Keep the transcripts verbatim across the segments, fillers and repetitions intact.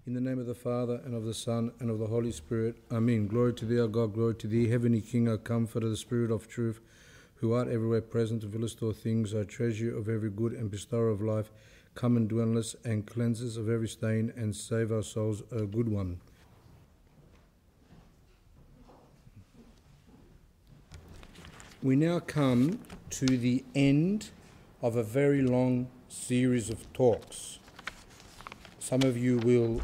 In the name of the Father, and of the Son, and of the Holy Spirit. Amen. Glory to thee, O God, glory to thee, heavenly King, O Comforter, the Spirit of truth, who art everywhere present, to fill us all things, O treasure of every good and bestower of life. Come and dwell in us, and cleanse us of every stain, and save our souls, O good one. We now come to the end of a very long series of talks. Some of you will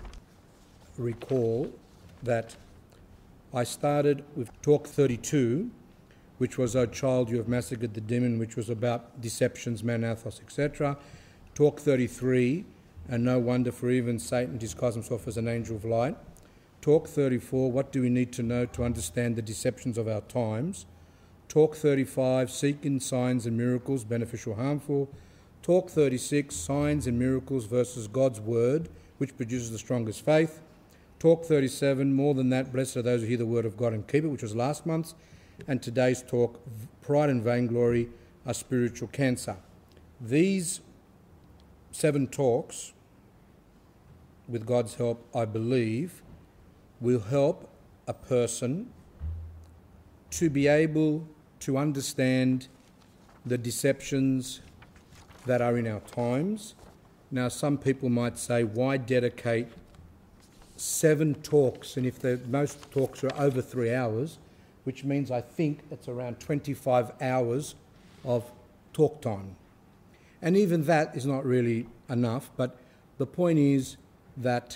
recall that I started with talk thirty-two, which was, O child, you have massacred the demon, which was about deceptions, manathos, et cetera. Talk thirty-three, and no wonder, for even Satan disguised himself as an angel of light. Talk thirty-four, what do we need to know to understand the deceptions of our times? Talk thirty-five, seeking signs and miracles, beneficial, harmful. Talk thirty-six, signs and miracles versus God's word, which produces the strongest faith. Talk thirty-seven, more than that, blessed are those who hear the word of God and keep it, which was last month's. And today's talk, pride and vainglory are spiritual cancer. These seven talks, with God's help, I believe, will help a person to be able to understand the deceptions that are in our times. Now, some people might say, why dedicate seven talks? And if the most talks are over three hours, which means I think it's around twenty-five hours of talk time. And even that is not really enough, but the point is that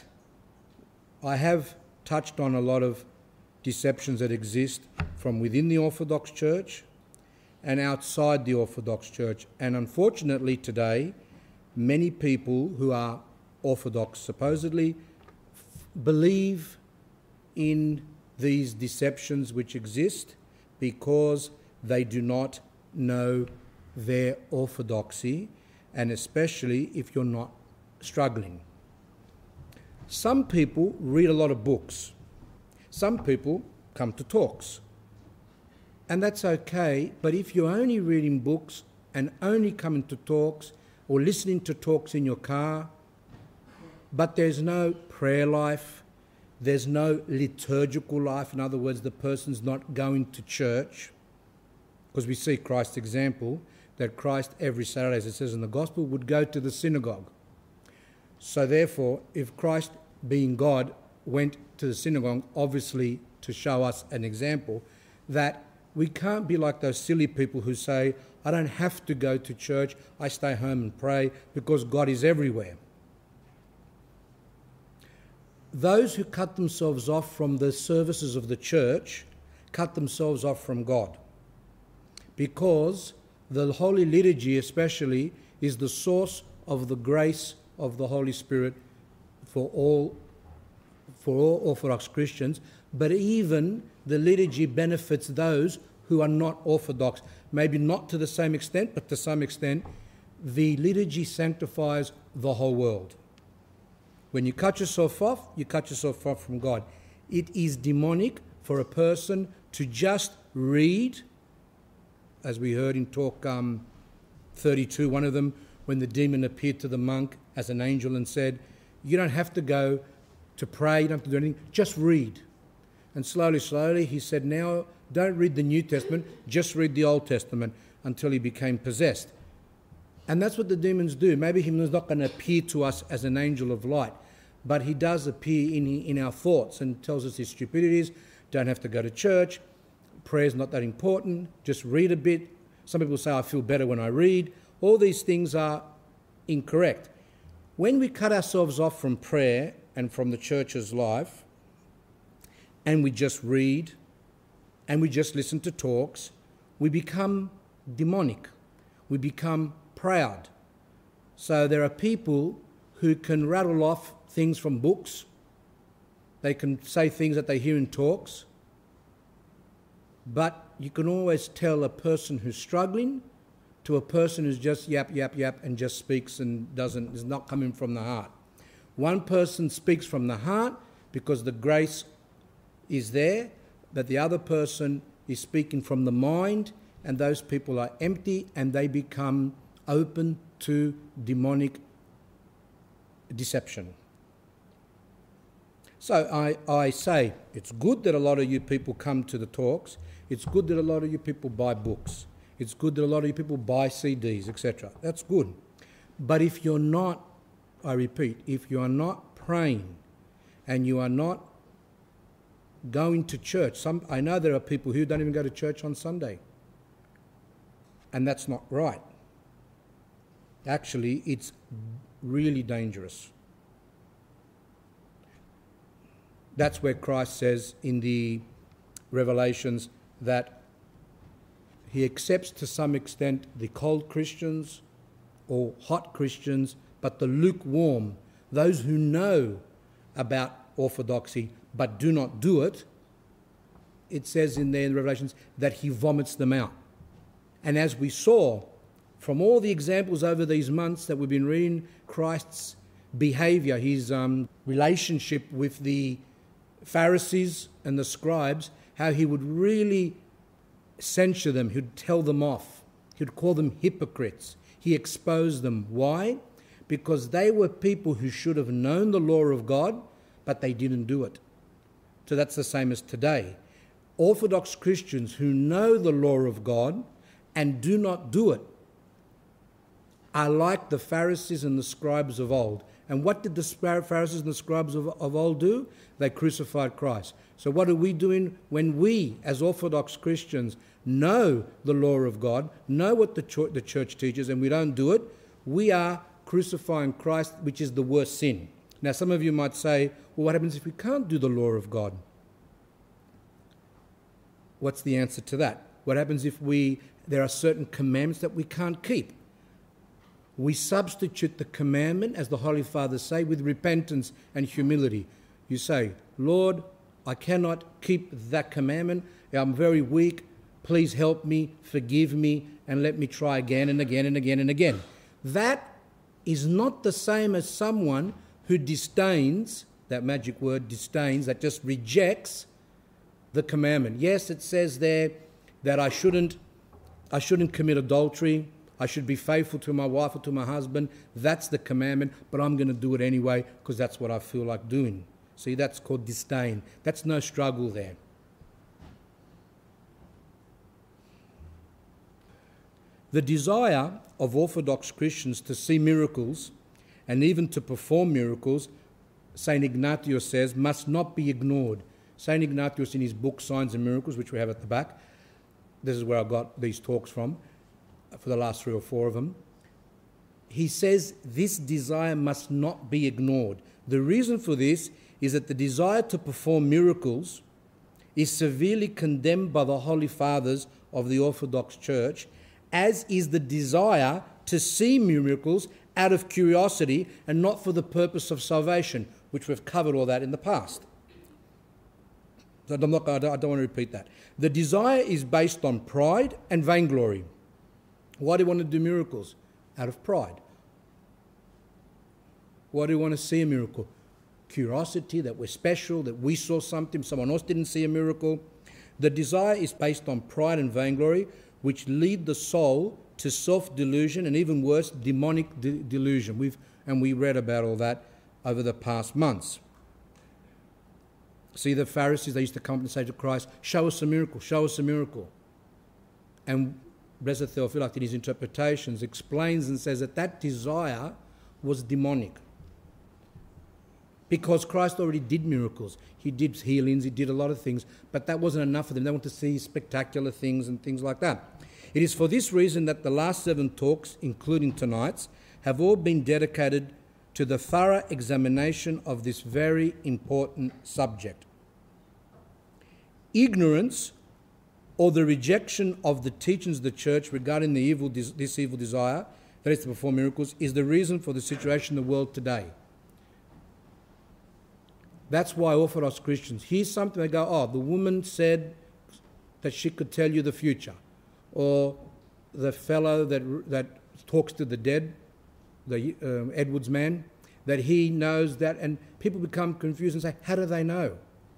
I have touched on a lot of deceptions that exist from within the Orthodox Church and outside the Orthodox Church. And unfortunately today, many people who are Orthodox supposedly f- believe in these deceptions which exist because they do not know their orthodoxy, and especially if you're not struggling. Some people read a lot of books. Some people come to talks. And that's okay, but if you're only reading books and only coming to talks or listening to talks in your car, but there's no prayer life, there's no liturgical life, in other words, the person's not going to church, because we see Christ's example, that Christ every Saturday, as it says in the Gospel, would go to the synagogue. So therefore, if Christ, being God, went to the synagogue, obviously to show us an example, that we can't be like those silly people who say, I don't have to go to church, I stay home and pray because God is everywhere. Those who cut themselves off from the services of the church cut themselves off from God, because the Holy Liturgy especially is the source of the grace of the Holy Spirit for all, for all Orthodox Christians, but even the liturgy benefits those who are not Orthodox. Maybe not to the same extent, but to some extent, the liturgy sanctifies the whole world. When you cut yourself off, you cut yourself off from God. It is demonic for a person to just read, as we heard in talk um, thirty-two, one of them, when the demon appeared to the monk as an angel and said, you don't have to go to pray, you don't have to do anything, just read. And slowly, slowly, he said, now don't read the New Testament, just read the Old Testament, until he became possessed. And that's what the demons do. Maybe he was not going to appear to us as an angel of light, but he does appear in, in our thoughts and tells us his stupidities. Don't have to go to church. Prayer's not that important. Just read a bit. Some people say, I feel better when I read. All these things are incorrect. When we cut ourselves off from prayer and from the church's life, and we just read, and we just listen to talks, we become demonic. We become proud. So there are people who can rattle off things from books. They can say things that they hear in talks. But you can always tell a person who's struggling to a person who's just yap, yap, yap and just speaks and doesn't, is not coming from the heart. One person speaks from the heart because the grace is there, but the other person is speaking from the mind, and those people are empty and they become open to demonic deception. So I, I say, it's good that a lot of you people come to the talks. It's good that a lot of you people buy books. It's good that a lot of you people buy C Ds, et cetera. That's good. But if you're not, I repeat, if you are not praying and you are not going to church, some, I know there are people who don't even go to church on Sunday. And that's not right. Actually, it's really dangerous. That's where Christ says in the Revelations that he accepts to some extent the cold Christians or hot Christians, but the lukewarm, those who know about orthodoxy but do not do it, it says in there in the Revelations that he vomits them out. And as we saw from all the examples over these months that we've been reading, Christ's behaviour, his um, relationship with the Pharisees and the scribes, how he would really censure them, he'd tell them off, he'd call them hypocrites, he exposed them. Why? Because they were people who should have known the law of God, but they didn't do it. So that's the same as today. Orthodox Christians who know the law of God and do not do it are like the Pharisees and the scribes of old. And what did the Pharisees and the scribes of, of old do? They crucified Christ. So what are we doing when we, as Orthodox Christians, know the law of God, know what the church, the church teaches, and we don't do it? We are crucifying Christ, which is the worst sin. Now, some of you might say, well, what happens if we can't do the law of God? What's the answer to that? What happens if we there are certain commandments that we can't keep? We substitute the commandment, as the Holy Fathers say, with repentance and humility. You say, Lord, I cannot keep that commandment. I'm very weak. Please help me, forgive me, and let me try again and again and again and again. That is not the same as someone who disdains, that magic word disdains, that just rejects the commandment. Yes, it says there that I shouldn't, I shouldn't commit adultery. I should be faithful to my wife or to my husband. That's the commandment, but I'm going to do it anyway because that's what I feel like doing. See, that's called disdain. That's no struggle there. The desire of Orthodox Christians to see miracles and even to perform miracles, Saint Ignatius says, must not be ignored. Saint Ignatius in his book, Signs and Miracles, which we have at the back, this is where I got these talks from, for the last three or four of them, he says this desire must not be ignored. The reason for this is that the desire to perform miracles is severely condemned by the Holy Fathers of the Orthodox Church, as is the desire to see miracles out of curiosity and not for the purpose of salvation, which we've covered all that in the past. So I'm not, I don't want to repeat that. The desire is based on pride and vainglory. Why do you want to do miracles? Out of pride. Why do you want to see a miracle? Curiosity, that we're special, that we saw something, someone else didn't see a miracle. The desire is based on pride and vainglory, which lead the soul to self-delusion and even worse, demonic de- delusion. We've, and we read about all that over the past months. See, the Pharisees, they used to come and say to Christ, show us a miracle, show us a miracle. And Blessed Theophylact in his interpretations explains and says that that desire was demonic. Because Christ already did miracles. He did healings, he did a lot of things, but that wasn't enough for them. They want to see spectacular things and things like that. It is for this reason that the last seven talks, including tonight's, have all been dedicated to the thorough examination of this very important subject. Ignorance or the rejection of the teachings of the Church regarding the evil, this evil desire, that is to perform miracles, is the reason for the situation in the world today. That's why Orthodox Christians hear something, they go, oh, the woman said that she could tell you the future. Or the fellow that that talks to the dead, the um, Edwards man, that he knows that, and people become confused and say, how do they know?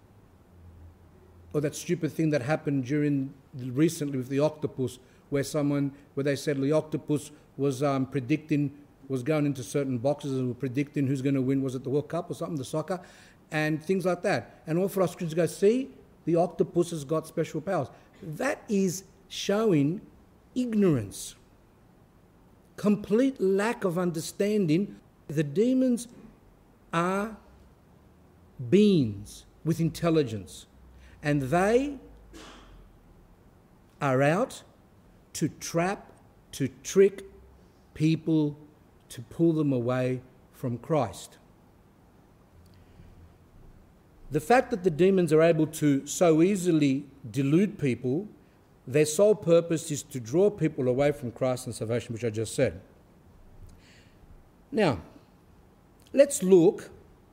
Or that stupid thing that happened during recently with the octopus, where someone, where they said the octopus was um, predicting was going into certain boxes and were predicting who's going to win. Was it the World Cup or something, the soccer, and things like that. And Orthodox Christians go, see, the octopus has got special powers. That is showing ignorance, complete lack of understanding. The demons are beings with intelligence, and they are out to trap, to trick people, to pull them away from Christ. The fact that the demons are able to so easily delude people, their sole purpose is to draw people away from Christ and salvation, which I just said. Now, let's look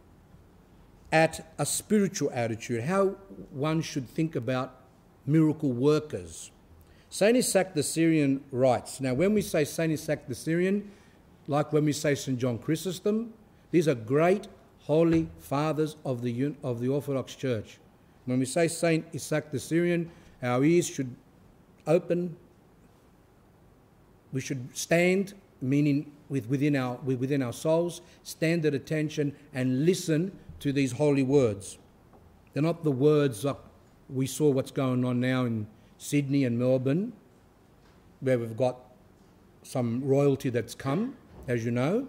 at a spiritual attitude, how one should think about miracle workers. Saint Isaac the Syrian writes, now when we say Saint Isaac the Syrian, like when we say Saint John Chrysostom, these are great holy fathers of the, of the Orthodox Church. When we say Saint Isaac the Syrian, our ears should open, we should stand, meaning with, within, our, within our souls, stand at attention and listen to these holy words. They're not the words like we saw what's going on now in Sydney and Melbourne, where we've got some royalty that's come, as you know.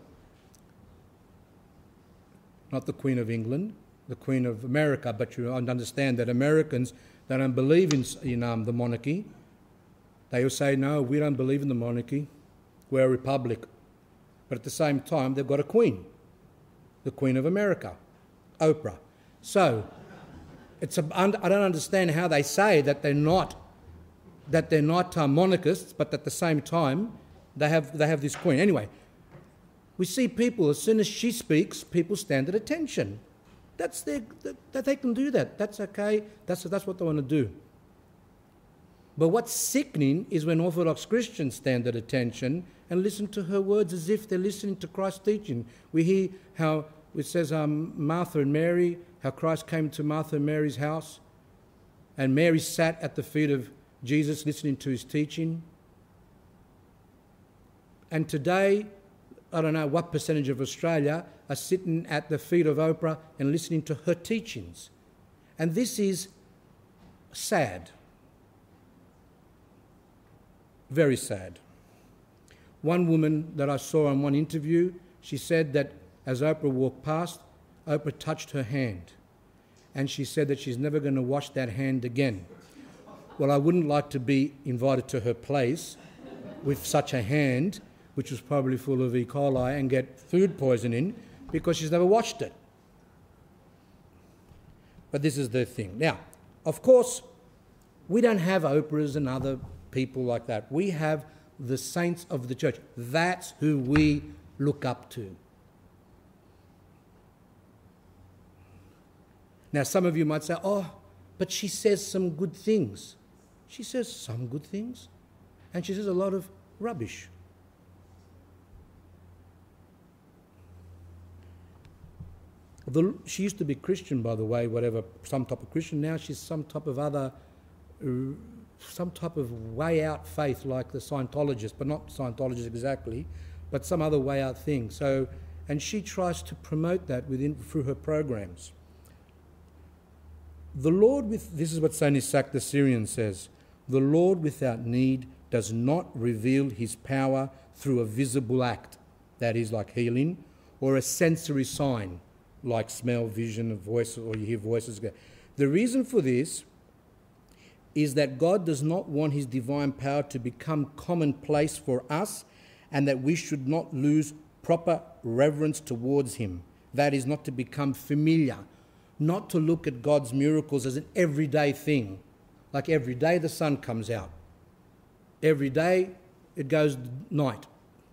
Not the Queen of England, the Queen of America, but you understand that Americans, they don't believe in, in um, the monarchy. They will say, no, we don't believe in the monarchy. We're a republic. But at the same time, they've got a queen, the Queen of America, Oprah. So, it's a, I don't understand how they say that they're not that they're not uh, monarchists, but at the same time, they have they have this queen. Anyway, we see people, as soon as she speaks, people stand at attention. That's their, that, that they can do that. That's okay. That's, that's what they want to do. But what's sickening is when Orthodox Christians stand at attention and listen to her words as if they're listening to Christ's teaching. We hear how it says um, Martha and Mary, how Christ came to Martha and Mary's house, and Mary sat at the feet of Jesus listening to his teaching. And today, I don't know what percentage of Australia are sitting at the feet of Oprah and listening to her teachings. And this is sad. Very sad. One woman that I saw in one interview, she said that as Oprah walked past, Oprah touched her hand. And she said that she's never going to wash that hand again. Well, I wouldn't like to be invited to her place with such a hand, which was probably full of E. coli, and get food poisoning because she's never washed it. But this is the thing. Now, of course, we don't have Oprahs and other people like that. We have the saints of the church. That's who we look up to. Now, some of you might say, oh, but she says some good things. She says some good things, and she says a lot of rubbish. The, she used to be Christian, by the way, whatever, some type of Christian. Now she's some type of other, uh, some type of way out faith like the Scientologists, but not Scientologists exactly, but some other way out thing. So, and she tries to promote that within through her programs. The Lord, with this is what Saint Isaac the Syrian says, the Lord without need does not reveal his power through a visible act, that is like healing, or a sensory sign, like smell, vision, voice, or you hear voices. The reason for this is that God does not want his divine power to become commonplace for us, and that we should not lose proper reverence towards him. That is, not to become familiar, not to look at God's miracles as an everyday thing. Like every day the sun comes out. Every day it goes night.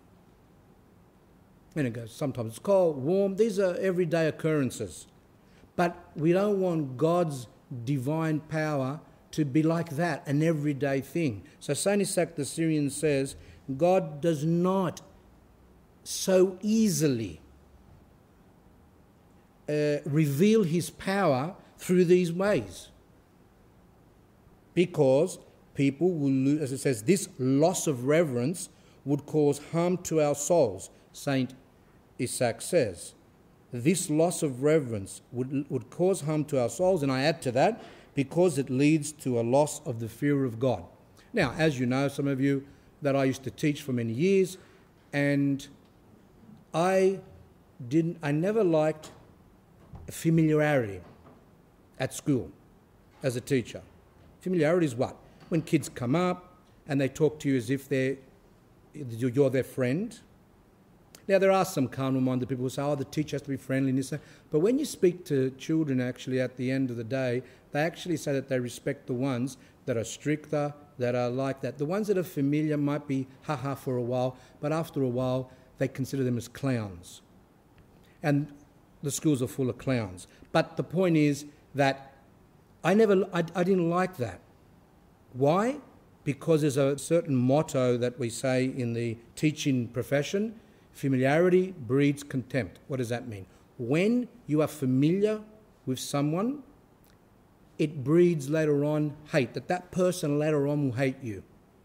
And it goes, sometimes it's cold, warm. These are everyday occurrences. But we don't want God's divine power to be like that, an everyday thing. So Saint Isaac the Syrian says, God does not so easily uh, reveal his power through these ways. Because people will lose, as it says, this loss of reverence would cause harm to our souls. Saint Isaac says. This loss of reverence would, would cause harm to our souls, and I add to that, because it leads to a loss of the fear of God. Now, as you know, some of you, that I used to teach for many years, and I didn't, I never liked familiarity at school as a teacher. Familiarity is what? When kids come up and they talk to you as if they're, you're their friend. Now, there are some carnal-minded people who say, oh, the teacher has to be friendly and this. But when you speak to children, actually, at the end of the day, they actually say that they respect the ones that are stricter, that are like that. The ones that are familiar might be ha-ha for a while, but after a while, they consider them as clowns. And the schools are full of clowns. But the point is that I never, I, I didn't like that. Why? Because there's a certain motto that we say in the teaching profession: familiarity breeds contempt. What does that mean? When you are familiar with someone, it breeds later on hate, that that person later on will hate you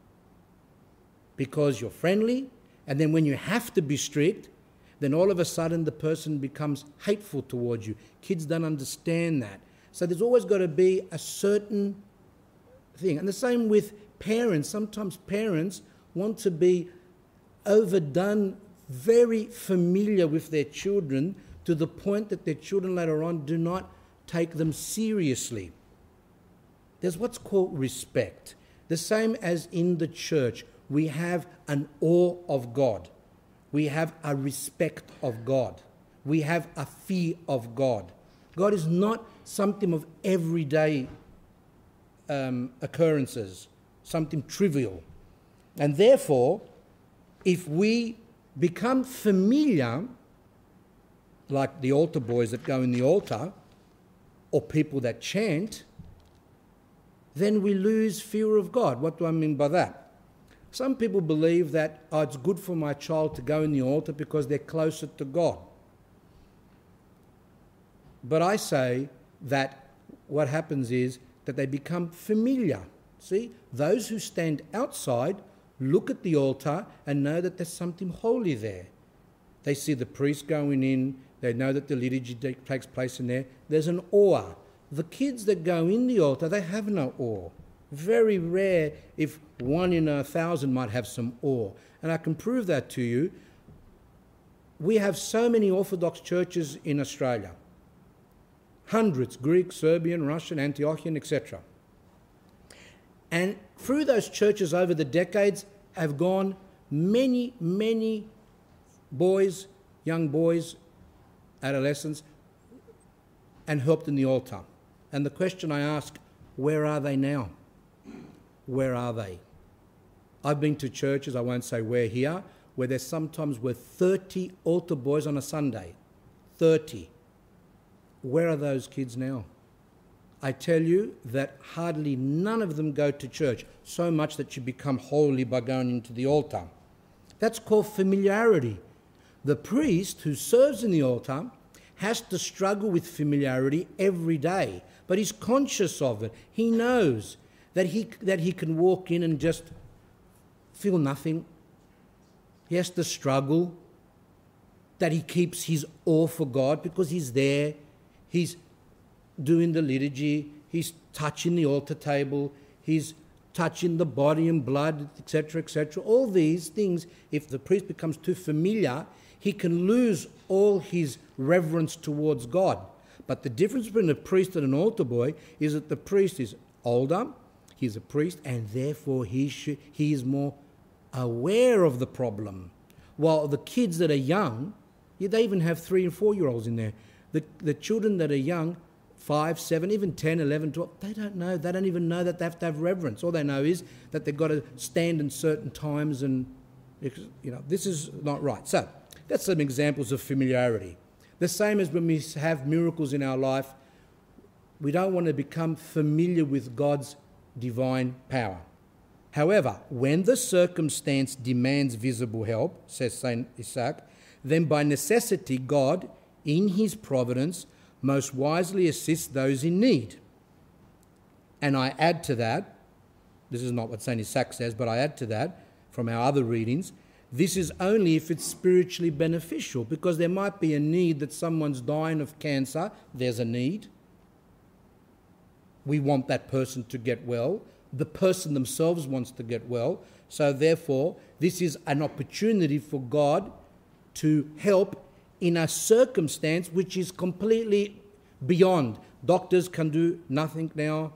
because you're friendly, and then when you have to be strict, then all of a sudden the person becomes hateful towards you. Kids don't understand that. So there's always got to be a certain thing. And the same with parents. Sometimes parents want to be overdone, very familiar with their children, to the point that their children later on do not take them seriously. There's what's called respect. The same as in the church, we have an awe of God. We have a respect of God. We have a fear of God. God is not something of everyday um, occurrences, something trivial. And therefore, if we become familiar, like the altar boys that go in the altar, or people that chant, then we lose fear of God. What do I mean by that? Some people believe that, oh, it's good for my child to go in the altar because they're closer to God. But I say that what happens is that they become familiar. See, those who stand outside look at the altar and know that there's something holy there. They see the priest going in, they know that the liturgy takes place in there. There's an awe. The kids that go in the altar, they have no awe. Very rare, if one in a thousand might have some awe. And I can prove that to you. We have so many Orthodox churches in Australia. Hundreds, Greek, Serbian, Russian, Antiochian, et cetera. And through those churches over the decades have gone many, many boys, young boys, adolescents, and helped in the altar. And the question I ask, where are they now? Where are they? I've been to churches, I won't say where here, where there sometimes were thirty altar boys on a Sunday. thirty. Where are those kids now? I tell you that hardly none of them go to church, so much that you become holy by going into the altar. That's called familiarity. The priest who serves in the altar has to struggle with familiarity every day, but he's conscious of it. He knows that he, that he can walk in and just feel nothing. He has to struggle, that he keeps his awe for God because he's there. He's doing the liturgy, he's touching the altar table, he's touching the body and blood, et cetera, et cetera. All these things, if the priest becomes too familiar, he can lose all his reverence towards God. But the difference between a priest and an altar boy is that the priest is older, he's a priest, and therefore he should, he is more aware of the problem. While the kids that are young, yeah, they even have three and four-year-olds in there. The, the children that are young, five, seven, even ten, eleven, twelve, they don't know. They don't even know that they have to have reverence. All they know is that they've got to stand in certain times and, you know, this is not right. So that's some examples of familiarity. The same as when we have miracles in our life, we don't want to become familiar with God's divine power. However, when the circumstance demands visible help, says Saint Isaac, then by necessity God, in his providence, most wisely assists those in need. And I add to that, this is not what Saint Isaac says, but I add to that from our other readings, This is only if it's spiritually beneficial, because there might be a need that someone's dying of cancer. There's a need. We want that person to get well. The person themselves wants to get well. So therefore, this is an opportunity for God to help in a circumstance which is completely beyond. Doctors can do nothing now.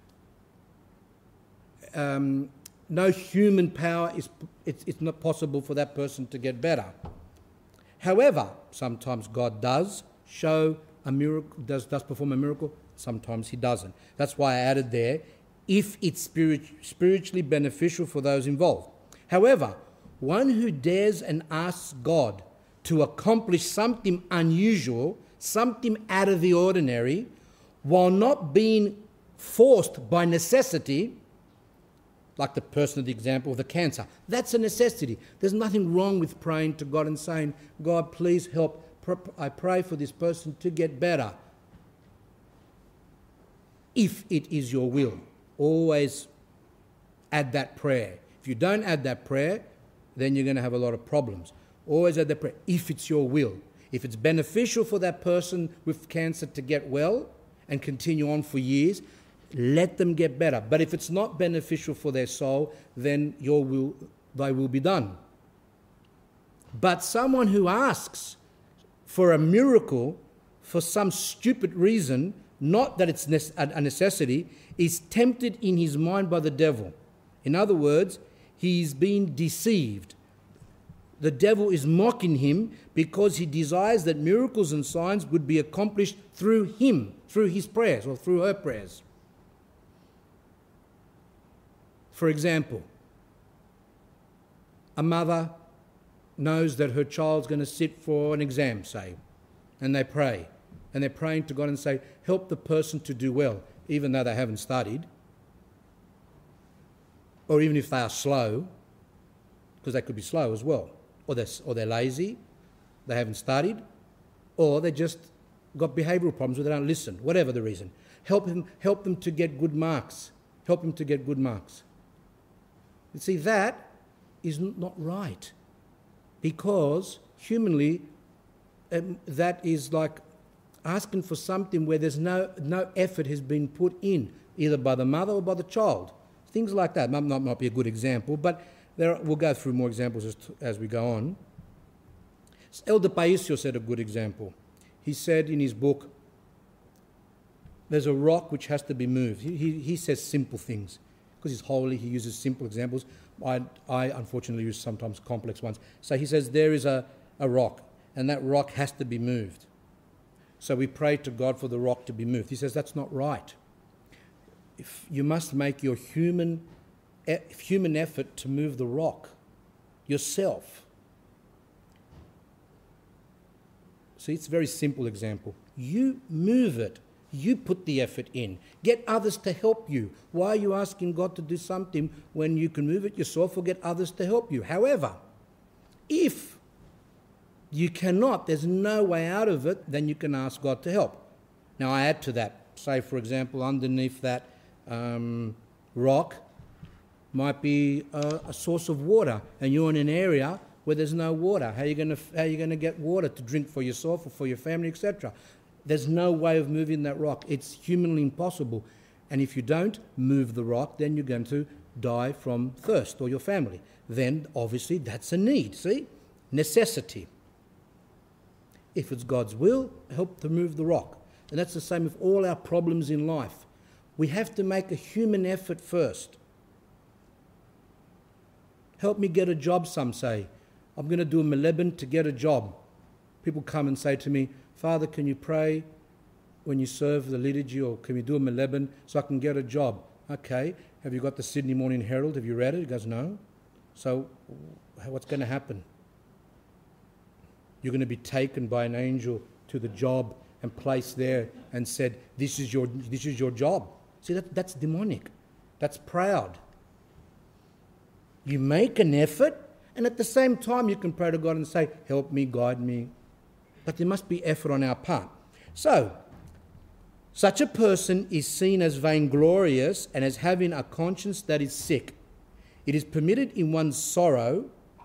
Um, no human power, is it's, it's not possible for that person to get better. However, sometimes God does show a miracle, does, does perform a miracle, sometimes he doesn't. That's why I added there, if it's spirit, spiritually beneficial for those involved. However, one who dares and asks God to accomplish something unusual, something out of the ordinary, while not being forced by necessity, like the person of the example of the cancer, that's a necessity. There's nothing wrong with praying to God and saying, God, please help. I pray for this person to get better. If it is your will, always add that prayer. If you don't add that prayer, then you're going to have a lot of problems. Always add that prayer, if it's your will. If it's beneficial for that person with cancer to get well and continue on for years, let them get better. But if it's not beneficial for their soul, then your will, thy will be done. But someone who asks for a miracle for some stupid reason, not that it's a necessity, is tempted in his mind by the devil. In other words, he's being deceived. The devil is mocking him because he desires that miracles and signs would be accomplished through him, through his prayers or through her prayers. For example, a mother knows that her child's going to sit for an exam, say, and they pray. And they're praying to God and say, help the person to do well, even though they haven't studied. Or even if they are slow, because they could be slow as well. Or they're, or they're lazy, they haven't studied, or they just got behavioural problems where they don't listen, whatever the reason. Help them, help them to get good marks. Help them to get good marks. You see, that is not right, because humanly, um, that is like asking for something where there's no, no effort has been put in, either by the mother or by the child. Things like that might not, might be a good example, but there are, we'll go through more examples as, to, as we go on. Elder Paisio said a good example. He said in his book, there's a rock which has to be moved. He, he, he says simple things. Because he's holy, he uses simple examples. I, I unfortunately use sometimes complex ones. So he says there is a, a rock, and that rock has to be moved. So we pray to God for the rock to be moved. He says that's not right. If you must make your human, human effort to move the rock yourself. See, it's a very simple example. You move it. You put the effort in. Get others to help you. Why are you asking God to do something when you can move it yourself or get others to help you? However, if you cannot, there's no way out of it, then you can ask God to help. Now, I add to that. Say, for example, underneath that um, rock might be a, a source of water, and you're in an area where there's no water. How are you going to how are you going to get water to drink for yourself or for your family, et cetera? There's no way of moving that rock. It's humanly impossible. And if you don't move the rock, then you're going to die from thirst, or your family. Then, obviously, that's a need, see? Necessity. If it's God's will, help to move the rock. And that's the same with all our problems in life. We have to make a human effort first. Help me get a job, some say. I'm going to do a meleben to get a job. People come and say to me, Father, can you pray when you serve the liturgy, or can we do a meleben so I can get a job? Okay. Have you got the Sydney Morning Herald? Have you read it? He goes, no. So what's going to happen? You're going to be taken by an angel to the job and placed there and said, this is your, this is your job. See, that, that's demonic. That's proud. You make an effort, and at the same time you can pray to God and say, help me, guide me. But there must be effort on our part. So, such a person is seen as vainglorious and as having a conscience that is sick. It is permitted in one's sorrow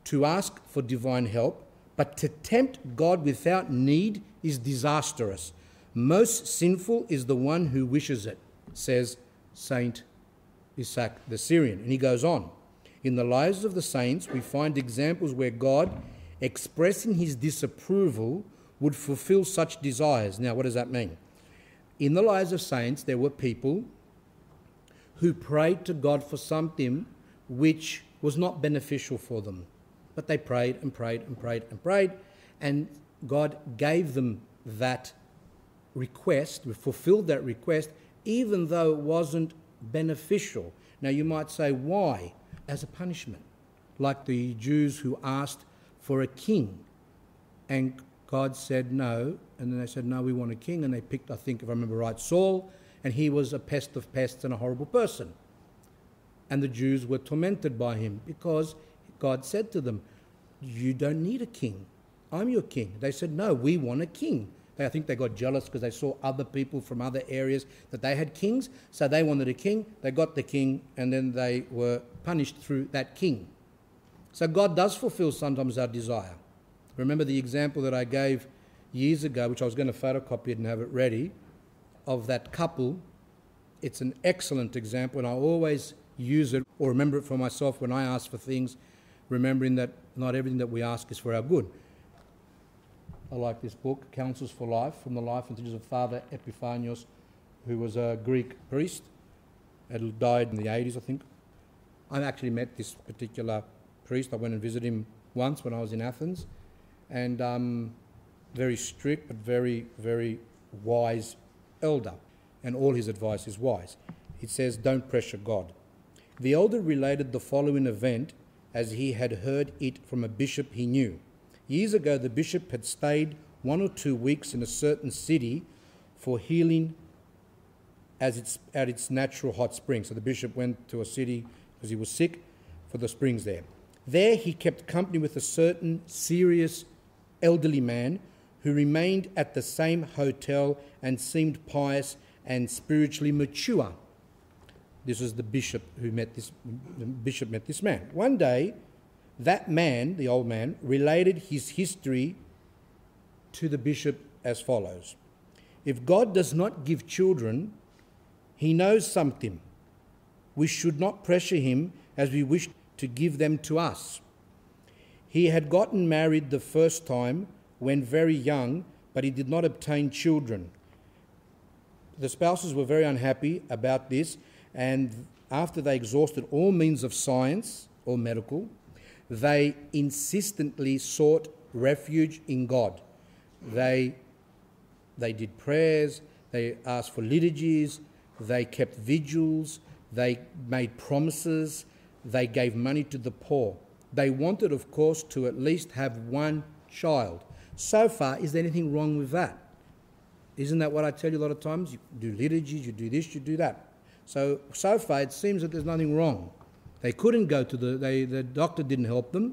to ask for divine help, but to tempt God without need is disastrous. Most sinful is the one who wishes it, says Saint Isaac the Syrian. And he goes on. In the lives of the saints, we find examples where God, expressing his disapproval, would fulfill such desires. Now, what does that mean? In the lives of saints, there were people who prayed to God for something which was not beneficial for them. But they prayed and prayed and prayed and prayed, and God gave them that request, fulfilled that request, even though it wasn't beneficial. Now, you might say, why? As a punishment, like the Jews who asked for a king, and God said no, and then they said, no, we want a king, and they picked, I think, if I remember right, Saul, and he was a pest of pests and a horrible person. And the Jews were tormented by him because God said to them, you don't need a king. I'm your king. They said, no, we want a king. They, I think they got jealous because they saw other people from other areas that they had kings, so they wanted a king. They got the king, and then they were punished through that king. So God does fulfill sometimes our desire. Remember the example that I gave years ago, which I was going to photocopy it and have it ready, of that couple. It's an excellent example, and I always use it or remember it for myself when I ask for things, remembering that not everything that we ask is for our good. I like this book, Counsels for Life, from the life and teachings of Father Epiphanios, who was a Greek priest and died in the eighties, I think. I actually met this particular priest. I went and visited him once when I was in Athens, and um, very strict but very, very wise elder, and all his advice is wise. It says, don't pressure God. The elder related the following event as he had heard it from a bishop he knew. Years ago, the bishop had stayed one or two weeks in a certain city for healing as it's at its natural hot spring. So the bishop went to a city because he was sick for the springs there. There he kept company with a certain serious elderly man who remained at the same hotel and seemed pious and spiritually mature. This was the bishop who met this, the bishop met this man. One day, that man, the old man, related his history to the bishop as follows. If God does not give children, he knows something. We should not pressure him as we wish to give them to us. He had gotten married the first time when very young, but he did not obtain children. The spouses were very unhappy about this, and after they exhausted all means of science or medical, they insistently sought refuge in God. They, they did prayers, they asked for liturgies, they kept vigils, they made promises, they gave money to the poor. They wanted, of course, to at least have one child. So far, is there anything wrong with that? Isn't that what I tell you a lot of times? You do liturgies, you do this, you do that. So, so far, it seems that there's nothing wrong. They couldn't go to the, they, the doctor didn't help them.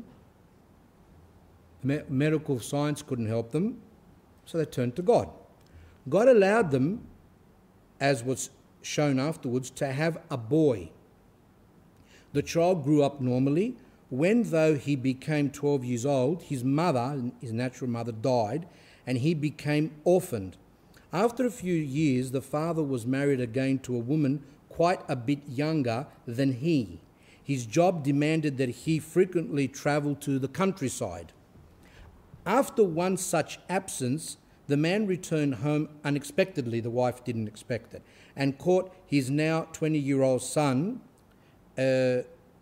Me- medical science couldn't help them. So they turned to God. God allowed them, as was shown afterwards, to have a boy. The child grew up normally. When, though, he became twelve years old, his mother, his natural mother, died, and he became orphaned. After a few years, the father was married again to a woman quite a bit younger than he. His job demanded that he frequently travel to the countryside. After one such absence, the man returned home unexpectedly, the wife didn't expect it, and caught his now twenty-year-old son uh,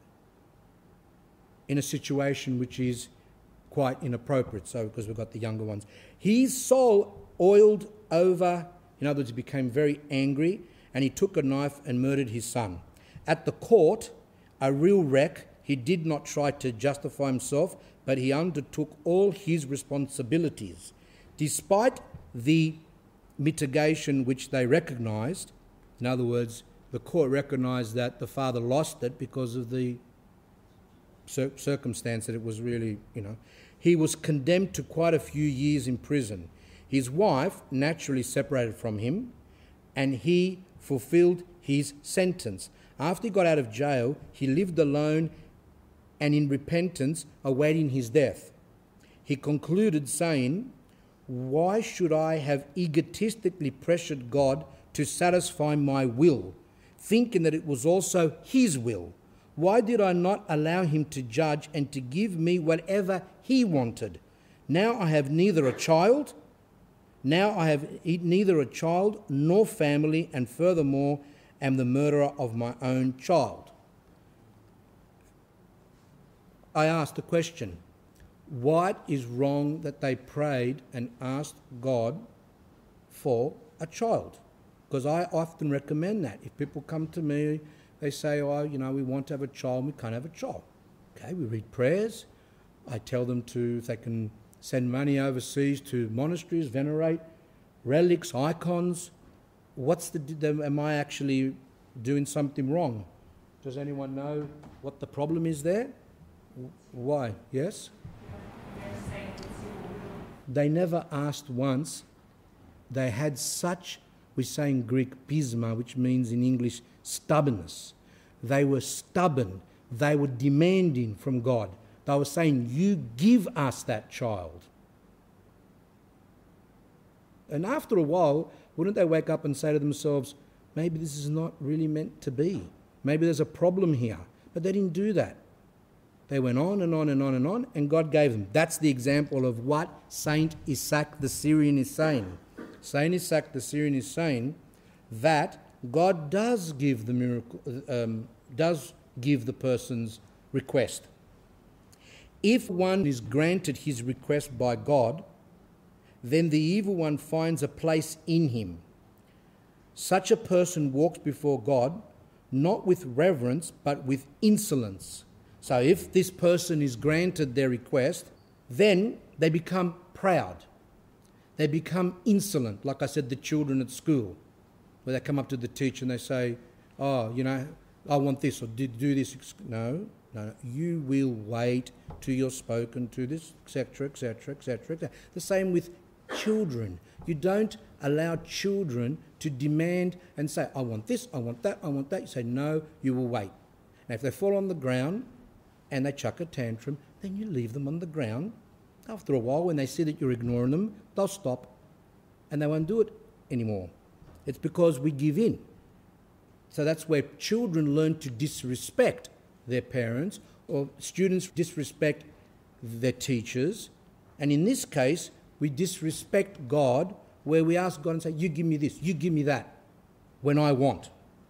in a situation which is quite inappropriate, so because we've got the younger ones. His soul oiled over, in other words, he became very angry, and he took a knife and murdered his son. At the court, a real wreck, he did not try to justify himself, but he undertook all his responsibilities. Despite the mitigation which they recognised, in other words, the court recognised that the father lost it because of the cir- circumstance that it was really, you know, he was condemned to quite a few years in prison. His wife naturally separated from him, and he fulfilled his sentence. After he got out of jail, he lived alone and in repentance awaiting his death. He concluded saying, "Why should I have egotistically pressured God to satisfy my will, thinking that it was also his will? Why did I not allow him to judge and to give me whatever he wanted? Now I have neither a child, now I have neither a child nor family, and furthermore am the murderer of my own child." I asked the question, what is wrong that they prayed and asked God for a child? Because I often recommend that. If people come to me, they say, oh, you know, we want to have a child, we can't have a child. Okay, we read prayers. I tell them to, if they can send money overseas to monasteries, venerate relics, icons. What's the, am I actually doing something wrong? Does anyone know what the problem is there? Why? Yes? They never asked once. They had such, we say in Greek, pisma, which means in English stubbornness. They were stubborn. They were demanding from God. They were saying, you give us that child. And after a while, wouldn't they wake up and say to themselves, maybe this is not really meant to be. Maybe there's a problem here. But they didn't do that. They went on and on and on and on, and God gave them. That's the example of what Saint Isaac the Syrian is saying. Saint Isaac the Syrian is saying that God does give the miracle, um, does give the person's request. If one is granted his request by God, then the evil one finds a place in him. Such a person walks before God not with reverence but with insolence. So if this person is granted their request, then they become proud. They become insolent, like I said, the children at school, where they come up to the teacher and they say, oh, you know, I want this, or do, do this. No, no, no, you will wait till you're spoken to this, et cetera, et cetera, et cetera, et cetera. The same with children. You don't allow children to demand and say, I want this, I want that, I want that. You say, no, you will wait. Now, if they fall on the ground and they chuck a tantrum, then you leave them on the ground. After a while, when they see that you're ignoring them, they'll stop and they won't do it anymore. It's because we give in. So that's where children learn to disrespect their parents, or students disrespect their teachers. And in this case, we disrespect God, where we ask God and say, you give me this, you give me that, when I want.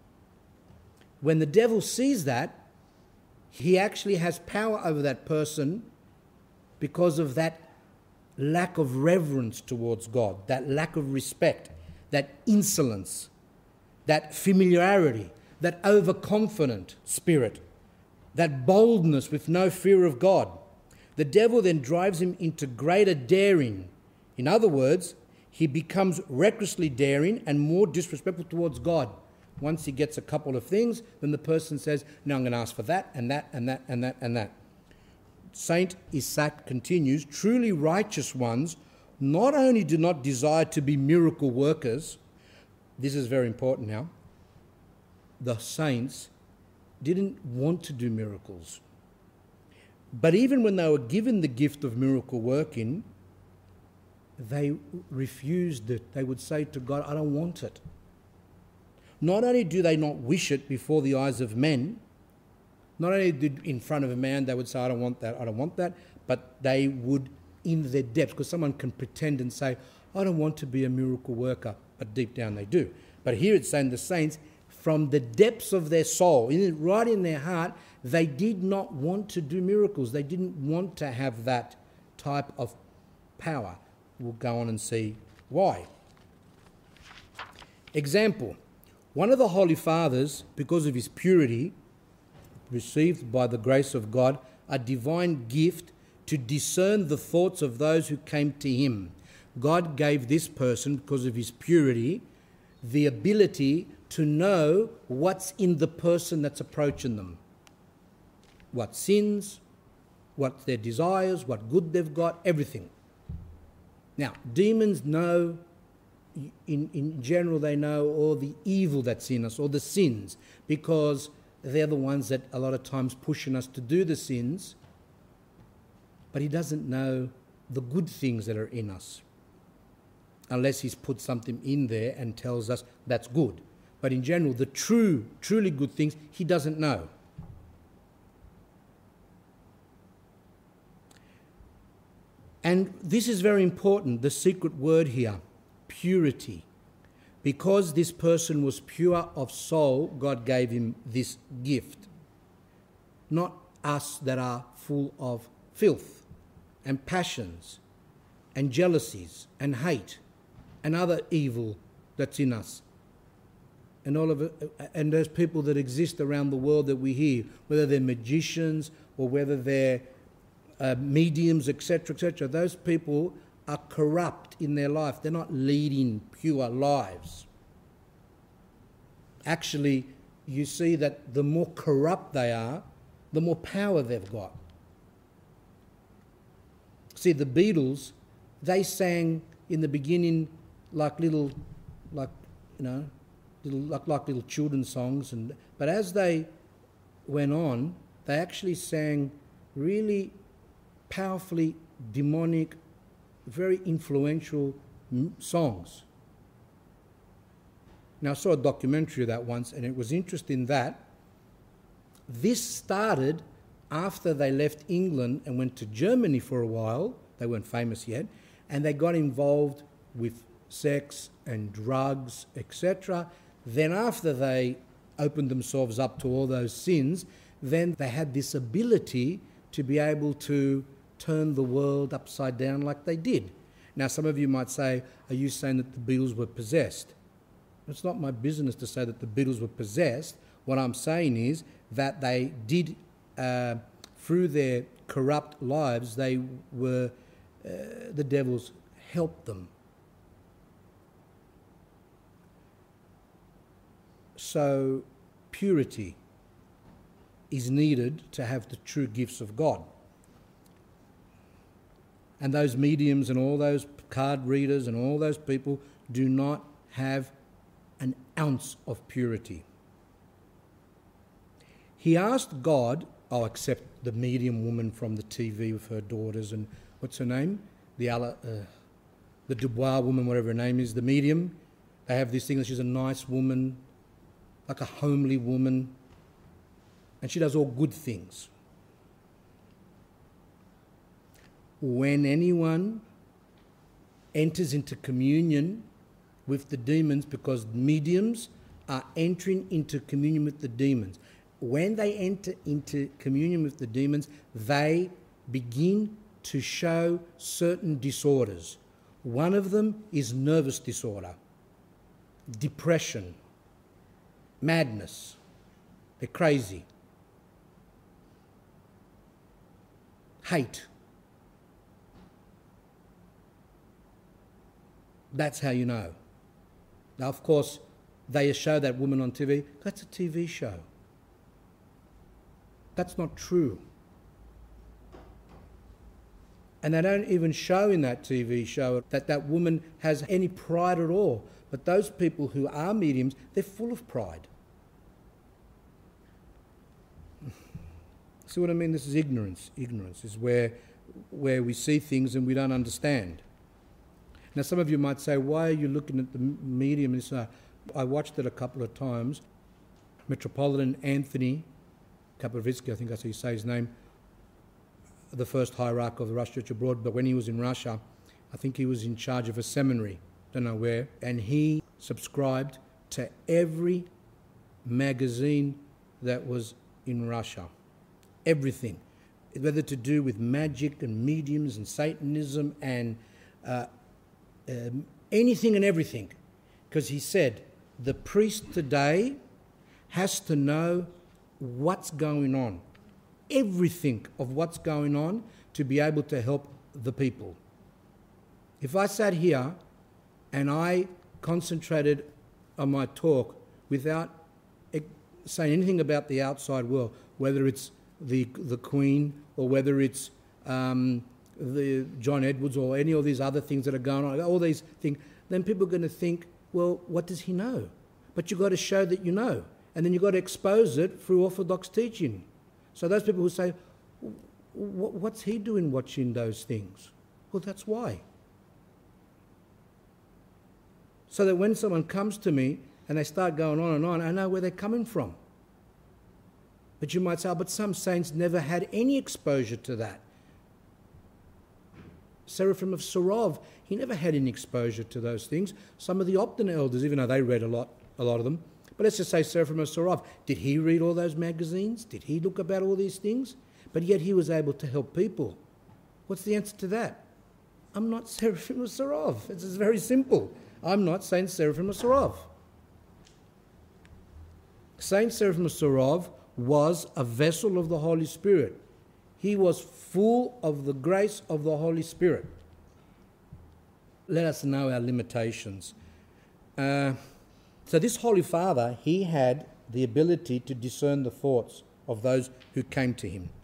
When the devil sees that, he actually has power over that person because of that lack of reverence towards God, that lack of respect, that insolence, that familiarity, that overconfident spirit, that boldness with no fear of God. The devil then drives him into greater daring. In other words, he becomes recklessly daring and more disrespectful towards God. Once he gets a couple of things, then the person says, no, I'm going to ask for that and that and that and that and that. Saint Isaac continues, truly righteous ones not only do not desire to be miracle workers, this is very important now, the saints didn't want to do miracles. But even when they were given the gift of miracle working, they refused it. They would say to God, I don't want it. Not only do they not wish it before the eyes of men, not only did in front of a man they would say, I don't want that, I don't want that, but they would in their depths, because someone can pretend and say, I don't want to be a miracle worker, but deep down they do. But here it's saying the saints, from the depths of their soul, in, right in their heart, they did not want to do miracles. They didn't want to have that type of power. We'll go on and see why. Example, one of the Holy Fathers, because of his purity, received by the grace of God a divine gift to discern the thoughts of those who came to him. God gave this person, because of his purity, the ability to know what's in the person that's approaching them. What sins, what their desires, what good they've got, everything. Now, demons know, in, in general, they know all the evil that's in us, or the sins, because they're the ones that a lot of times pushing us to do the sins, but he doesn't know the good things that are in us, unless he's put something in there and tells us that's good. But in general, the true, truly good things, he doesn't know. And this is very important, the secret word here, purity. Because this person was pure of soul, God gave him this gift. Not us that are full of filth and passions and jealousies and hate and other evil that's in us. And all of it, and those people that exist around the world that we hear, whether they're magicians or whether they're uh, mediums, et cetera, et cetera, those people are corrupt in their life. They're not leading pure lives. Actually, you see that the more corrupt they are, the more power they've got. See, the Beatles, they sang in the beginning like little, like, you know, little, like, like little children's songs, and but as they went on, they actually sang really powerfully demonic, very influential songs. Now, I saw a documentary of that once, and it was interesting that this started after they left England and went to Germany for a while. They weren't famous yet, and they got involved with sex and drugs, et cetera. Then after they opened themselves up to all those sins, then they had this ability to be able to turn the world upside down like they did. Now, some of you might say, are you saying that the Beatles were possessed? It's not my business to say that the Beatles were possessed. What I'm saying is that they did, uh, through their corrupt lives, they were, uh, the devils helped them. So purity is needed to have the true gifts of God. And those mediums and all those card readers and all those people do not have an ounce of purity. He asked God, oh, except the medium woman from the T V with her daughters, and what's her name? The uh, the Dubois woman, whatever her name is, the medium. They have this thing that she's a nice woman, like a homely woman, and she does all good things. When anyone enters into communion with the demons, because mediums are entering into communion with the demons, when they enter into communion with the demons, they begin to show certain disorders. One of them is nervous disorder, depression, madness. They're crazy. Hate. That's how you know. Now, of course, they show that woman on T V. That's a T V show. That's not true. And they don't even show in that T V show that that woman has any pride at all. But those people who are mediums, they're full of pride. See what I mean? This is ignorance. Ignorance is where, where we see things and we don't understand. Now, some of you might say, why are you looking at the medium? And so I watched it a couple of times. Metropolitan Anthony Kapovitsky, I think that's how you say his name, the first hierarch of the Russian Church abroad, but when he was in Russia, I think he was in charge of a seminary, don't know where, and he subscribed to every magazine that was in Russia. Everything. Whether to do with magic and mediums and Satanism and uh, um, anything and everything. Because he said, the priest today has to know what's going on, everything of what's going on, to be able to help the people. If I sat here and I concentrated on my talk without saying anything about the outside world, whether it's the the Queen or whether it's um, the John Edwards or any of these other things that are going on, all these things, then people are going to think, well, what does he know? But you've got to show that you know. and then you've got to expose it through Orthodox teaching. So those people who say, what's he doing watching those things? Well, that's why. So that when someone comes to me and they start going on and on, I know where they're coming from. But you might say, oh, but some saints never had any exposure to that. Seraphim of Sarov, he never had any exposure to those things. Some of the Optin elders, even though they read a lot, a lot of them, but let's just say Seraphim of Sarov, did he read all those magazines? Did he look about all these things? But yet he was able to help people. What's the answer to that? I'm not Seraphim of Sarov. It's just very simple. I'm not Saint Seraphim of Sarov. Saint Seraphim of Sarov was a vessel of the Holy Spirit. He was full of the grace of the Holy Spirit. Let us know our limitations. Uh, so this Holy Father, he had the ability to discern the thoughts of those who came to him.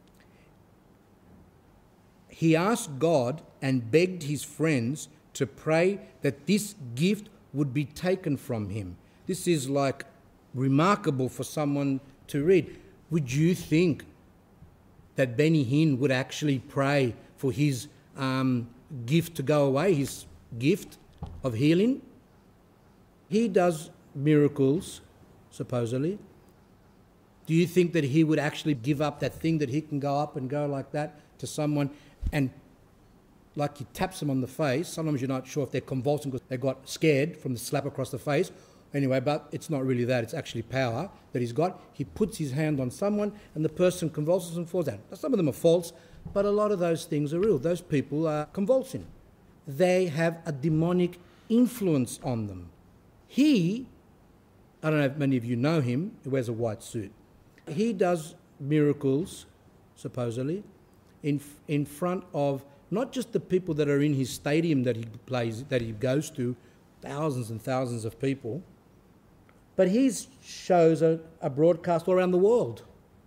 He asked God and begged his friends to pray that this gift would be taken from him. This is like remarkable for someone to read. Would you think that Benny Hinn would actually pray for his um, gift to go away, his gift of healing? He does miracles, supposedly. Do you think that he would actually give up that thing that he can go up and go like that to someone and like he taps them on the face? Sometimes you're not sure if they're convulsing because they got scared from the slap across the face. Anyway, but it's not really that. It's actually power that he's got. He puts his hand on someone and the person convulses and falls down. Now, some of them are false, but a lot of those things are real. Those people are convulsing. They have a demonic influence on them. He, I don't know if many of you know him, he wears a white suit. He does miracles, supposedly, in in front of not just the people that are in his stadium that he plays, that he goes to, thousands and thousands of people, but his shows are, are broadcast all around the world.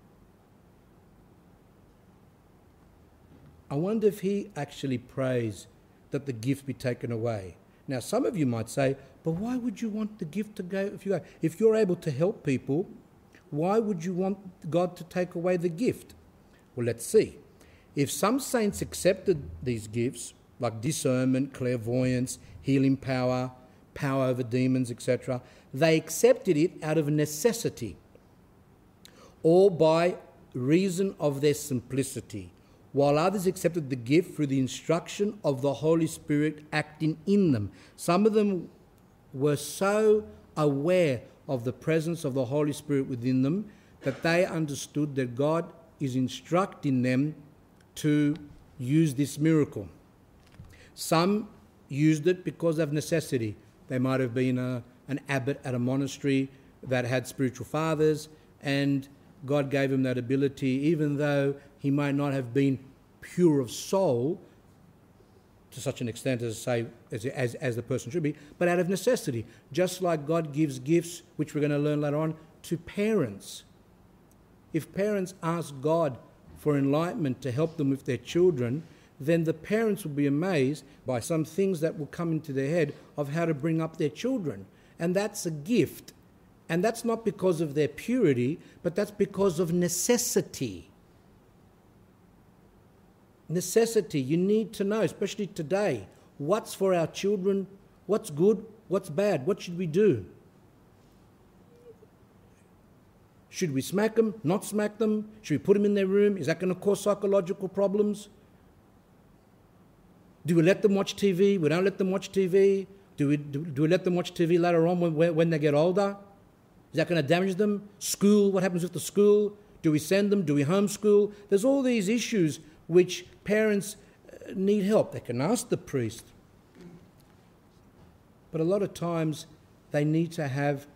I wonder if he actually prays that the gift be taken away. Now, some of you might say, but why would you want the gift to go? If, you go, if you're able to help people, why would you want God to take away the gift? Well, let's see. If some saints accepted these gifts, like discernment, clairvoyance, healing power, power over demons, et cetera, they accepted it out of necessity or by reason of their simplicity, while others accepted the gift through the instruction of the Holy Spirit acting in them. Some of them were so aware of the presence of the Holy Spirit within them that they understood that God is instructing them to use this miracle. Some used it because of necessity. They might have been a, an abbot at a monastery that had spiritual fathers, and God gave him that ability, even though he might not have been pure of soul to such an extent as, say, as, as, as the person should be, but out of necessity. Just like God gives gifts, which we're going to learn later on, to parents. If parents ask God for enlightenment to help them with their children, then the parents will be amazed by some things that will come into their head of how to bring up their children. And that's a gift. And that's not because of their purity, but that's because of necessity. Necessity. You need to know, especially today, what's for our children, what's good, what's bad, what should we do? Should we smack them, not smack them? Should we put them in their room? Is that going to cause psychological problems? Do we let them watch T V? We don't let them watch T V. Do we, do, do we let them watch T V later on when, when they get older? Is that going to damage them? School, what happens with the school? Do we send them? Do we homeschool? There's all these issues which parents need help. They can ask the priest. But a lot of times they need to have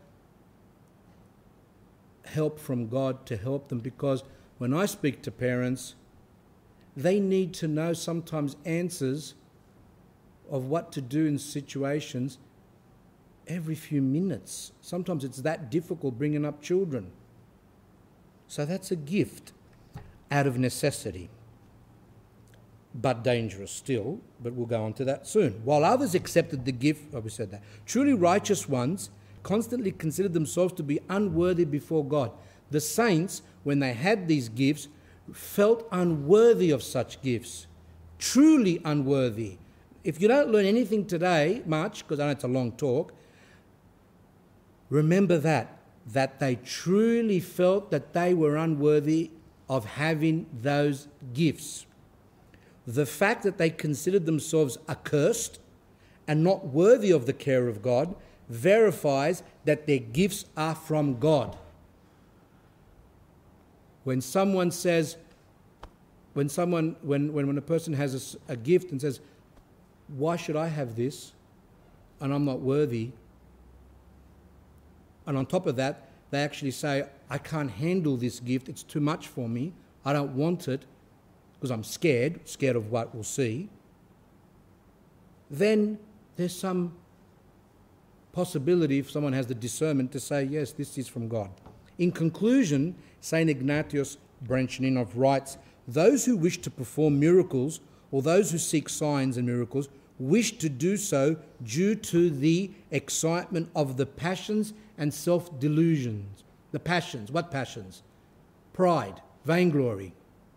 help from God to help them, because when I speak to parents, they need to know sometimes answers of what to do in situations every few minutes. Sometimes it's that difficult bringing up children. So that's a gift out of necessity, but dangerous still, but we'll go on to that soon. While others accepted the gift, oh, we said that, truly righteous ones constantly considered themselves to be unworthy before God. The saints, when they had these gifts, felt unworthy of such gifts, truly unworthy. If you don't learn anything today, much, because I know it's a long talk, remember that, that they truly felt that they were unworthy of having those gifts. The fact that they considered themselves accursed and not worthy of the care of God verifies that their gifts are from God. When someone says, when someone, when, when, when a person has a, a gift and says, why should I have this and I'm not worthy? And on top of that, they actually say, I can't handle this gift, it's too much for me, I don't want it because I'm scared, scared of what we'll see. Then there's some possibility if someone has the discernment to say, yes, this is from God. In conclusion, Saint Ignatius Branchaninov writes, those who wish to perform miracles or those who seek signs and miracles wish to do so due to the excitement of the passions and self-delusions. The passions, what passions? Pride, vainglory.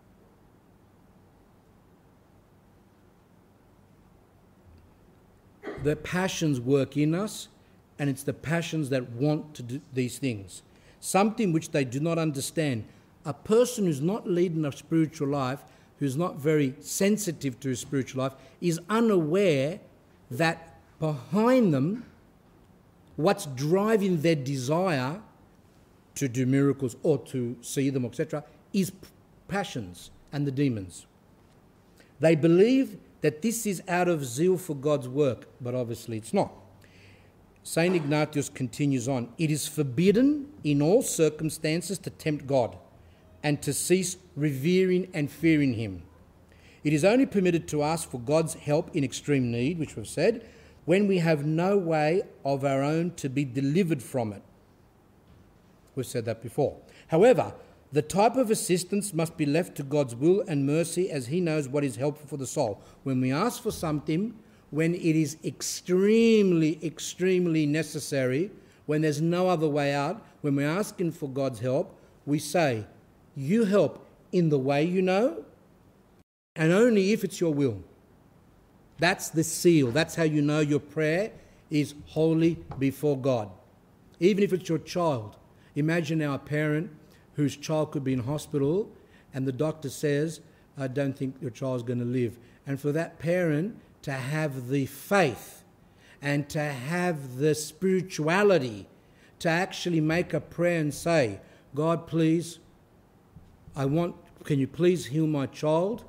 The passions work in us, and it's the passions that want to do these things. Something which they do not understand. A person who's not leading a spiritual life, who's not very sensitive to his spiritual life, is unaware that behind them, what's driving their desire to do miracles or to see them, et cetera, is passions and the demons. They believe that this is out of zeal for God's work, but obviously it's not. Saint Ignatius continues on, it is forbidden in all circumstances to tempt God and to cease revering and fearing him. It is only permitted to ask for God's help in extreme need, which we've said, when we have no way of our own to be delivered from it. We've said that before. However, the type of assistance must be left to God's will and mercy as he knows what is helpful for the soul. When we ask for something, when it is extremely, extremely necessary, when there's no other way out, when we're asking for God's help, we say, you help in the way you know, and only if it's your will. That's the seal. That's how you know your prayer is holy before God. Even if it's your child. Imagine now a parent whose child could be in hospital and the doctor says, I don't think your child's going to live. And for that parent to have the faith and to have the spirituality to actually make a prayer and say, God, please, I want, can you please heal my child?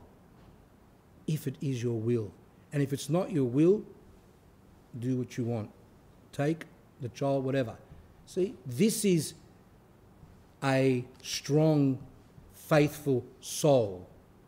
If it is your will. And if it's not your will, do what you want. Take the child, whatever. See, this is a strong, faithful soul.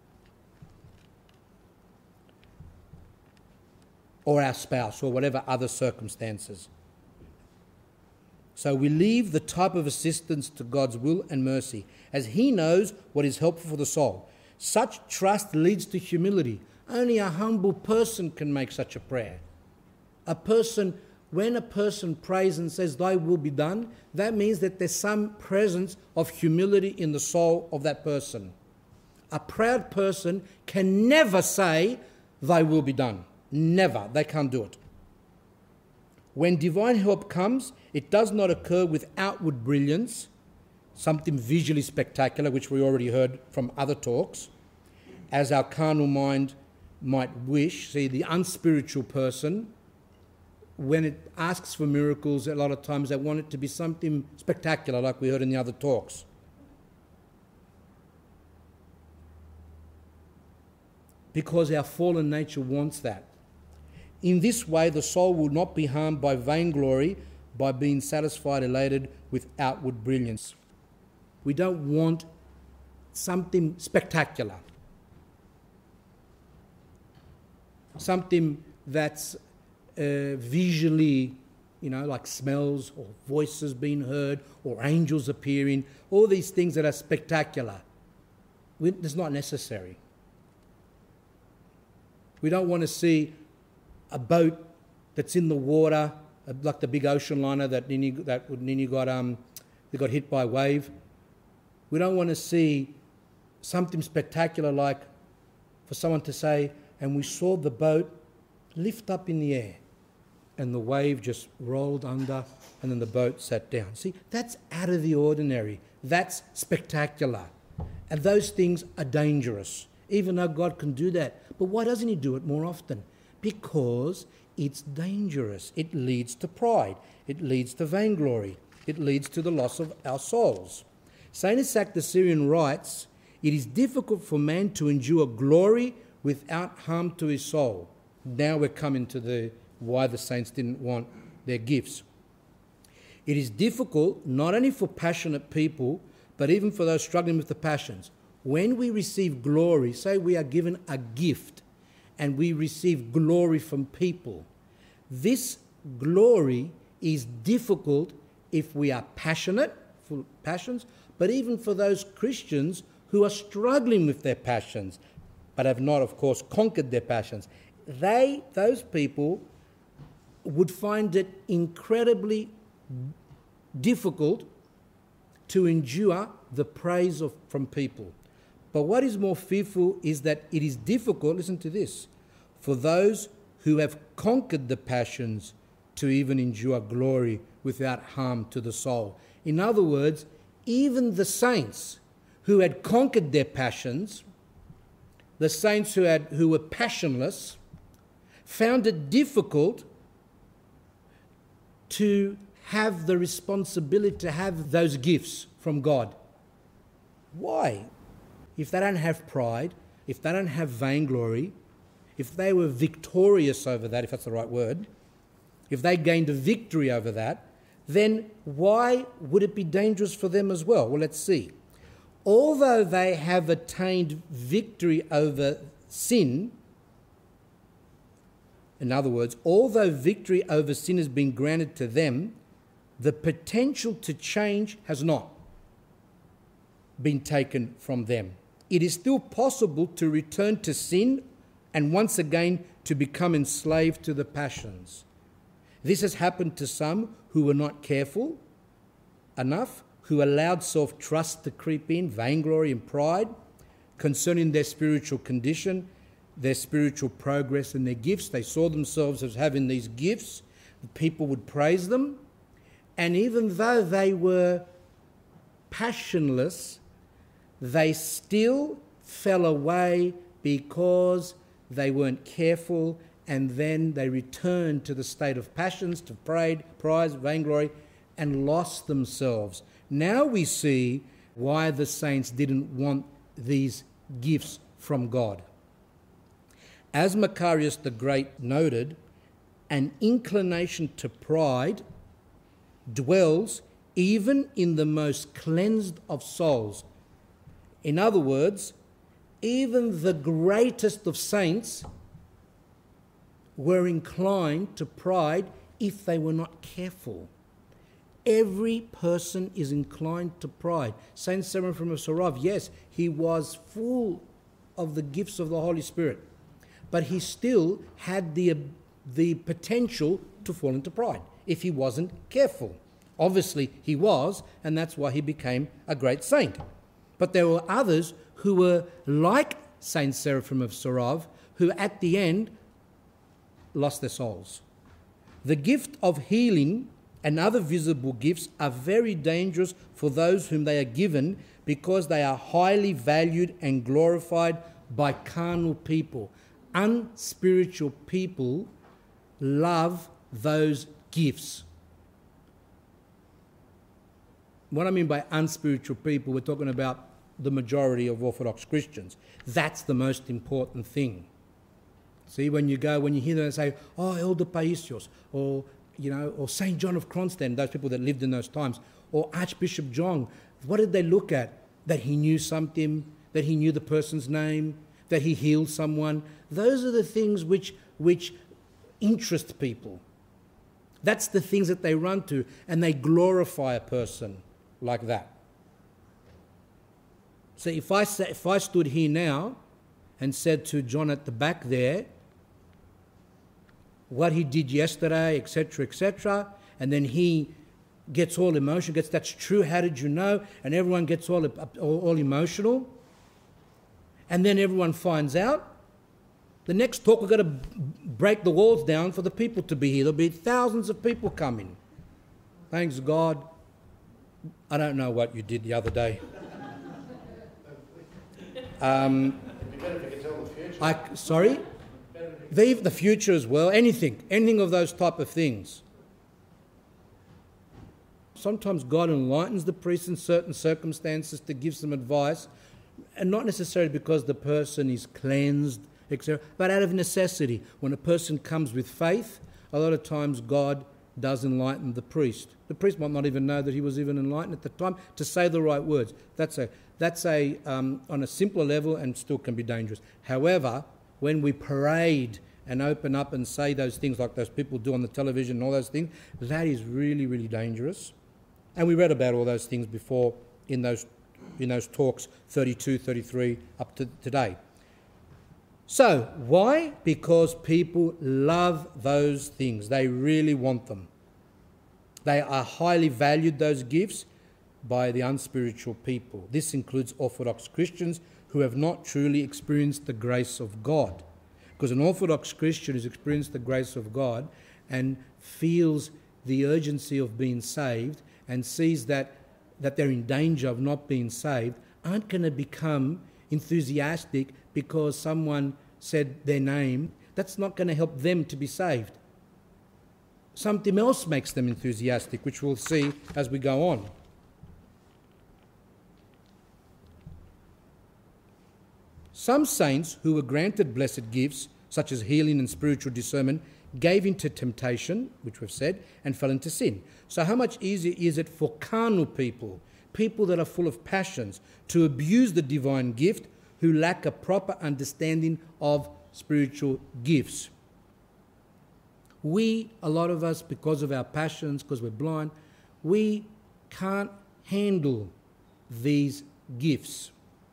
Or our spouse, or whatever other circumstances. So we leave the type of assistance to God's will and mercy, as he knows what is helpful for the soul. Such trust leads to humility. Only a humble person can make such a prayer. A person, when a person prays and says, thy will be done, that means that there's some presence of humility in the soul of that person. A proud person can never say, thy will be done. Never. They can't do it. When divine help comes, it does not occur with outward brilliance, something visually spectacular, which we already heard from other talks, as our carnal mind might wish. See, the unspiritual person, when it asks for miracles, a lot of times they want it to be something spectacular, like we heard in the other talks. Because our fallen nature wants that. In this way, the soul will not be harmed by vainglory, by being satisfied, elated with outward brilliance. We don't want something spectacular. Something that's uh, visually, you know, like smells or voices being heard or angels appearing, all these things that are spectacular. We, it's not necessary. We don't want to see a boat that's in the water like the big ocean liner that Nini, that Nini got um, they got hit by a wave. We don't want to see something spectacular like for someone to say, and we saw the boat lift up in the air and the wave just rolled under and then the boat sat down. See, that's out of the ordinary. That's spectacular. And those things are dangerous, even though God can do that. But why doesn't he do it more often? Because it's dangerous. It leads to pride. It leads to vainglory. It leads to the loss of our souls. Saint Isaac the Syrian writes, "It is difficult for man to endure glory without harm to his soul." Now we're coming to the why the saints didn't want their gifts. It is difficult not only for passionate people, but even for those struggling with the passions. When we receive glory, say we are given a gift and we receive glory from people, this glory is difficult if we are passionate, full of passions, but even for those Christians who are struggling with their passions, but have not, of course, conquered their passions. They, those people, would find it incredibly difficult to endure the praise of, from people. But what is more fearful is that it is difficult, listen to this, for those who have conquered the passions to even endure glory without harm to the soul. In other words, even the saints who had conquered their passions, the saints who had who were passionless, found it difficult to have the responsibility to have those gifts from God. Why? If they don't have pride, if they don't have vainglory, if they were victorious over that, if that's the right word, if they gained a victory over that, then why would it be dangerous for them as well? Well, let's see. Although they have attained victory over sin, in other words, although victory over sin has been granted to them, the potential to change has not been taken from them. It is still possible to return to sin and once again to become enslaved to the passions. This has happened to some who were not careful enough, who allowed self-trust to creep in, vainglory and pride, concerning their spiritual condition, their spiritual progress and their gifts. They saw themselves as having these gifts. People would praise them. And even though they were passionless, they still fell away because they weren't careful, and then they returned to the state of passions, to pride, pride, vainglory, and lost themselves. Now we see why the saints didn't want these gifts from God. As Macarius the Great noted, an inclination to pride dwells even in the most cleansed of souls. In other words, even the greatest of saints were inclined to pride if they were not careful. Every person is inclined to pride. Saint Seraphim of Sarov, yes, he was full of the gifts of the Holy Spirit, but he still had the, the potential to fall into pride if he wasn't careful. Obviously he was, and that's why he became a great saint. But there were others who were like Saint Seraphim of Sarov, who at the end lost their souls. The gift of healing and other visible gifts are very dangerous for those whom they are given, because they are highly valued and glorified by carnal people. Unspiritual people love those gifts. What I mean by unspiritual people, we're talking about the majority of Orthodox Christians. That's the most important thing. See, when you go, when you hear them say, oh, Elder Paisios, or, you know, or Saint John of Kronstadt, those people that lived in those times, or Archbishop John, what did they look at? That he knew something, that he knew the person's name, that he healed someone. Those are the things which, which interest people. That's the things that they run to, and they glorify a person like that. So if I, say, if I stood here now and said to John at the back there, what he did yesterday, et cetera, et cetera, and then he gets all emotional, gets, that's true, how did you know? And everyone gets all, all, all emotional. And then everyone finds out. The next talk, we're going to break the walls down for the people to be here. There'll be thousands of people coming. Thanks God. I don't know what you did the other day. Um, I, sorry? The, the future as well, anything, anything of those type of things. Sometimes God enlightens the priest in certain circumstances to give some advice, and not necessarily because the person is cleansed, et cetera, but out of necessity. When a person comes with faith, a lot of times God does enlighten the priest. The priest might not even know that he was even enlightened at the time to say the right words. That's a that's a um, on a simpler level and still can be dangerous. However, when we parade and open up and say those things like those people do on the television and all those things, that is really, really dangerous. And we read about all those things before in those in those talks, thirty-two, thirty-three, up to today. So, why? Because people love those things. They really want them. They are highly valued, those gifts, by the unspiritual people. This includes Orthodox Christians who have not truly experienced the grace of God. Because an Orthodox Christian who's experienced the grace of God and feels the urgency of being saved and sees that, that they're in danger of not being saved, aren't going to become enthusiastic because someone said their name. That's not going to help them to be saved. Something else makes them enthusiastic, which we'll see as we go on. Some saints who were granted blessed gifts, such as healing and spiritual discernment, gave into temptation, which we've said, and fell into sin. So how much easier is it for carnal people, people that are full of passions, to abuse the divine gift who lack a proper understanding of spiritual gifts? We, a lot of us, because of our passions, because we're blind, we can't handle these gifts.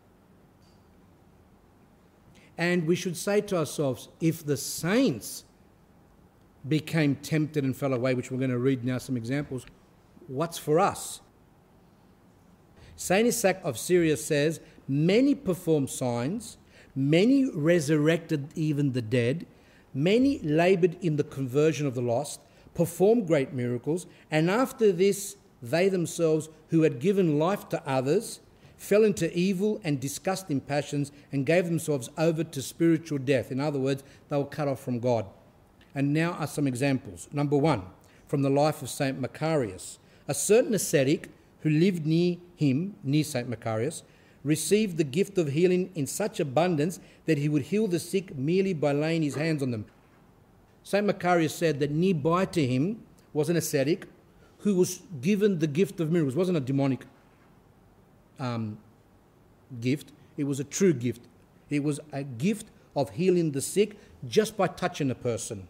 And we should say to ourselves, if the saints became tempted and fell away, which we're going to read now some examples, what's for us? Saint Isaac of Syria says, many performed signs, many resurrected even the dead, many laboured in the conversion of the lost, performed great miracles, and after this they themselves, who had given life to others, fell into evil and disgusting passions and gave themselves over to spiritual death. In other words, they were cut off from God. And now are some examples. Number one, from the life of Saint Macarius. A certain ascetic who lived near him, near Saint Macarius, received the gift of healing in such abundance that he would heal the sick merely by laying his hands on them. Saint Macarius said that nearby to him was an ascetic who was given the gift of miracles. It wasn't a demonic um, gift. It was a true gift. It was a gift of healing the sick just by touching a person.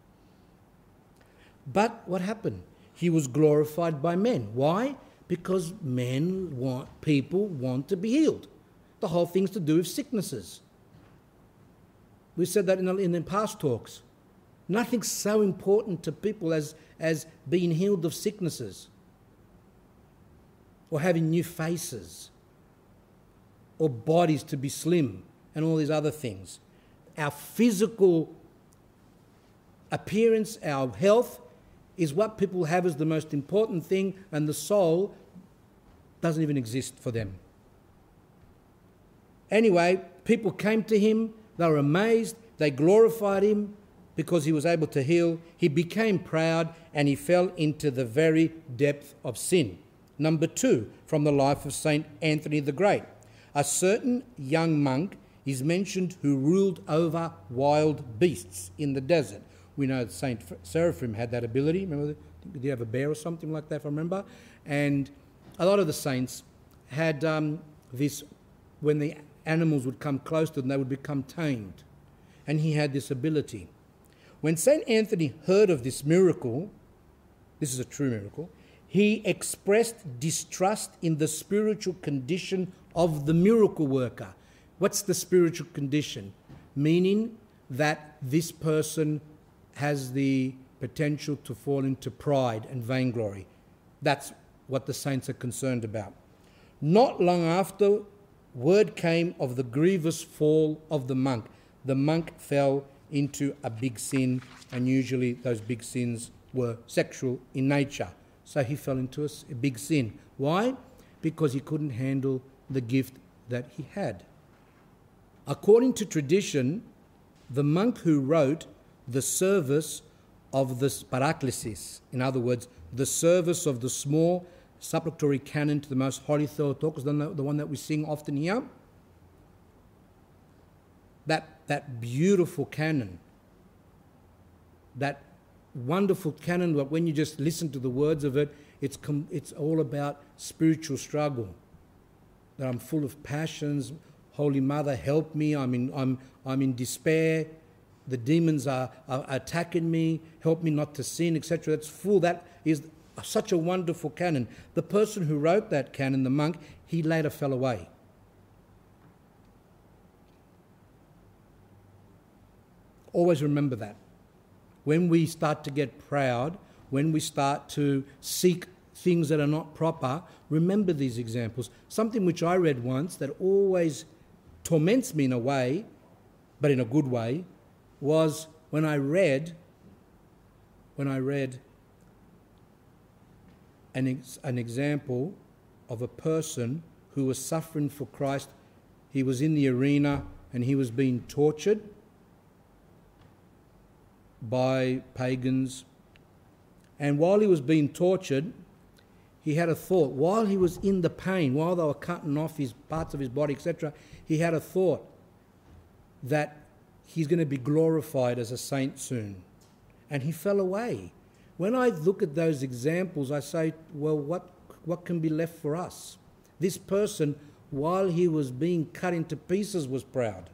But what happened? He was glorified by men. Why? Because men want, people want to be healed. The whole thing's to do with sicknesses. We said that in the, in the past talks. Nothing's so important to people as, as being healed of sicknesses, or having new faces, or bodies to be slim, and all these other things. Our physical appearance, our health, is what people have as the most important thing, and the soul doesn't even exist for them. Anyway, people came to him, they were amazed, they glorified him because he was able to heal. He became proud and he fell into the very depth of sin. Number two, from the life of Saint Anthony the Great. A certain young monk is mentioned who ruled over wild beasts in the desert. We know that Saint Seraphim had that ability. Remember, did he have a bear or something like that, if I remember? And a lot of the saints had um, this, when the animals would come close to them, they would become tamed. And he had this ability. When Saint Anthony heard of this miracle, this is a true miracle, he expressed distrust in the spiritual condition of the miracle worker. What's the spiritual condition? Meaning that this person has the potential to fall into pride and vainglory. That's what the saints are concerned about. Not long after, word came of the grievous fall of the monk. The monk fell into a big sin, and usually those big sins were sexual in nature. So he fell into a, a big sin. Why? Because he couldn't handle the gift that he had. According to tradition, the monk who wrote the service of the paraklesis, in other words, the service of the small supplicatory canon to the Most Holy Theotokos, the, the one that we sing often here, that, that beautiful canon, that wonderful canon, but when you just listen to the words of it, it's, com- it's all about spiritual struggle, that I'm full of passions. Holy Mother, help me, I'm in, I'm, I'm in despair, the demons are, are attacking me, help me not to sin, et cetera. That's full. That is such a wonderful canon. The person who wrote that canon, the monk, he later fell away. Always remember that. When we start to get proud, when we start to seek things that are not proper, remember these examples. Something which I read once that always torments me in a way, but in a good way, was when I read, when I read an, ex- an example of a person who was suffering for Christ. He was in the arena and he was being tortured by pagans. And while he was being tortured, he had a thought. While he was in the pain, while they were cutting off his parts of his body, et cetera, he had a thought that he's going to be glorified as a saint soon. And he fell away. When I look at those examples, I say, well, what, what can be left for us? This person, while he was being cut into pieces, was proud.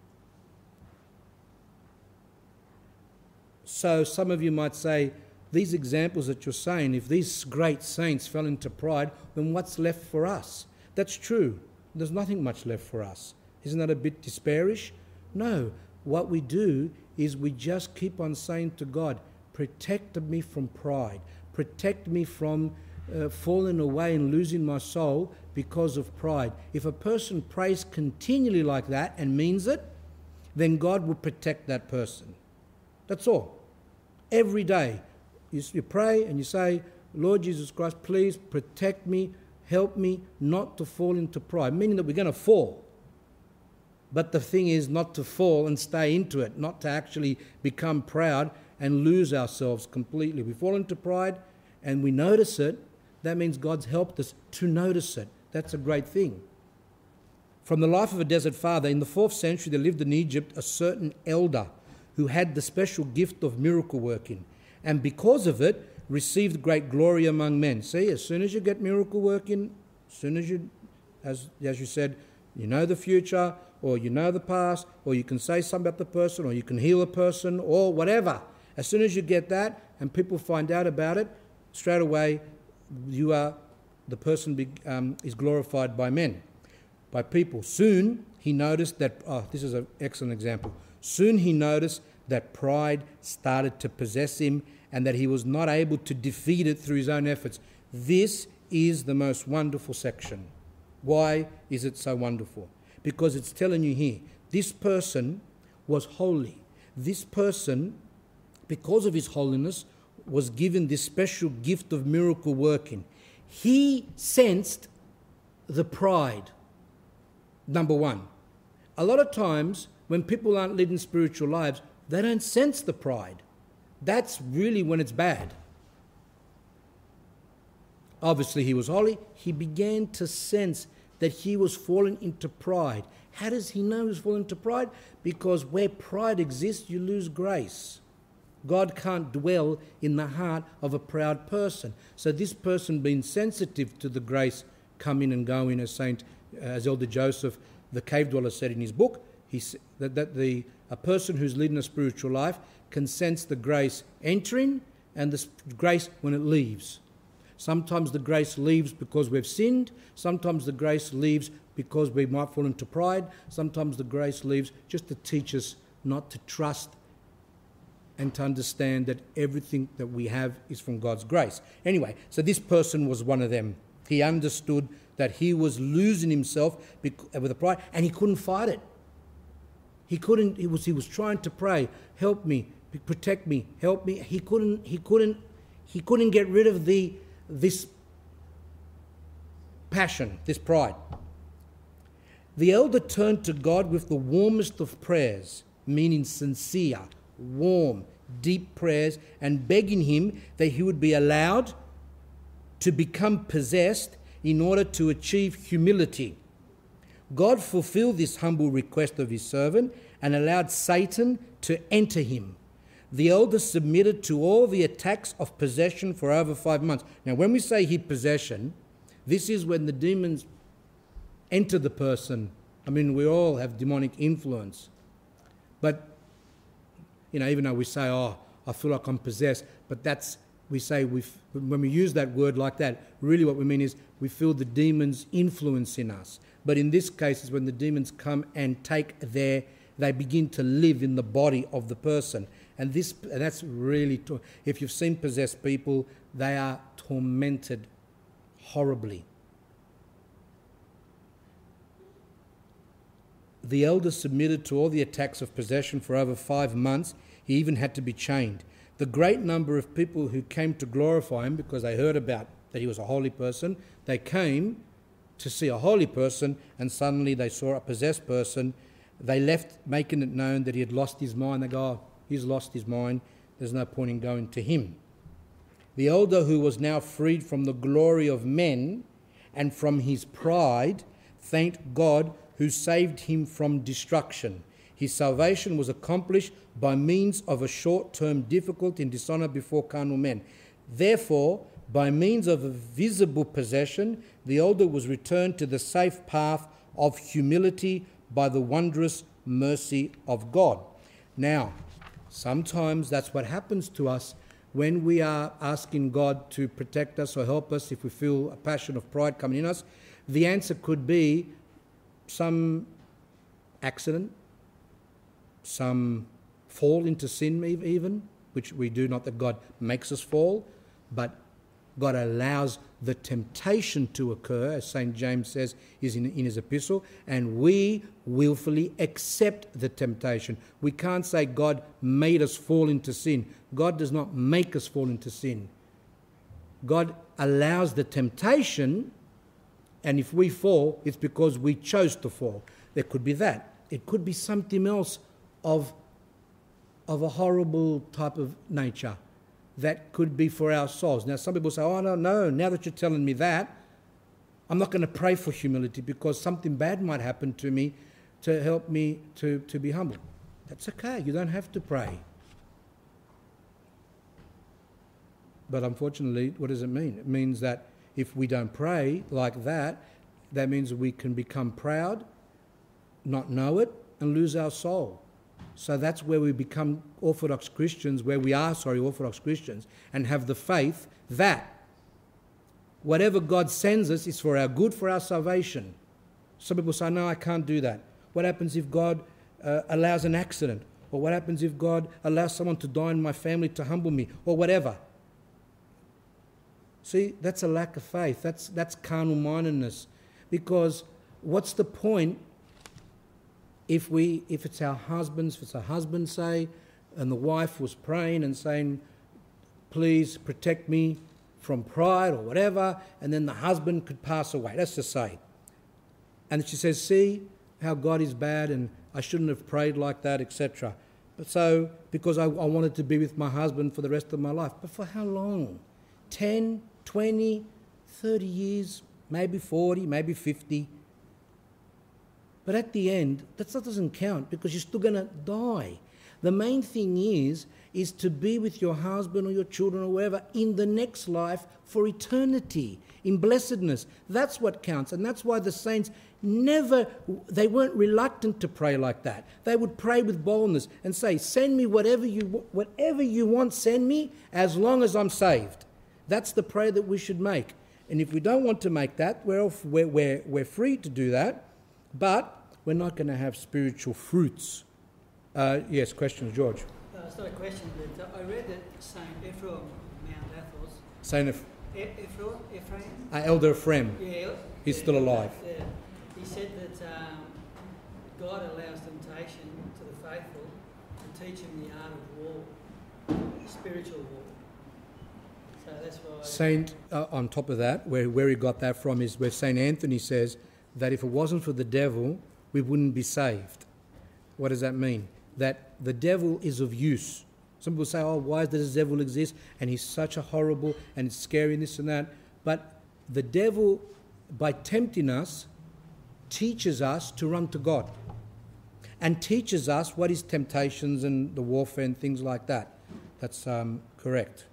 So some of you might say, these examples that you're saying, if these great saints fell into pride, then what's left for us? That's true. There's nothing much left for us. Isn't that a bit despairish? No. What we do is we just keep on saying to God, protect me from pride. Protect me from uh, falling away and losing my soul because of pride. If a person prays continually like that and means it, then God will protect that person. That's all. Every day. You, you pray and you say, Lord Jesus Christ, please protect me, help me not to fall into pride, meaning that we're going to fall. But the thing is not to fall and stay into it, not to actually become proud and lose ourselves completely. We fall into pride and we notice it. That means God's helped us to notice it. That's a great thing. From the life of a desert father, in the fourth century there lived in Egypt a certain elder who had the special gift of miracle working, and because of it received great glory among men. See, as soon as you get miracle working, as soon as you, as, as you said, you know the future, or you know the past, or you can say something about the person, or you can heal a person, or whatever. As soon as you get that and people find out about it, straight away you are, the person be, um, is glorified by men, by people. Soon he noticed that, oh, this is an excellent example. Soon he noticed that pride started to possess him and that he was not able to defeat it through his own efforts. This is the most wonderful section. Why is it so wonderful? Because it's telling you here, this person was holy. This person, because of his holiness, was given this special gift of miracle working. He sensed the pride, number one. A lot of times, when people aren't leading spiritual lives, they don't sense the pride. That's really when it's bad. Obviously, he was holy. He began to sense that he was falling into pride. How does he know he was falling into pride? Because where pride exists, you lose grace. God can't dwell in the heart of a proud person. So this person, being sensitive to the grace coming and going, as Saint, as Elder Joseph, the cave dweller, said in his book, he, that, that the a person who's leading a spiritual life can sense the grace entering and the grace when it leaves. Sometimes the grace leaves because we've sinned. Sometimes the grace leaves because we might fall into pride. Sometimes the grace leaves just to teach us not to trust and to understand that everything that we have is from God's grace. Anyway, so this person was one of them. He understood that he was losing himself with a pride, and he couldn't fight it. He couldn't. He was. He was trying to pray, "Help me, protect me, help me." He couldn't. He couldn't. He couldn't get rid of the this passion, this pride. The elder turned to God with the warmest of prayers, meaning sincere, warm, deep prayers, and begging him that he would be allowed to become possessed in order to achieve humility. God fulfilled this humble request of his servant and allowed Satan to enter him. The elder submitted to all the attacks of possession for over five months. Now, when we say he possession, this is when the demons enter the person. I mean, we all have demonic influence. But, you know, even though we say, oh, I feel like I'm possessed, but that's, we say, we when we use that word like that, really what we mean is we feel the demon's influence in us. But in this case, is when the demons come and take their, they begin to live in the body of the person. And this, and that's really, if you've seen possessed people, they are tormented horribly. The elder submitted to all the attacks of possession for over five months. He even had to be chained. The great number of people who came to glorify him because they heard about that he was a holy person, they came to see a holy person, and suddenly they saw a possessed person. They left making it known that he had lost his mind. They go, oh, he's lost his mind. There's no point in going to him. The elder, who was now freed from the glory of men and from his pride, thanked God who saved him from destruction. His salvation was accomplished by means of a short-term difficulty and dishonour before carnal men. Therefore, by means of a visible possession, the elder was returned to the safe path of humility by the wondrous mercy of God. Now, sometimes that's what happens to us when we are asking God to protect us or help us. If we feel a passion of pride coming in us, the answer could be some accident, some fall into sin even, which we do, not that God makes us fall, but God allows the temptation to occur, as Saint James says is in, in his epistle, and we willfully accept the temptation. We can't say God made us fall into sin. God does not make us fall into sin. God allows the temptation, and if we fall, it's because we chose to fall. There could be that. It could be something else of, of a horrible type of nature that could be for our souls. Now, some people say, oh, no, no, now that you're telling me that, I'm not going to pray for humility because something bad might happen to me to help me to, to be humble. That's okay. You don't have to pray. But unfortunately, what does it mean? It means that if we don't pray like that, that means we can become proud, not know it, and lose our soul. So that's where we become Orthodox Christians, where we are, sorry, Orthodox Christians, and have the faith that whatever God sends us is for our good, for our salvation. Some people say, no, I can't do that. What happens if God uh, allows an accident? Or what happens if God allows someone to die in my family to humble me? Or whatever. See, that's a lack of faith. That's, that's carnal-mindedness. Because what's the point if we, if it's our husbands, if it's a husband, say, and the wife was praying and saying, please protect me from pride or whatever, and then the husband could pass away, let's just say. And she says, see how God is bad and I shouldn't have prayed like that, et cetera. But so, because I, I wanted to be with my husband for the rest of my life. But for how long? ten, twenty, thirty years, maybe forty, maybe fifty. But at the end, that doesn't count because you're still going to die. The main thing is, is to be with your husband or your children or wherever in the next life for eternity, in blessedness. That's what counts. And that's why the saints never, they weren't reluctant to pray like that. They would pray with boldness and say, send me whatever you, whatever you want, send me, as long as I'm saved. That's the prayer that we should make. And if we don't want to make that, we're, off, we're, we're, we're free to do that. But we're not going to have spiritual fruits. Uh, yes, questions, George. Uh, Uh, it's not a question, but uh, I read that Saint Ephraim, Mount Athos, Saint Eph- e- Ephraim, Ephraim, uh, Elder Ephraim, yeah, he's yeah, still alive. Yeah, he said that um, God allows temptation to the faithful and teach them the art of war, spiritual war. So that's why. Saint, uh, on top of that, where, where he got that from is where Saint Anthony says that if it wasn't for the devil, we wouldn't be saved. What does that mean? That the devil is of use. Some people say, oh, why does the devil exist? And he's such a horrible and it's scary and this and that. But the devil, by tempting us, teaches us to run to God and teaches us what is temptations and the warfare and things like that. That's um, correct.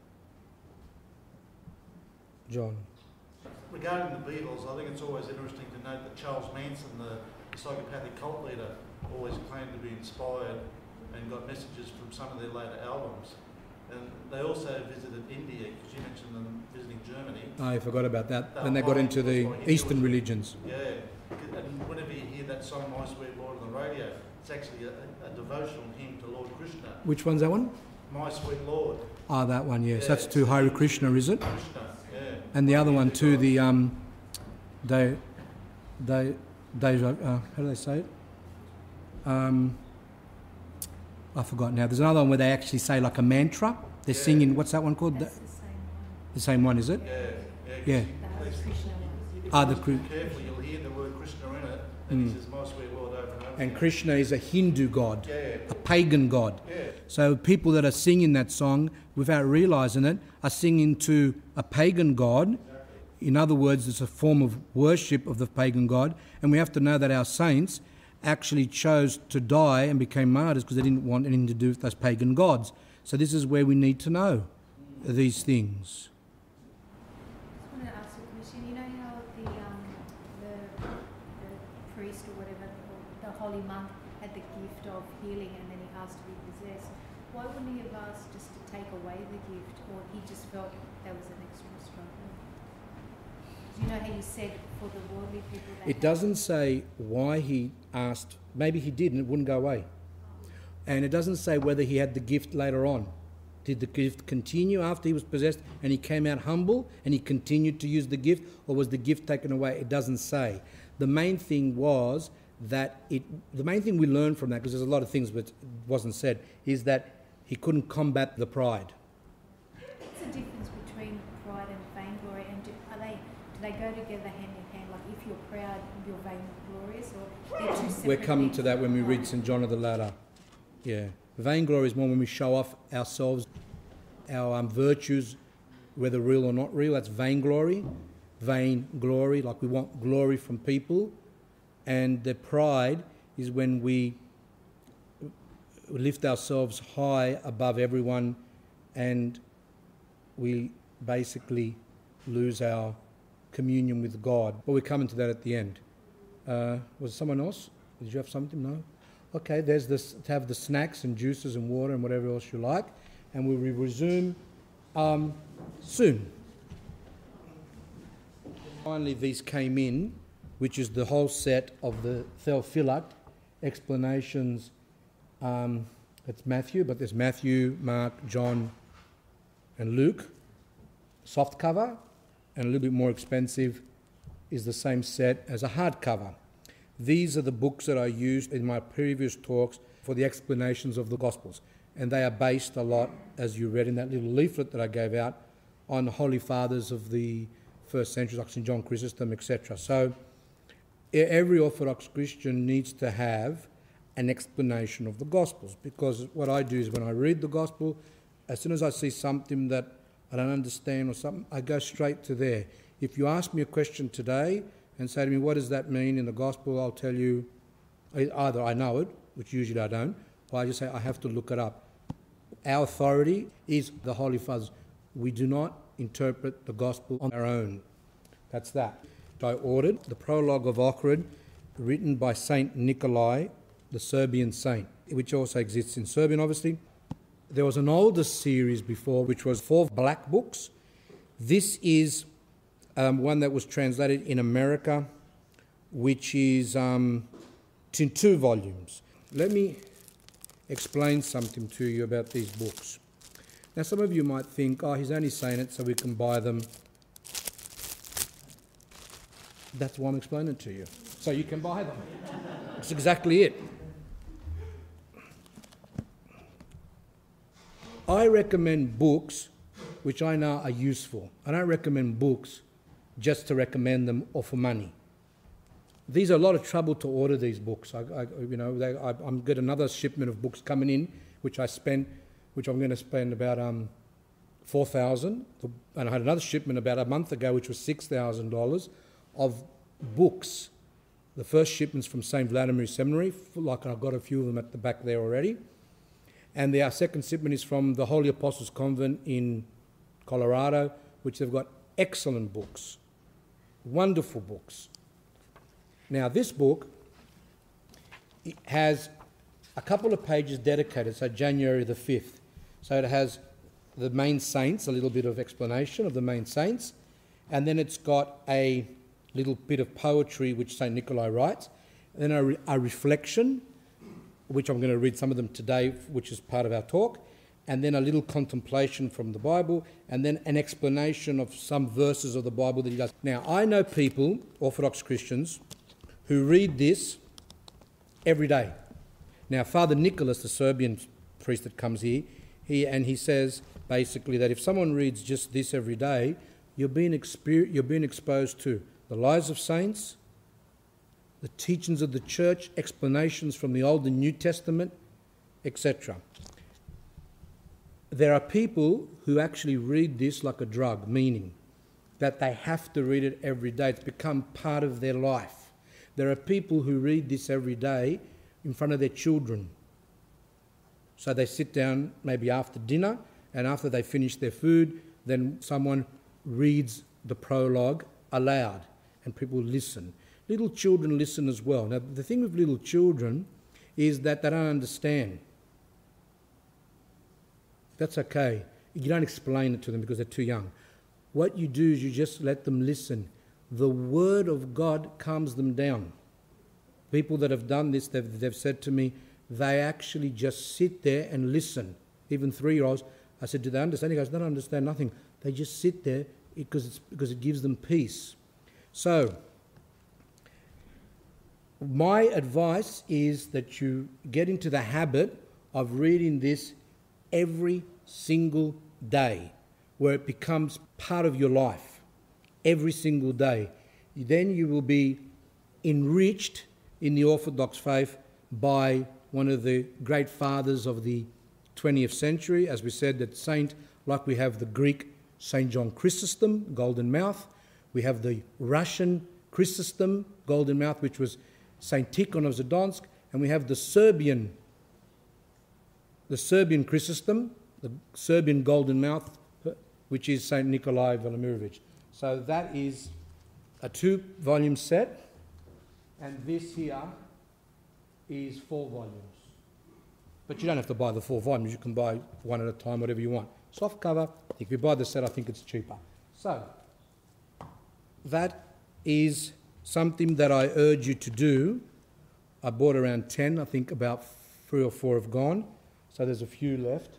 John. Regarding the Beatles, I think it's always interesting to note that Charles Manson, the psychopathic cult leader, always claimed to be inspired and got messages from some of their later albums. And they also visited India, because you mentioned them visiting Germany. Oh, I forgot about that. They Then they were got hiding into the towards Eastern Hinduism. religions. Yeah, and whenever you hear that song, My Sweet Lord, on the radio, it's actually a, a devotional hymn to Lord Krishna. Which one's that one? My Sweet Lord. Ah, oh, that one, yes. Yeah, That's to Hare Krishna, is it? Krishna, yeah. And the other one too, the um, they, they, they. Uh, how do they say it? Um, I forgot now. There's another one where they actually say like a mantra. They're Yeah. singing. What's that one called? That's The, the same one. the same one, is it? Yeah, yeah. 'cause Yeah. you- The Hare if Krishna one. you Ah, the listen Kri- carefully, you'll hear the word Krishna in it, and Mm. he says, My Sweet Lord, over and over And again. Krishna is a Hindu god, Yeah, a pagan god. yeah. So people that are singing that song without realising it are singing to a pagan god. In other words, it's a form of worship of the pagan god. And we have to know that our saints actually chose to die and became martyrs because they didn't want anything to do with those pagan gods. So this is where we need to know these things. I just want to ask a question. You know how the um, the, the priest or whatever, or the holy monk, had the gift of healing, and then he asked to be possessed. Why wouldn't he have asked just to take away the gift, or he just felt that was an extra struggle? Do you know how you said for the worldly people? That It doesn't say why he asked. Maybe he did and it wouldn't go away. And it doesn't say whether he had the gift later on. Did the gift continue after he was possessed and he came out humble and he continued to use the gift, or was the gift taken away? It doesn't say. The main thing was that it, the main thing we learned from that, because there's a lot of things but it wasn't said, is that he couldn't combat the pride. What's the difference between pride and vainglory? And do, are they do they go together hand in hand? Like if you're proud, you're vainglorious, or they're two separate We're coming things? to that when we read Right. Saint John of the Ladder. Yeah. Vainglory is more when we show off ourselves, our um, virtues, whether real or not real. That's vainglory. Vainglory, like we want glory from people. And the pride is when we lift ourselves high above everyone and we basically lose our communion with God. But we're coming to that at the end. Uh, was someone else? Did you have something? No? Okay, there's this, to have the snacks and juices and water and whatever else you like. And we will resume um, soon. Finally, these came in, which is the whole set of the Theophylact explanations. Um, it's Matthew, but there's Matthew, Mark, John, and Luke. Soft cover, and a little bit more expensive is the same set as a hardcover. These are the books that I used in my previous talks for the explanations of the Gospels, and they are based a lot, as you read in that little leaflet that I gave out, on the Holy Fathers of the first century, like Saint John Chrysostom, et cetera. So every Orthodox Christian needs to have an explanation of the Gospels, because what I do is when I read the Gospel, as soon as I see something that I don't understand or something, I go straight to there. If you ask me a question today and say to me, what does that mean in the Gospel, I'll tell you either I know it, which usually I don't, or I just say I have to look it up. Our authority is the Holy Fathers. We do not interpret the Gospel on our own. That's that. I ordered the prologue of Ohrid, written by Saint Nikolai, the Serbian saint, which also exists in Serbian, obviously. There was an older series before, which was four black books. This is um, one that was translated in America, which is um, in two volumes. Let me explain something to you about these books. Now, some of you might think, oh, he's only saying it so we can buy them. That's why I'm explaining it to you. So you can buy them. That's exactly it. I recommend books which I know are useful. I don't recommend books just to recommend them or for money. These are a lot of trouble to order these books. I, I, you know, they, I, I'm got another shipment of books coming in, which I spent, which I'm going to spend about um, four thousand dollars. And I had another shipment about a month ago, which was six thousand dollars of books. The first shipment's from Saint Vladimir Seminary, like I've got a few of them at the back there already. And the, our second shipment is from the Holy Apostles Convent in Colorado, which they've got excellent books, wonderful books. Now, this book it has a couple of pages dedicated, so January the fifth. So it has the main saints, a little bit of explanation of the main saints, and then it's got a little bit of poetry which Saint Nikolai writes, and then a, re- a reflection, which I'm going to read some of them today, which is part of our talk, and then a little contemplation from the Bible, and then an explanation of some verses of the Bible that he does. Now, I know people, Orthodox Christians, who read this every day. Now, Father Nicholas, the Serbian priest that comes here, he and he says basically that if someone reads just this every day, you're being, exper- you're being exposed to the lives of saints, the teachings of the church, explanations from the Old and New Testament, et cetera. There are people who actually read this like a drug, meaning that they have to read it every day. It's become part of their life. There are people who read this every day in front of their children. So they sit down maybe after dinner, and after they finish their food, then someone reads the prologue aloud, and people listen. Little children listen as well. Now, the thing with little children is that they don't understand. That's okay. You don't explain it to them because they're too young. What you do is you just let them listen. The Word of God calms them down. People that have done this, they've, they've said to me, they actually just sit there and listen. Even three-year-olds, I said, do they understand? He goes, they don't understand nothing. They just sit there because, it's, because it gives them peace. So, my advice is that you get into the habit of reading this every single day, where it becomes part of your life, every single day. Then you will be enriched in the Orthodox faith by one of the great fathers of the twentieth century. As we said, that saint, like we have the Greek Saint John Chrysostom, golden mouth. We have the Russian Chrysostom, golden mouth, which was Saint Tikhon of Zadonsk, and we have the Serbian, the Serbian Chrysostom, the Serbian golden mouth, which is Saint Nikolai Velimirovich. So that is a two-volume set, and this here is four volumes. But you don't have to buy the four volumes. You can buy one at a time, whatever you want. Soft cover. If you buy the set, I think it's cheaper. So that is something that I urge you to do. I bought around ten. I think about three or four have gone. So there's a few left.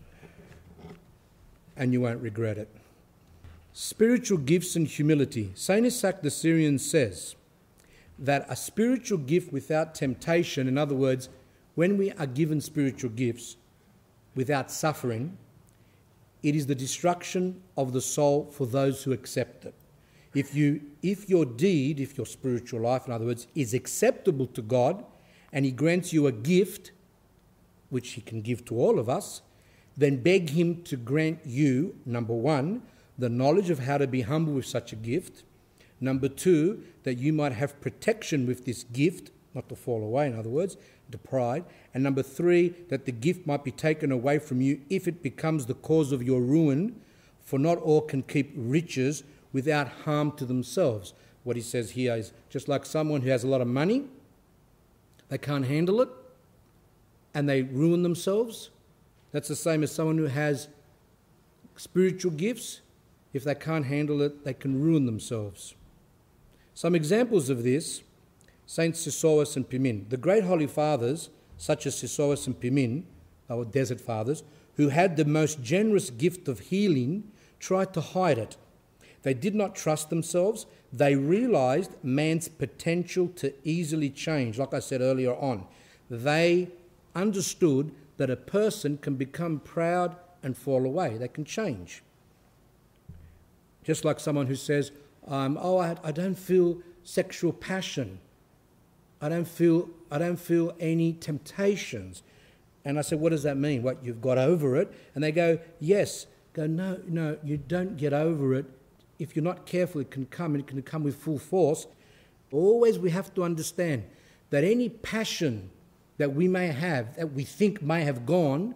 And you won't regret it. Spiritual gifts and humility. Saint Isaac the Syrian says that a spiritual gift without temptation, in other words, when we are given spiritual gifts without suffering, it is the destruction of the soul for those who accept it. If you, if your deed, if your spiritual life, in other words, is acceptable to God, and He grants you a gift, which He can give to all of us, then beg Him to grant you, number one, the knowledge of how to be humble with such a gift. Number two, that you might have protection with this gift, not to fall away, in other words, to pride. And number three, that the gift might be taken away from you if it becomes the cause of your ruin, for not all can keep riches without harm to themselves. What he says here is just like someone who has a lot of money, they can't handle it, and they ruin themselves. That's the same as someone who has spiritual gifts. If they can't handle it, they can ruin themselves. Some examples of this, Saints Sisoas and Pimin. The great Holy Fathers such as Sisoas and Pimin, our desert fathers, who had the most generous gift of healing, tried to hide it. They did not trust themselves. They realised man's potential to easily change, like I said earlier on. They understood that a person can become proud and fall away. They can change. Just like someone who says, um, oh, I, I don't feel sexual passion. I don't feel, I don't feel any temptations. And I said, what does that mean? What, you've got over it? And they go, yes. Go, no, no, you don't get over it. If you're not careful, it can come, and it can come with full force. Always we have to understand that any passion that we may have, that we think may have gone,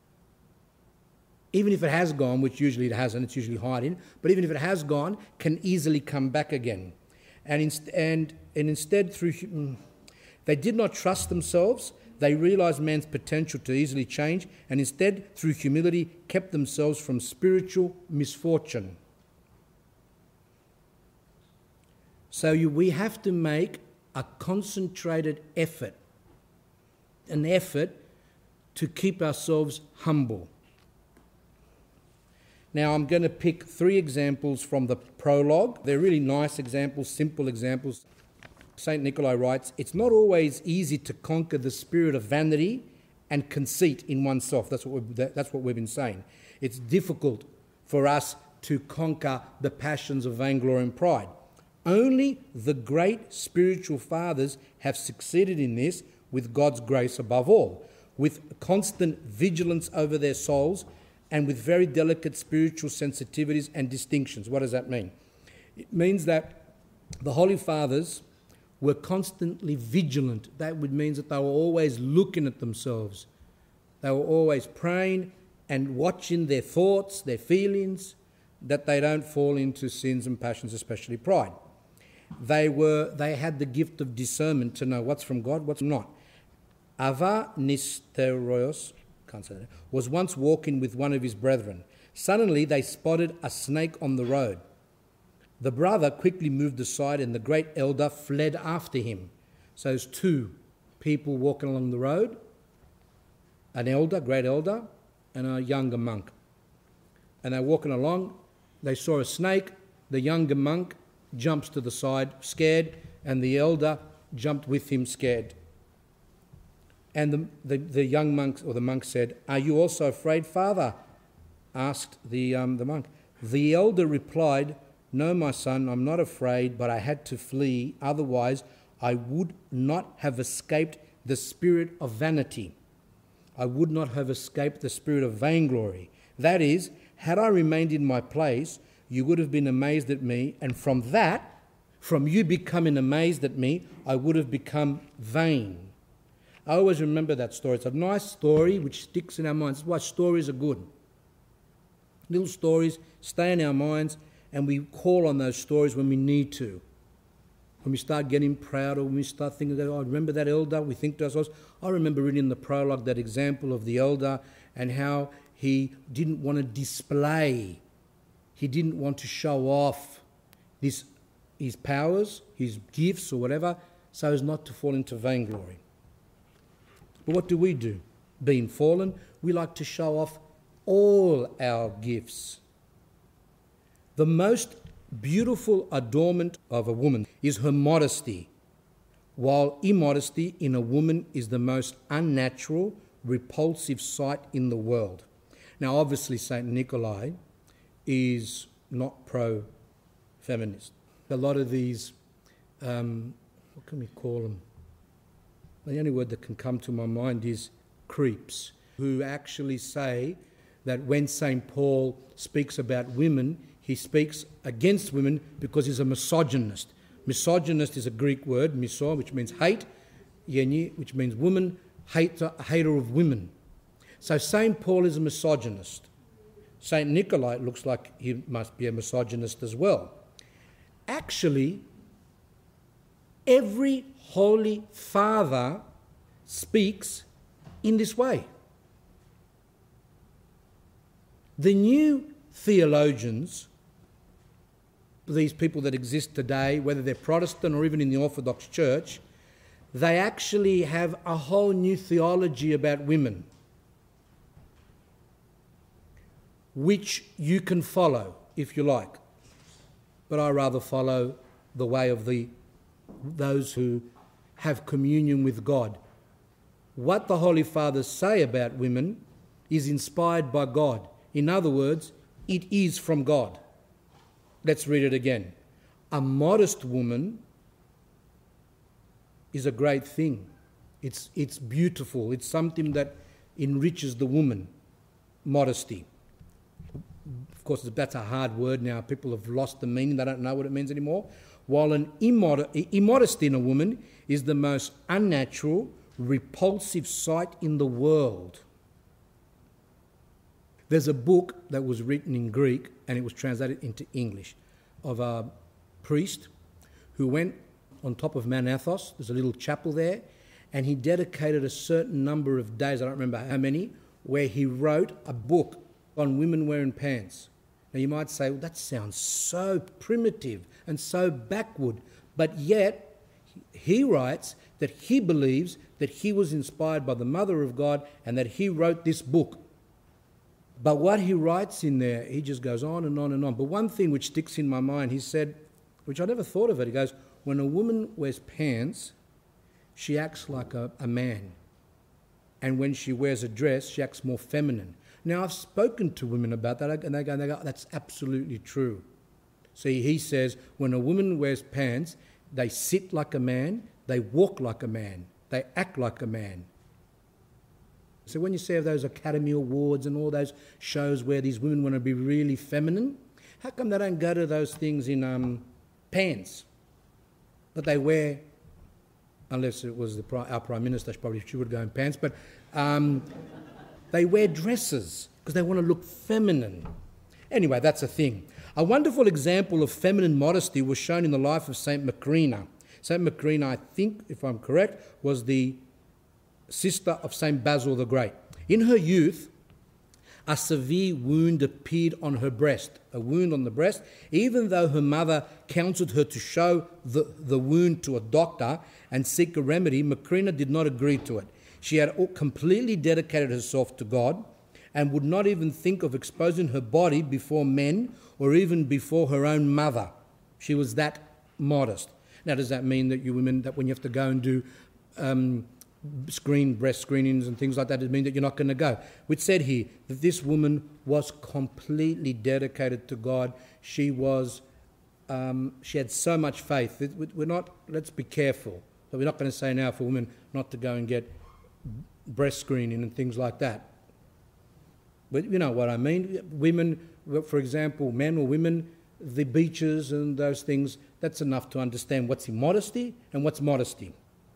even if it has gone, which usually it hasn't, it's usually hiding, but even if it has gone, can easily come back again. And, inst- and, and instead, through they did not trust themselves. They realised man's potential to easily change, and instead, through humility, kept themselves from spiritual misfortune. So you, we have to make a concentrated effort, an effort to keep ourselves humble. Now I'm going to pick three examples from the prologue. They're really nice examples, simple examples. Saint Nikolai writes, it's not always easy to conquer the spirit of vanity and conceit in oneself. That's what, we've, that's what we've been saying. It's difficult for us to conquer the passions of vainglory and pride. Only the great spiritual fathers have succeeded in this with God's grace above all, with constant vigilance over their souls and with very delicate spiritual sensitivities and distinctions. What does that mean? It means that the Holy Fathers were constantly vigilant. That would mean that they were always looking at themselves. They were always praying and watching their thoughts, their feelings, that they don't fall into sins and passions, especially pride. They were, they had the gift of discernment to know what's from God, what's not. Ava Nisteroios, can't say that, was once walking with one of his brethren. Suddenly they spotted a snake on the road. The brother quickly moved aside and the great elder fled after him. So there's two people walking along the road, an elder, great elder, and a younger monk. And they're walking along, they saw a snake, the younger monk jumps to the side, scared, and the elder jumped with him, scared. And the, the, the young monk, or the monk said, are you also afraid, father? Asked the, um, the monk. The elder replied, no, my son, I'm not afraid, but I had to flee, otherwise I would not have escaped the spirit of vanity. I would not have escaped the spirit of vainglory. That is, had I remained in my place, you would have been amazed at me, and from that, from you becoming amazed at me, I would have become vain. I always remember that story. It's a nice story which sticks in our minds. That's why stories are good. Little stories stay in our minds, and we call on those stories when we need to. When we start getting proud, or when we start thinking, that, oh, I remember that elder, we think to ourselves, I remember reading in the prologue that example of the elder and how he didn't want to display, he didn't want to show off this, his powers, his gifts or whatever, so as not to fall into vainglory. But what do we do? Being fallen, we like to show off all our gifts. The most beautiful adornment of a woman is her modesty, while immodesty in a woman is the most unnatural, repulsive sight in the world. Now, obviously, Saint Nikolai is not pro-feminist. A lot of these, um, what can we call them? The only word that can come to my mind is creeps, who actually say that when Saint Paul speaks about women, he speaks against women because he's a misogynist. Misogynist is a Greek word, miso, which means hate, yeni, which means woman, hater, a hater of women. So Saint Paul is a misogynist. Saint Nikolai looks like he must be a misogynist as well. Actually, every Holy Father speaks in this way. The new theologians, these people that exist today, whether they're Protestant or even in the Orthodox Church, they actually have a whole new theology about women, which you can follow if you like. But I rather follow the way of the those who have communion with God. What the Holy Fathers say about women is inspired by God. In other words, it is from God. Let's read it again. A modest woman is a great thing. It's, it's beautiful. It's something that enriches the woman. Modesty. Of course, that's a hard word now. People have lost the meaning. They don't know what it means anymore. While an immod- immodesty in a woman is the most unnatural, repulsive sight in the world. There's a book that was written in Greek and it was translated into English of a priest who went on top of Mount Athos. There's a little chapel there, and he dedicated a certain number of days, I don't remember how many, where he wrote a book on women wearing pants. Now you might say, well, that sounds so primitive and so backward, but yet he writes that he believes that he was inspired by the Mother of God and that he wrote this book. But what he writes in there, he just goes on and on and on. But one thing which sticks in my mind, he said, which I never thought of it, he goes, when a woman wears pants, she acts like a, a man. And when she wears a dress, she acts more feminine. Now, I've spoken to women about that, and they go, and they go, that's absolutely true. See, he says, when a woman wears pants, they sit like a man, they walk like a man, they act like a man. So when you see those Academy Awards and all those shows where these women want to be really feminine, how come they don't go to those things in um, pants? But they wear, unless it was the, our Prime Minister, probably she would go in pants, but um, they wear dresses because they want to look feminine. Anyway, that's a thing. A wonderful example of feminine modesty was shown in the life of Saint Macrina. Saint Macrina, I think, if I'm correct, was the sister of Saint Basil the Great. In her youth, a severe wound appeared on her breast, a wound on the breast. Even though her mother counselled her to show the, the wound to a doctor and seek a remedy, Macrina did not agree to it. She had completely dedicated herself to God and would not even think of exposing her body before men or even before her own mother. She was that modest. Now, does that mean that you women, that when you have to go and do um, screen breast screenings and things like that, does it mean that you're not going to go? It's said here that this woman was completely dedicated to God. She was, um, she had so much faith. We're not, let's be careful. But we're not going to say now for women not to go and get breast screening and things like that. But you know what I mean. Women, for example, men or women, the beaches and those things, that's enough to understand what's immodesty and what's modesty.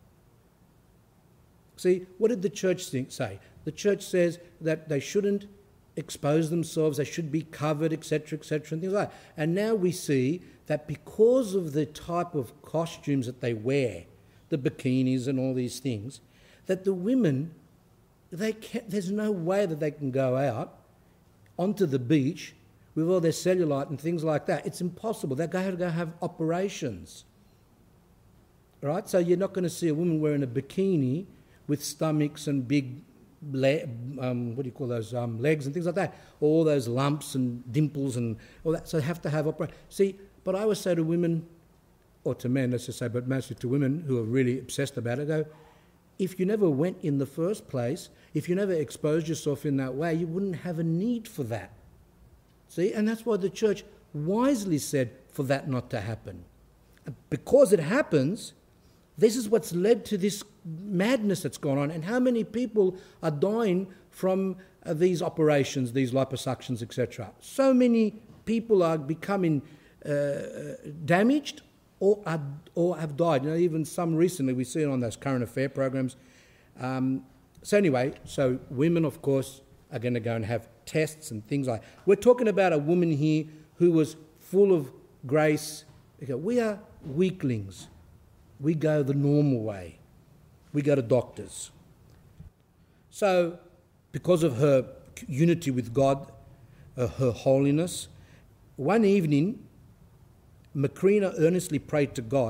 See, what did the church think, say? The church says that they shouldn't expose themselves, they should be covered, et cetera, et cetera, and things like that. And now we see that because of the type of costumes that they wear, the bikinis and all these things, that the women, they can't, there's no way that they can go out onto the beach with all their cellulite and things like that. It's impossible. They're going to go have operations. Right? So you're not going to see a woman wearing a bikini with stomachs and big, le- um, what do you call those, um, legs and things like that. All those lumps and dimples and all that. So they have to have operations. See, but I always say to women, or to men, let's just say, but mostly to women who are really obsessed about it, go, if you never went in the first place, if you never exposed yourself in that way, you wouldn't have a need for that. See, and that's why the church wisely said for that not to happen. Because it happens, this is what's led to this madness that's gone on. And how many people are dying from uh, these operations, these liposuctions, et cetera. So many people are becoming uh, damaged or, are, or have died. You know, even some recently, we see it on those current affair programs. Um, so anyway, so women, of course, are going to go and have tests and things like that. We're talking about a woman here who was full of grace. We are weaklings. We go the normal way. We go to doctors. So, because of her unity with God, uh, her holiness, one evening, Macrina earnestly prayed to God,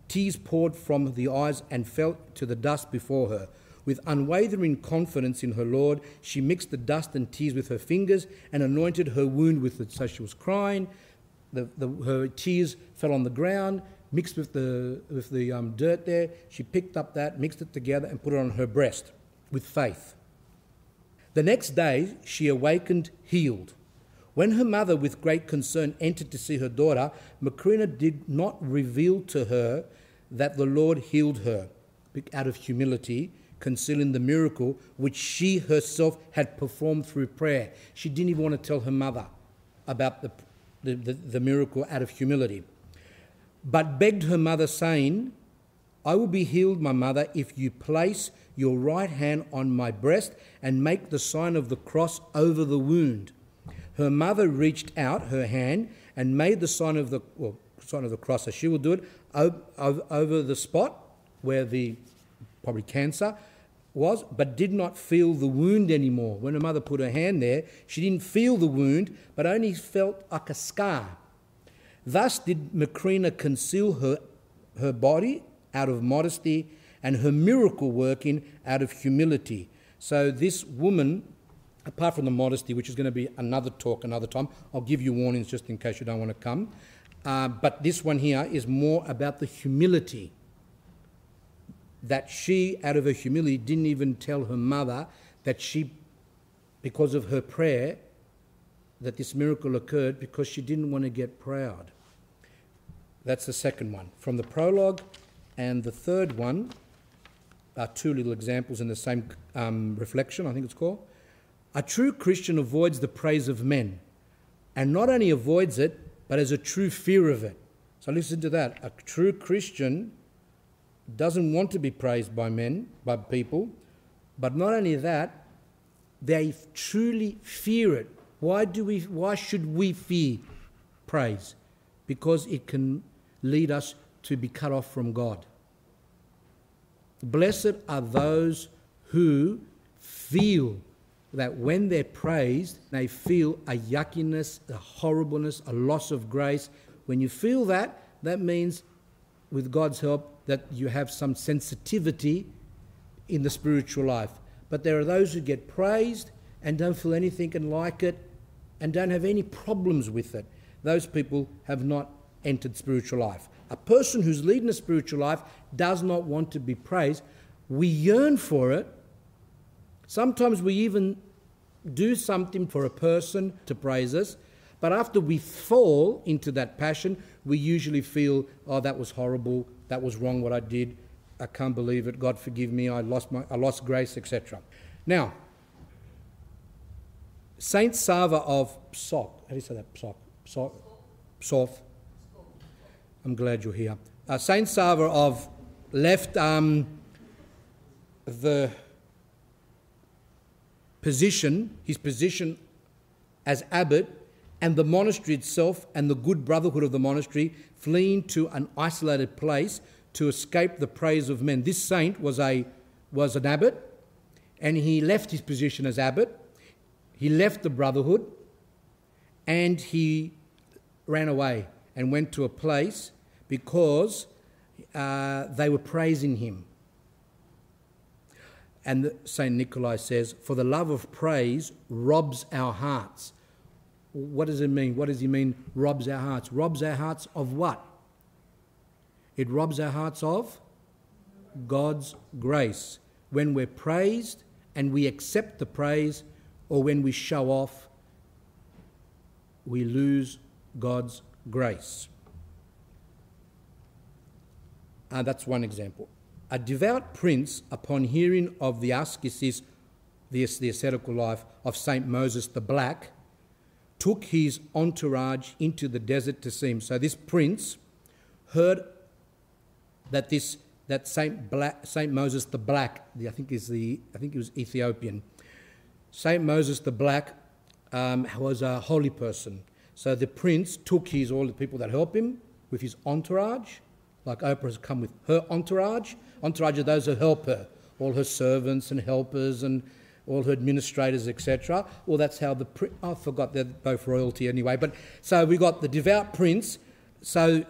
Tears poured from the eyes and fell to the dust before her. With unwavering confidence in her Lord, she mixed the dust and tears with her fingers and anointed her wound with it. So she was crying. The, the, her tears fell on the ground, mixed with the, with the um, dirt there. She picked up that, mixed it together and put it on her breast with faith. The next day she awakened healed. When her mother, with great concern, entered to see her daughter, Macrina did not reveal to her that the Lord healed her out of humility, concealing the miracle which she herself had performed through prayer. She didn't even want to tell her mother about the, the, the, the miracle out of humility, but begged her mother, saying, I will be healed, my mother, if you place your right hand on my breast and make the sign of the cross over the wound. Her mother reached out her hand and made the sign of the well, sign of the cross, as she will do it, over, over the spot where the probably cancer was, but did not feel the wound anymore. When her mother put her hand there, she didn't feel the wound, but only felt like a scar. Thus did Macrina conceal her, her body out of modesty and her miracle working out of humility. So this woman, apart from the modesty, which is going to be another talk another time, I'll give you warnings just in case you don't want to come, uh, but this one here is more about the humility, that she, out of her humility, didn't even tell her mother that she, because of her prayer, that this miracle occurred, because she didn't want to get proud. That's the second one. From the prologue, and the third one are two little examples in the same um, reflection, I think it's called. A true Christian avoids the praise of men, and not only avoids it, but has a true fear of it. So listen to that. A true Christian doesn't want to be praised by men, by people, but not only that, they truly fear it. Why do we? Why should we fear praise? Because it can lead us to be cut off from God. Blessed are those who feel that when they're praised, they feel a yuckiness, a horribleness, a loss of grace. When you feel that, that means, with God's help, that you have some sensitivity in the spiritual life. But there are those who get praised and don't feel anything and like it and don't have any problems with it. Those people have not entered spiritual life. A person who's leading a spiritual life does not want to be praised. We yearn for it. Sometimes we even do something for a person to praise us, but after we fall into that passion, we usually feel, oh, that was horrible, that was wrong what I did, I can't believe it, God forgive me, I lost my, I lost grace, et cetera. Now, Saint Sava of Psok, how do you say that, Psok? Psok? Psok. I'm glad you're here. Uh, Saint Sava of left um, the position, his position as abbot, and the monastery itself and the good brotherhood of the monastery, fleeing to an isolated place to escape the praise of men. This saint was a was an abbot, and he left his position as abbot, he left the brotherhood, and he ran away and went to a place because uh, they were praising him. And Saint Nikolai says, for the love of praise robs our hearts. What does it mean? What does he mean, robs our hearts? Robs our hearts of what? It robs our hearts of God's grace. When we're praised and we accept the praise, or when we show off, we lose God's grace. Uh, that's one example. A devout prince, upon hearing of the ascesis, the, the ascetical life of Saint Moses the Black, took his entourage into the desert to see him. So this prince heard that this that Saint Black, Saint Moses the Black, I think is the I think he was Ethiopian. Saint Moses the Black um, was a holy person. So the prince took his all the people that help him with his entourage, like Oprah has come with her entourage. Entourage are those who help her, all her servants and helpers and all her administrators, et cetera. Well, that's how the prince... Oh, I forgot, they're both royalty anyway. But so we got the devout prince. So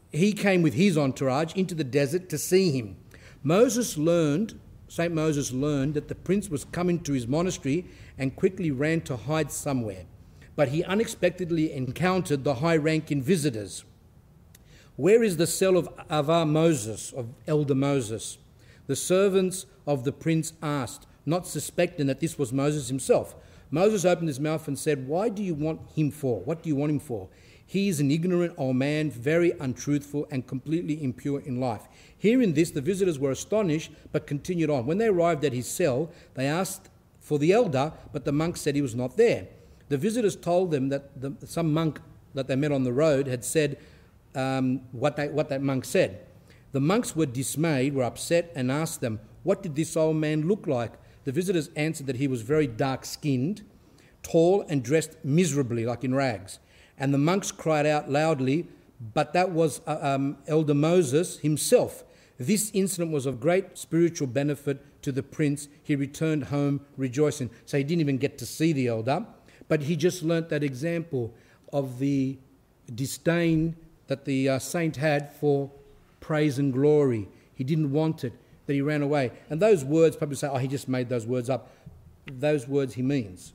he came with his entourage into the desert to see him. Moses learned, Saint Moses learned that the prince was coming to his monastery and quickly ran to hide somewhere. But he unexpectedly encountered the high-ranking visitors. Where is the cell of Ava Moses, of Elder Moses? The servants of the prince asked, not suspecting that this was Moses himself. Moses opened his mouth and said, "Why do you want him for? What do you want him for? He is an ignorant old man, very untruthful and completely impure in life." Hearing this, the visitors were astonished, but continued on. When they arrived at his cell, they asked for the elder, but the monk said he was not there. The visitors told them that the, some monk that they met on the road had said um, what, they, what that monk said. The monks were dismayed, were upset, and asked them, "What did this old man look like?" The visitors answered that he was very dark-skinned, tall, and dressed miserably, like in rags. And the monks cried out loudly, "But that was uh, um, Elder Moses himself." This incident was of great spiritual benefit to the prince. He returned home rejoicing. So he didn't even get to see the elder, but he just learnt that example of the disdain that the uh, saint had for praise and glory. He didn't want it, that he ran away. And those words, people say, oh, he just made those words up. Those words he means.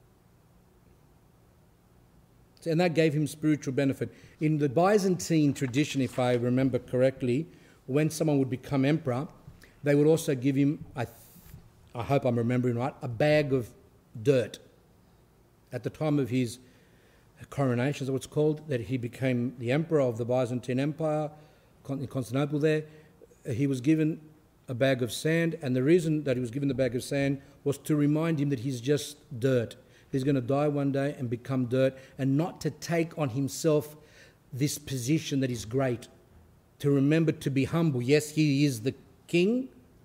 And that gave him spiritual benefit. In the Byzantine tradition, if I remember correctly, when someone would become emperor, they would also give him, I, th- I hope I'm remembering right, a bag of dirt. At the time of his coronation, is what it's called, that he became the emperor of the Byzantine Empire, in Constantinople there, he was given a bag of sand, and the reason that he was given the bag of sand was to remind him that he's just dirt. He's going to die one day and become dirt, and not to take on himself this position that is great. To remember to be humble. Yes, he is the king,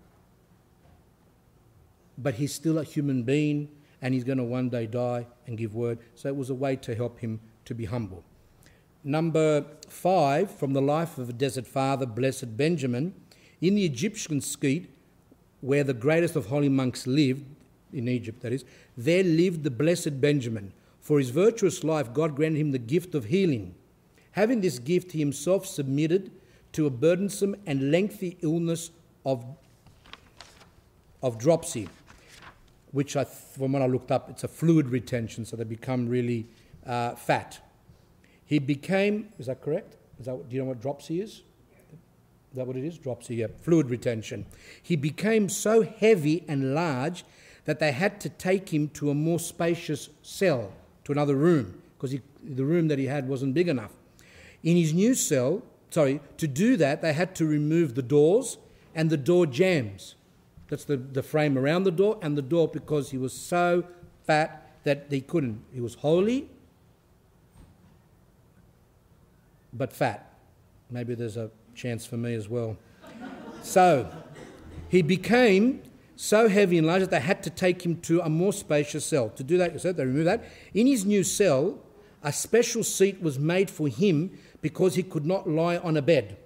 but he's still a human being, and he's going to one day die and give word. So it was a way to help him to be humble. Number five, from the life of a desert father, Blessed Benjamin. In the Egyptian skete, where the greatest of holy monks lived, in Egypt that is, there lived the Blessed Benjamin. For his virtuous life, God granted him the gift of healing. Having this gift, he himself submitted to a burdensome and lengthy illness of, of dropsy, which, I, from what I looked up, it's a fluid retention, so they become really uh, fat. He became, is that correct? Is that, do you know what dropsy is? Is that what it is? Dropsy, yeah, fluid retention. He became so heavy and large that they had to take him to a more spacious cell, to another room, because the room that he had wasn't big enough. In his new cell, sorry, to do that, they had to remove the doors and the door jambs. That's the, the frame around the door and the door, because he was so fat that he couldn't. He was holy, but fat. Maybe there's a chance for me as well. So, he became so heavy and large that they had to take him to a more spacious cell. To do that, so they removed that. In his new cell, a special seat was made for him because he could not lie on a bed.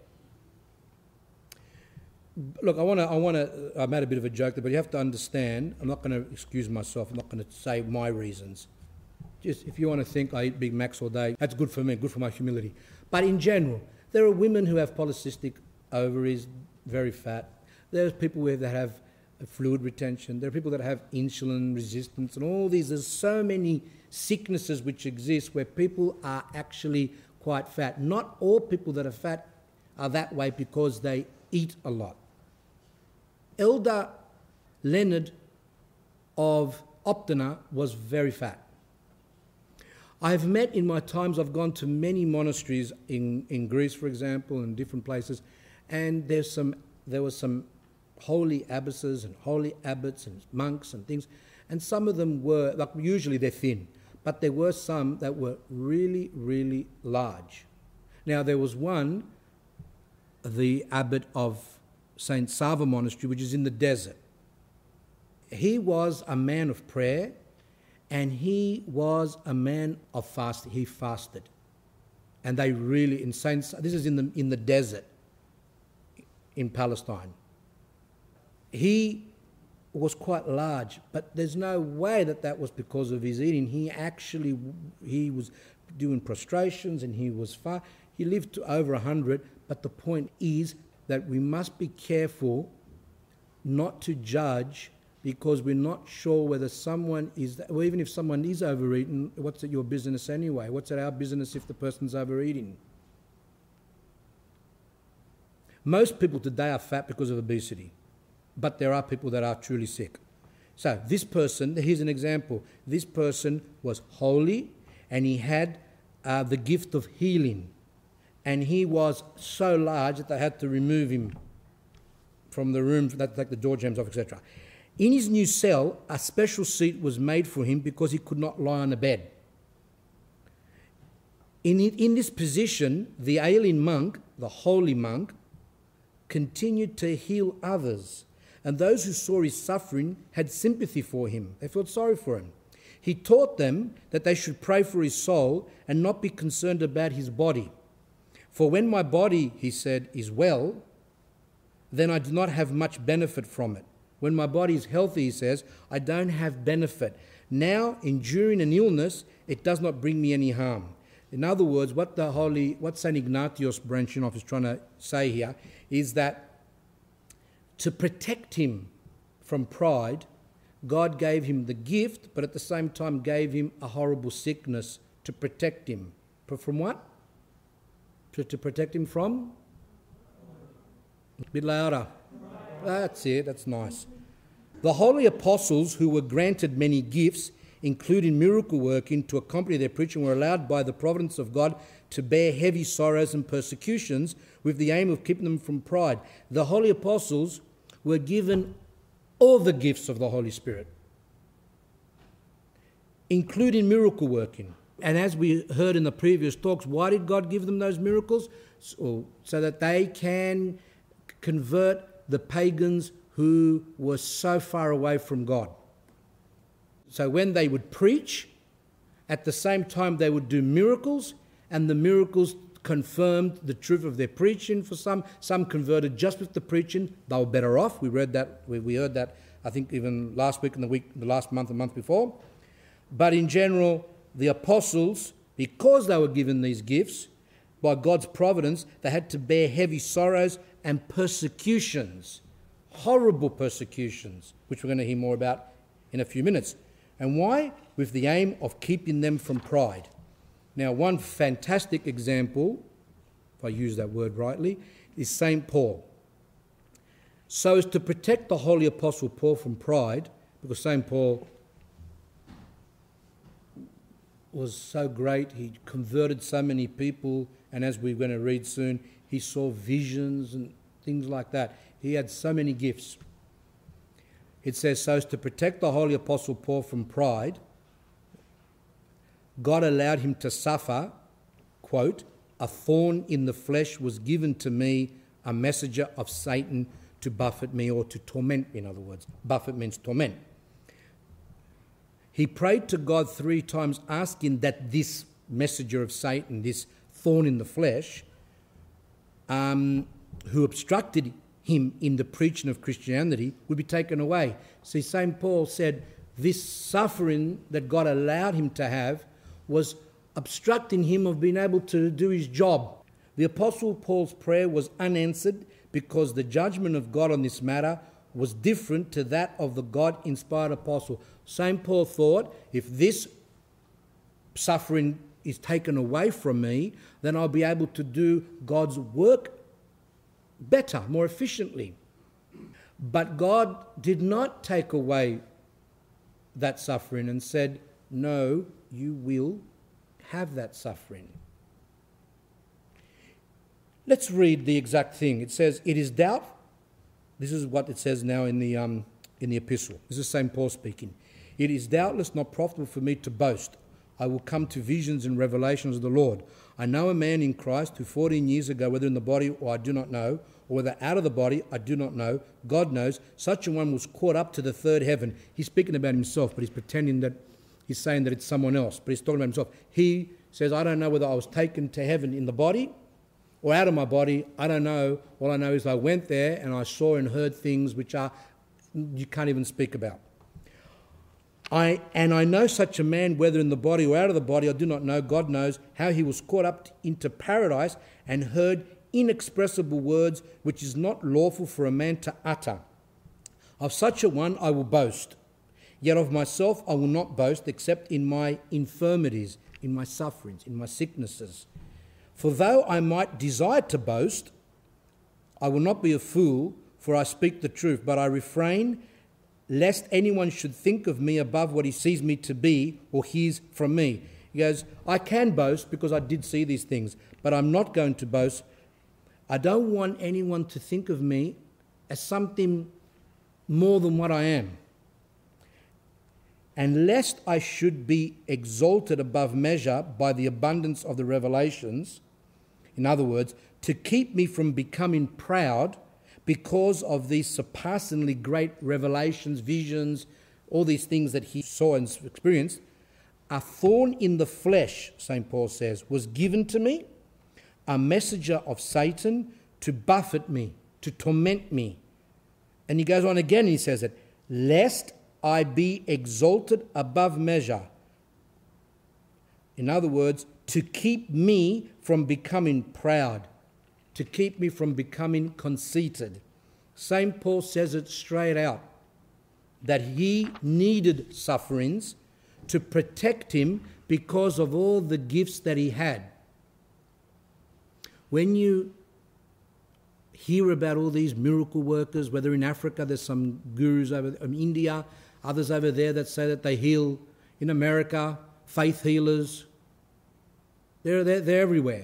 Look, I want to, I want to, I made a bit of a joke there, but you have to understand, I'm not going to excuse myself, I'm not going to say my reasons. Just, if you want to think I eat Big Macs all day, that's good for me, good for my humility. But in general, there are women who have polycystic ovaries, very fat. There's people that have fluid retention. There are people that have insulin resistance and all these. There's so many sicknesses which exist where people are actually quite fat. Not all people that are fat are that way because they eat a lot. Elder Leonard of Optina was very fat. I've met in my times, I've gone to many monasteries in, in Greece, for example, and different places, and there's some there were some holy abbesses and holy abbots and monks and things, and some of them were, like usually they're thin, but there were some that were really, really large. Now there was one, the abbot of Saint Sava Monastery, which is in the desert. He was a man of prayer, and he was a man of fasting. He fasted. And they really, in Saint, this is in the in the desert in Palestine. He was quite large, but there's no way that that was because of his eating. He actually, he was doing prostrations and he was far. He lived to over one hundred, but the point is that we must be careful not to judge because we're not sure whether someone is, or even if someone is overeating, what's it your business anyway? What's it our business if the person's overeating? Most people today are fat because of obesity, but there are people that are truly sick. So this person, here's an example. This person was holy and he had uh, the gift of healing. And he was so large that they had to remove him from the room, they had to take the door jambs off, et cetera. In his new cell, a special seat was made for him because he could not lie on a bed. In, it, in this position, the ailing monk, the holy monk, continued to heal others. And those who saw his suffering had sympathy for him. They felt sorry for him. He taught them that they should pray for his soul and not be concerned about his body. For when my body, he said, is well, then I do not have much benefit from it. When my body is healthy, he says, I don't have benefit. Now, enduring an illness, it does not bring me any harm. In other words, what the holy, what Saint Ignatius branching off is trying to say here is that to protect him from pride, God gave him the gift, but at the same time gave him a horrible sickness to protect him. But from what? To, to protect him from? A bit louder. That's it, that's nice. The holy apostles who were granted many gifts, including miracle working, to accompany their preaching, were allowed by the providence of God to bear heavy sorrows and persecutions with the aim of keeping them from pride. The holy apostles were given all the gifts of the Holy Spirit, including miracle working. And as we heard in the previous talks, why did God give them those miracles? So, so that they can convert the pagans who were so far away from God. So when they would preach, at the same time they would do miracles, and the miracles confirmed the truth of their preaching for some. Some converted just with the preaching. They were better off. We read that, we, we heard that, I think even last week and the week, the last month and month before. But in general, the apostles, because they were given these gifts, by God's providence, they had to bear heavy sorrows and persecutions, horrible persecutions, which we're going to hear more about in a few minutes. And why? With the aim of keeping them from pride. Now, one fantastic example, if I use that word rightly, is Saint Paul. So as to protect the holy apostle Paul from pride, because Saint Paul was so great, he converted so many people, and as we're going to read soon, he saw visions and things like that. He had so many gifts. It says, so as to protect the holy apostle Paul from pride, God allowed him to suffer, quote, a thorn in the flesh was given to me, a messenger of Satan to buffet me, or to torment me, in other words. Buffet means torment. He prayed to God three times asking that this messenger of Satan, this thorn in the flesh, um, who obstructed him in the preaching of Christianity, would be taken away. See, Saint Paul said this suffering that God allowed him to have was obstructing him of being able to do his job. The Apostle Paul's prayer was unanswered because the judgment of God on this matter was different to that of the God-inspired apostle. Saint Paul thought, if this suffering is taken away from me, then I'll be able to do God's work better, more efficiently. But God did not take away that suffering and said, no, you will have that suffering. Let's read the exact thing. It says, it is doubt. This is what it says now in the um, in the epistle. This is Saint Paul speaking. It is doubtless not profitable for me to boast. I will come to visions and revelations of the Lord. I know a man in Christ who fourteen years ago, whether in the body or I do not know, or whether out of the body I do not know, God knows, such a one was caught up to the third heaven. He's speaking about himself, but he's pretending that he's saying that it's someone else, but he's talking about himself. He says, I don't know whether I was taken to heaven in the body or out of my body. I don't know. All I know is I went there and I saw and heard things which are you can't even speak about. I and I know such a man, whether in the body or out of the body, I do not know, God knows, how he was caught up into paradise and heard inexpressible words which is not lawful for a man to utter. Of such a one I will boast, yet of myself I will not boast except in my infirmities, in my sufferings, in my sicknesses. For though I might desire to boast, I will not be a fool, for I speak the truth, but I refrain lest anyone should think of me above what he sees me to be or hears from me. He goes, I can boast because I did see these things, but I'm not going to boast. I don't want anyone to think of me as something more than what I am. And lest I should be exalted above measure by the abundance of the revelations, in other words, to keep me from becoming proud because of these surpassingly great revelations, visions, all these things that he saw and experienced, a thorn in the flesh, Saint Paul says, was given to me, a messenger of Satan to buffet me, to torment me. And he goes on again and he says it, lest I be exalted above measure. In other words, to keep me from becoming proud, to keep me from becoming conceited. Saint Paul says it straight out, that he needed sufferings to protect him because of all the gifts that he had. When you hear about all these miracle workers, whether in Africa, there's some gurus over in India, others over there that say that they heal. In America, faith healers. They're, they're, they're everywhere.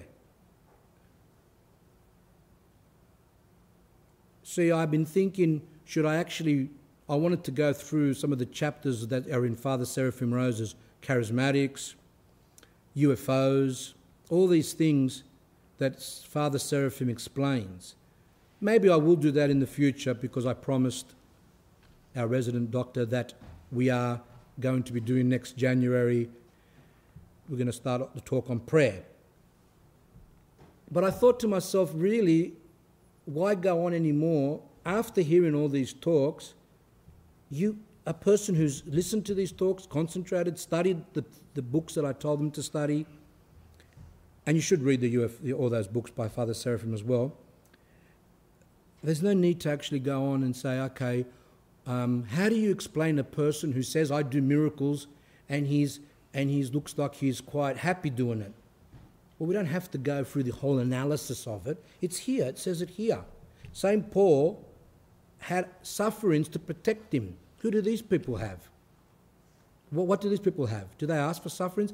See, I've been thinking, should I actually, I wanted to go through some of the chapters that are in Father Seraphim Rose's charismatics, U F Os, all these things that Father Seraphim explains. Maybe I will do that in the future because I promised our resident doctor that we are going to be doing next January. We're going to start the talk on prayer. But I thought to myself, really, why go on anymore? After hearing all these talks, you, a person who's listened to these talks, concentrated, studied the, the books that I told them to study, and you should read the U F, all those books by Father Seraphim as well. There's no need to actually go on and say, okay, um, how do you explain a person who says, I do miracles, and he's and he looks like he's quite happy doing it? Well, we don't have to go through the whole analysis of it. It's here. It says it here. Saint Paul had sufferings to protect him. Who do these people have? What, what do these people have? Do they ask for sufferings?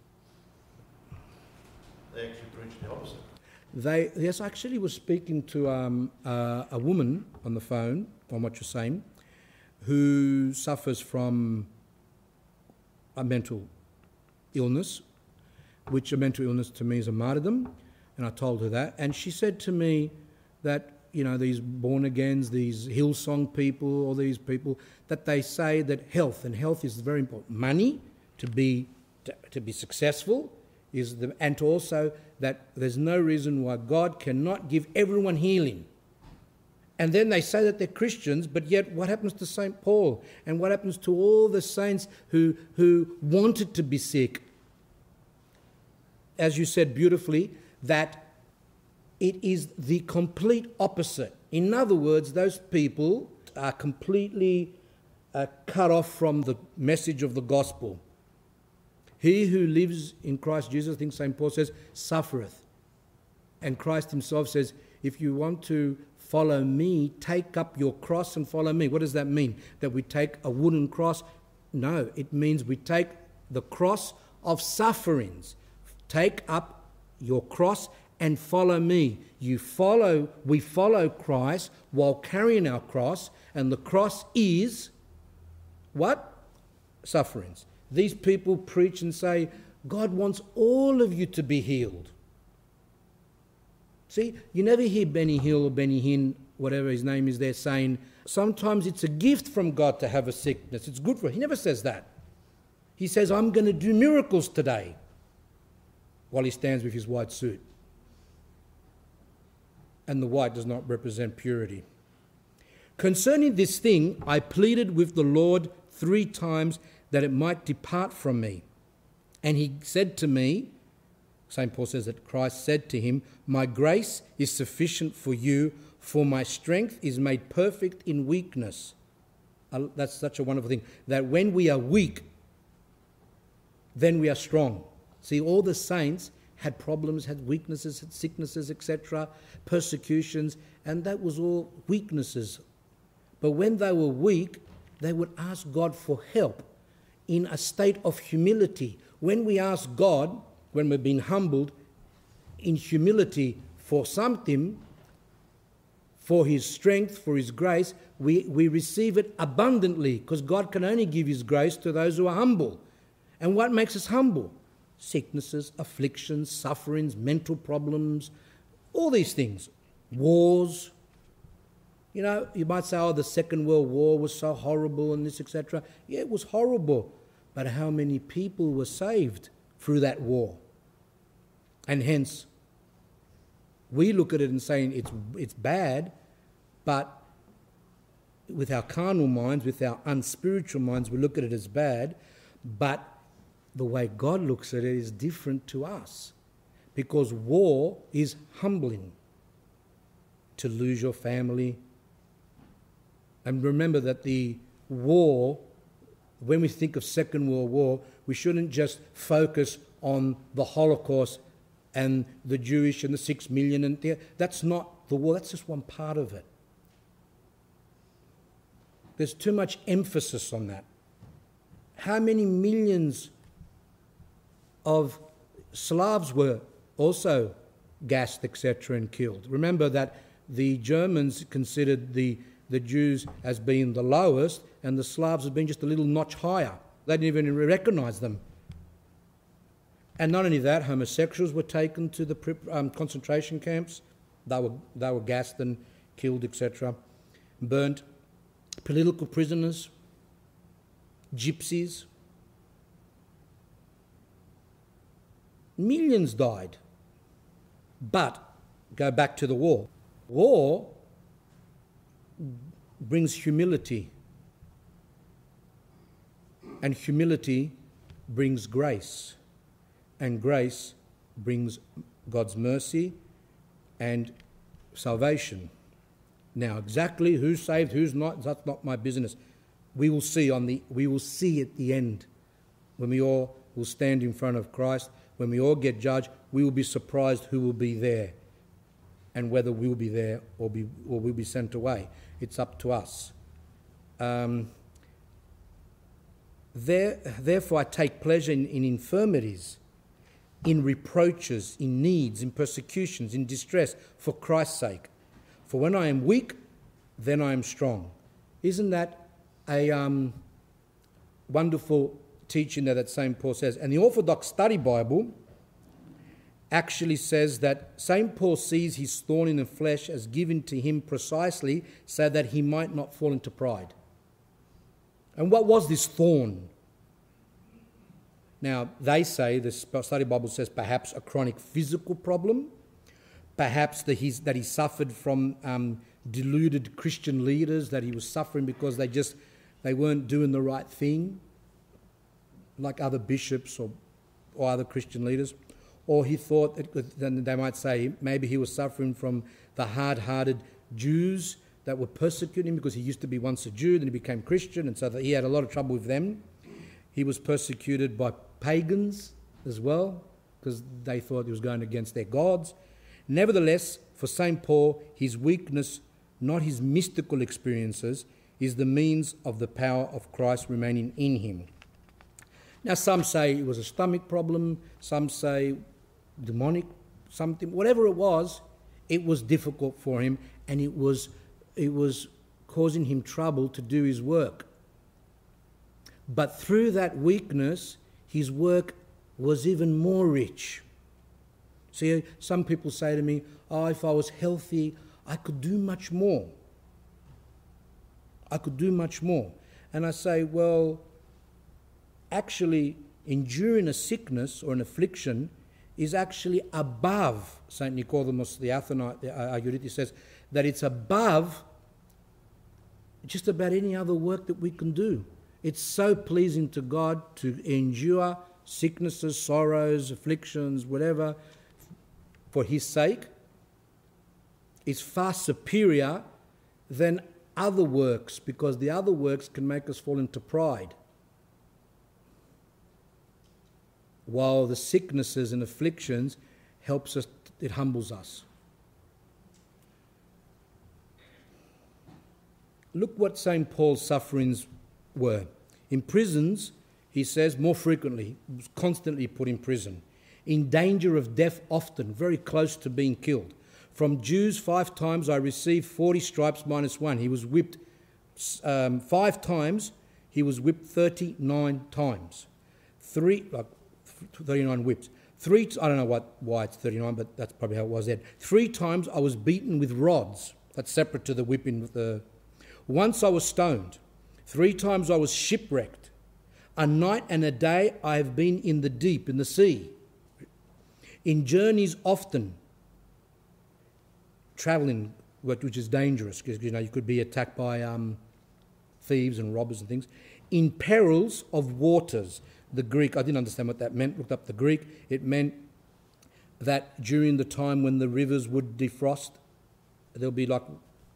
They actually preach the opposite. They, yes, I actually was speaking to um, uh, a woman on the phone, on what you're saying, who suffers from a mental illness, which a mental illness to me is a martyrdom, and I told her that. And she said to me that, you know, these born-agains, these Hillsong people, all these people, that they say that health, and health is very important. Money, to be to, to be successful, is the, and to also that there's no reason why God cannot give everyone healing. And then they say that they're Christians, but yet what happens to Saint Paul? And what happens to all the saints who, who wanted to be sick? As you said beautifully, that it is the complete opposite. In other words, those people are completely uh, cut off from the message of the gospel. He who lives in Christ Jesus, I think Saint Paul says, suffereth. And Christ himself says, if you want to follow me, take up your cross and follow me. What does that mean? That we take a wooden cross? No, it means we take the cross of sufferings. Take up your cross and follow me. You follow, we follow Christ while carrying our cross, and the cross is what? Sufferings. These people preach and say, God wants all of you to be healed. See, you never hear Benny Hill or Benny Hinn, whatever his name is there, saying, sometimes it's a gift from God to have a sickness. It's good for him. He never says that. He says, I'm going to do miracles today, while he stands with his white suit. And the white does not represent purity. Concerning this thing, I pleaded with the Lord three times that it might depart from me. And he said to me, Saint Paul says that Christ said to him, my grace is sufficient for you, for my strength is made perfect in weakness. Uh, that's such a wonderful thing, that when we are weak, then we are strong. See, all the saints had problems, had weaknesses, had sicknesses, et cetera, persecutions, and that was all weaknesses. But when they were weak, they would ask God for help in a state of humility. When we ask God, when we've been humbled in humility for something, for his strength, for his grace, we, we receive it abundantly, because God can only give his grace to those who are humble. And what makes us humble? Sicknesses, afflictions, sufferings, mental problems, all these things. Wars. You know, you might say, oh, the Second World War was so horrible and this, et cetera. Yeah, it was horrible. But how many people were saved through that war? And hence, we look at it and saying it's it's bad, but with our carnal minds, with our unspiritual minds, we look at it as bad, but the way God looks at it is different to us, because war is humbling. To lose your family. And remember that the war, when we think of Second World War, we shouldn't just focus on the Holocaust and the Jewish and the six million. And the, that's not the war, that's just one part of it. There's too much emphasis on that. How many millions of Slavs were also gassed, et cetera, and killed? Remember that the Germans considered the, the Jews as being the lowest, and the Slavs as being just a little notch higher. They didn't even recognise them. And not only that, homosexuals were taken to the um, concentration camps. They were, they were gassed and killed, et cetera, burnt. Political prisoners, gypsies. Millions died. But, go back to the war. War brings humility. And humility brings grace. And grace brings God's mercy and salvation. Now, exactly who's saved, who's not, that's not my business. We will see on the we will see at the end, when we all will stand in front of Christ, when we all get judged, we will be surprised who will be there, and whether we will be there or be or we'll be sent away. It's up to us. Um, there, therefore, I take pleasure in, in infirmities, in reproaches, in needs, in persecutions, in distress, for Christ's sake. For when I am weak, then I am strong. Isn't that a um, wonderful teaching that, that Saint Paul says? And the Orthodox Study Bible actually says that Saint Paul sees his thorn in the flesh as given to him precisely so that he might not fall into pride. And what was this thorn? Now, they say, the Study Bible says, perhaps a chronic physical problem, perhaps that, he's, that he suffered from um, deluded Christian leaders, that he was suffering because they just, they weren't doing the right thing, like other bishops or, or other Christian leaders. Or he thought, that, then they might say, maybe he was suffering from the hard-hearted Jews that were persecuting him because he used to be once a Jew, then he became Christian, and so that he had a lot of trouble with them. He was persecuted by pagans as well, because they thought he was going against their gods. Nevertheless, for Saint Paul, his weakness, not his mystical experiences, is the means of the power of Christ remaining in him. Now, some say it was a stomach problem, some say demonic something, whatever it was, it was difficult for him, and it was it was causing him trouble to do his work. But through that weakness, his work was even more rich. See, some people say to me, oh, if I was healthy, I could do much more. I could do much more. And I say, well, actually, enduring a sickness or an affliction is actually above, Saint Nicodemus the Athonite, the Aguriti says, that it's above just about any other work that we can do. It's so pleasing to God to endure sicknesses, sorrows, afflictions, whatever, for his sake. It's far superior than other works, because the other works can make us fall into pride, while the sicknesses and afflictions helps us, it humbles us. Look what Saint Paul's sufferings were. In prisons, he says, more frequently, was constantly put in prison. In danger of death often, very close to being killed. From Jews, five times I received forty stripes minus one. He was whipped um, five times. He was whipped thirty-nine times. Three, like thirty-nine whips. Three, I don't know what, why it's thirty-nine, but that's probably how it was then. Three times I was beaten with rods. That's separate to the whipping with the... Once I was stoned. Three times I was shipwrecked. A night and a day I have been in the deep, in the sea. In journeys often, travelling, which is dangerous, because you know you could be attacked by um, thieves and robbers and things. In perils of waters. The Greek, I didn't understand what that meant, looked up the Greek. It meant that during the time when the rivers would defrost, there'll be like,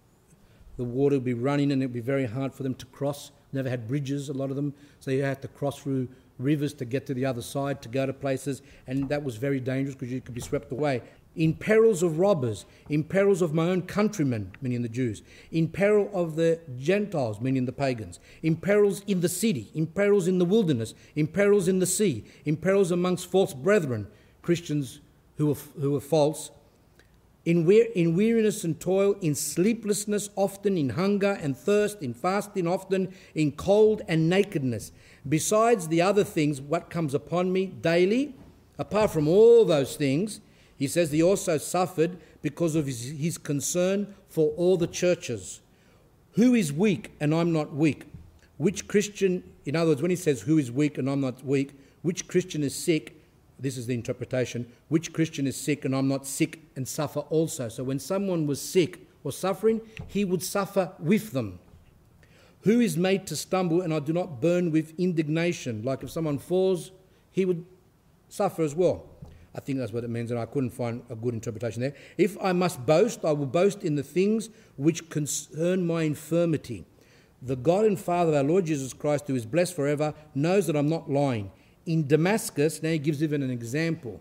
the water would be running and it'd be very hard for them to cross. Never had bridges, a lot of them, so you had to cross through rivers to get to the other side, to go to places, and that was very dangerous because you could be swept away. In perils of robbers, in perils of my own countrymen, meaning the Jews, in peril of the Gentiles, meaning the pagans, in perils in the city, in perils in the wilderness, in perils in the sea, in perils amongst false brethren, Christians who are, who are false, in, we- in weariness and toil, in sleeplessness often, in hunger and thirst, in fasting often, in cold and nakedness. Besides the other things, what comes upon me daily, apart from all those things, he says he also suffered because of his, his concern for all the churches. Who is weak and I'm not weak? Which Christian, in other words, when he says who is weak and I'm not weak, which Christian is sick? This is the interpretation. Which Christian is sick and I'm not sick and suffer also? So when someone was sick or suffering, he would suffer with them. Who is made to stumble and I do not burn with indignation? Like if someone falls, he would suffer as well. I think that's what it means, and I couldn't find a good interpretation there. If I must boast, I will boast in the things which concern my infirmity. The God and Father of our Lord Jesus Christ, who is blessed forever, knows that I'm not lying. In Damascus, now he gives even an example.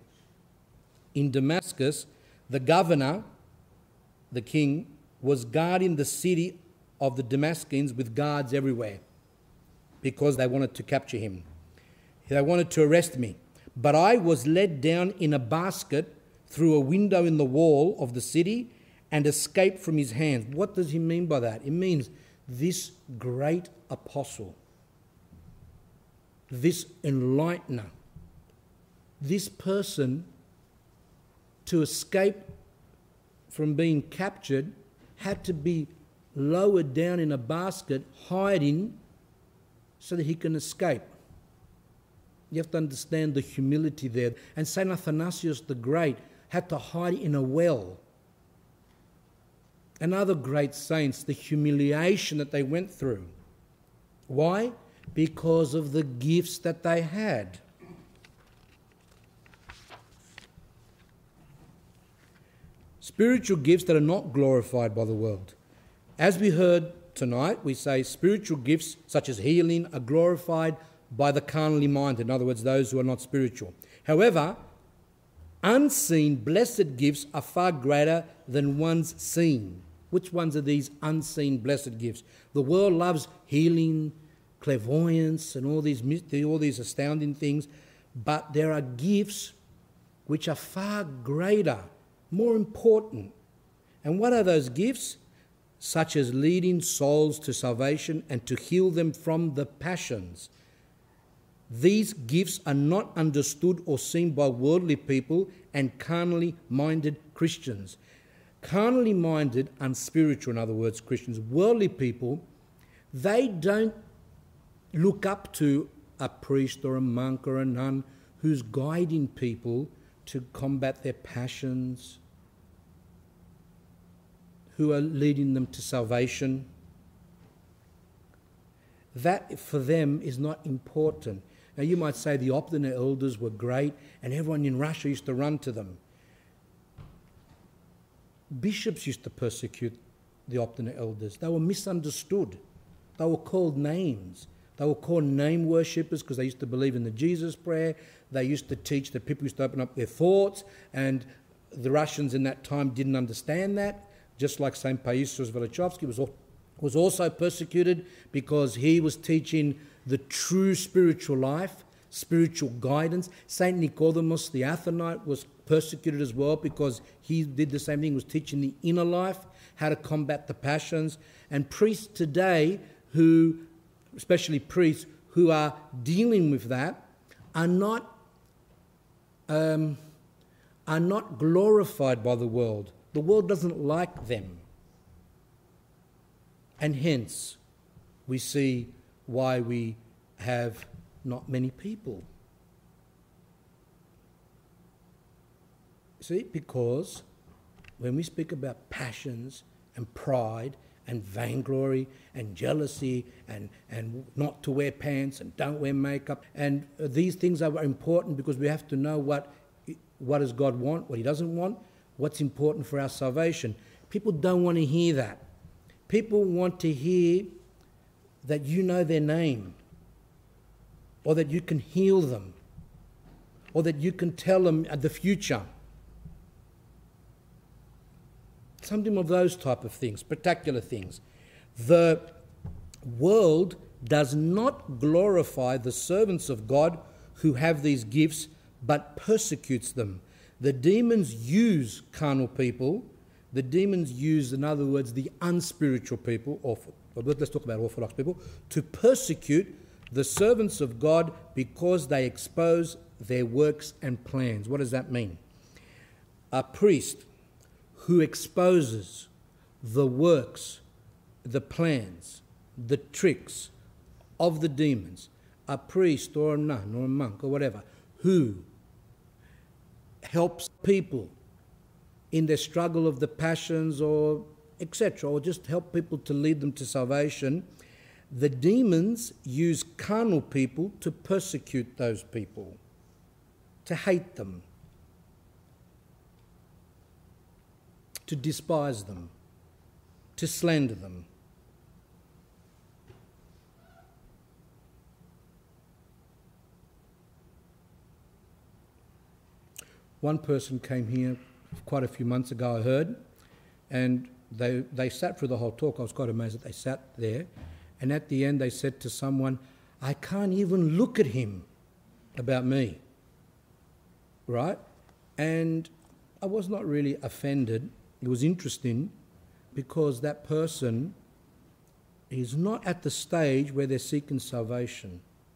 In Damascus, the governor, the king, was guarding the city of the Damascus with guards everywhere because they wanted to capture him. They wanted to arrest me. But I was led down in a basket through a window in the wall of the city and escaped from his hands. What does he mean by that? It means this great apostle, this enlightener, this person, to escape from being captured, had to be lowered down in a basket, hiding, so that he can escape. You have to understand the humility there. And Saint Athanasius the Great had to hide in a well. And other great saints, the humiliation that they went through. Why? Because of the gifts that they had. Spiritual gifts that are not glorified by the world. As we heard tonight, we say spiritual gifts such as healing are glorified by the carnally minded, in other words, those who are not spiritual. However, unseen blessed gifts are far greater than ones seen. Which ones are these unseen blessed gifts? The world loves healing, clairvoyance, and all these, all these astounding things, but there are gifts which are far greater, more important. And what are those gifts? Such as leading souls to salvation and to heal them from the passions. These gifts are not understood or seen by worldly people and carnally minded Christians. Carnally minded, unspiritual, in other words, Christians, worldly people, they don't look up to a priest or a monk or a nun who's guiding people to combat their passions, who are leading them to salvation. that for them is not important. Now you might say the Optina elders were great and everyone in Russia used to run to them. Bishops used to persecute the Optina elders. They were misunderstood. They were called names. They were called name worshippers because they used to believe in the Jesus prayer. They used to teach that people used to open up their thoughts, and the Russians in that time didn't understand that, just like Saint Paisios Velichkovsky was, was also persecuted because he was teaching the true spiritual life, spiritual guidance. Saint Nicodemus the Athonite was persecuted as well because he did the same thing, was teaching the inner life, how to combat the passions. And priests today who, especially priests who are dealing with that, are not um, are not glorified by the world. The world doesn't like them. And hence, we see why we have not many people. See, because when we speak about passions and pride and vainglory and jealousy and, and not to wear pants and don't wear makeup, and these things are important because we have to know what, what does God want, what he doesn't want, what's important for our salvation. People don't want to hear that. People want to hear that you know their name, or that you can heal them, or that you can tell them the future. Something of those type of things, spectacular things. The world does not glorify the servants of God who have these gifts, but persecutes them. The demons use carnal people. The demons use, in other words, the unspiritual people, or let's talk about Orthodox people, to persecute the servants of God because they expose their works and plans. What does that mean? A priest who exposes the works, the plans, the tricks of the demons, a priest or a nun or a monk or whatever, who helps people in their struggle of the passions or et cetera, or just help people to lead them to salvation, the demons use carnal people to persecute those people, to hate them, to despise them, to slander them. One person came here quite a few months ago, I heard, and they they sat through the whole talk. I was quite amazed that they sat there, and at the end they said to someone, "I can't even look at him about me." Right? And I was not really offended. It was interesting because that person is not at the stage where they're seeking salvation.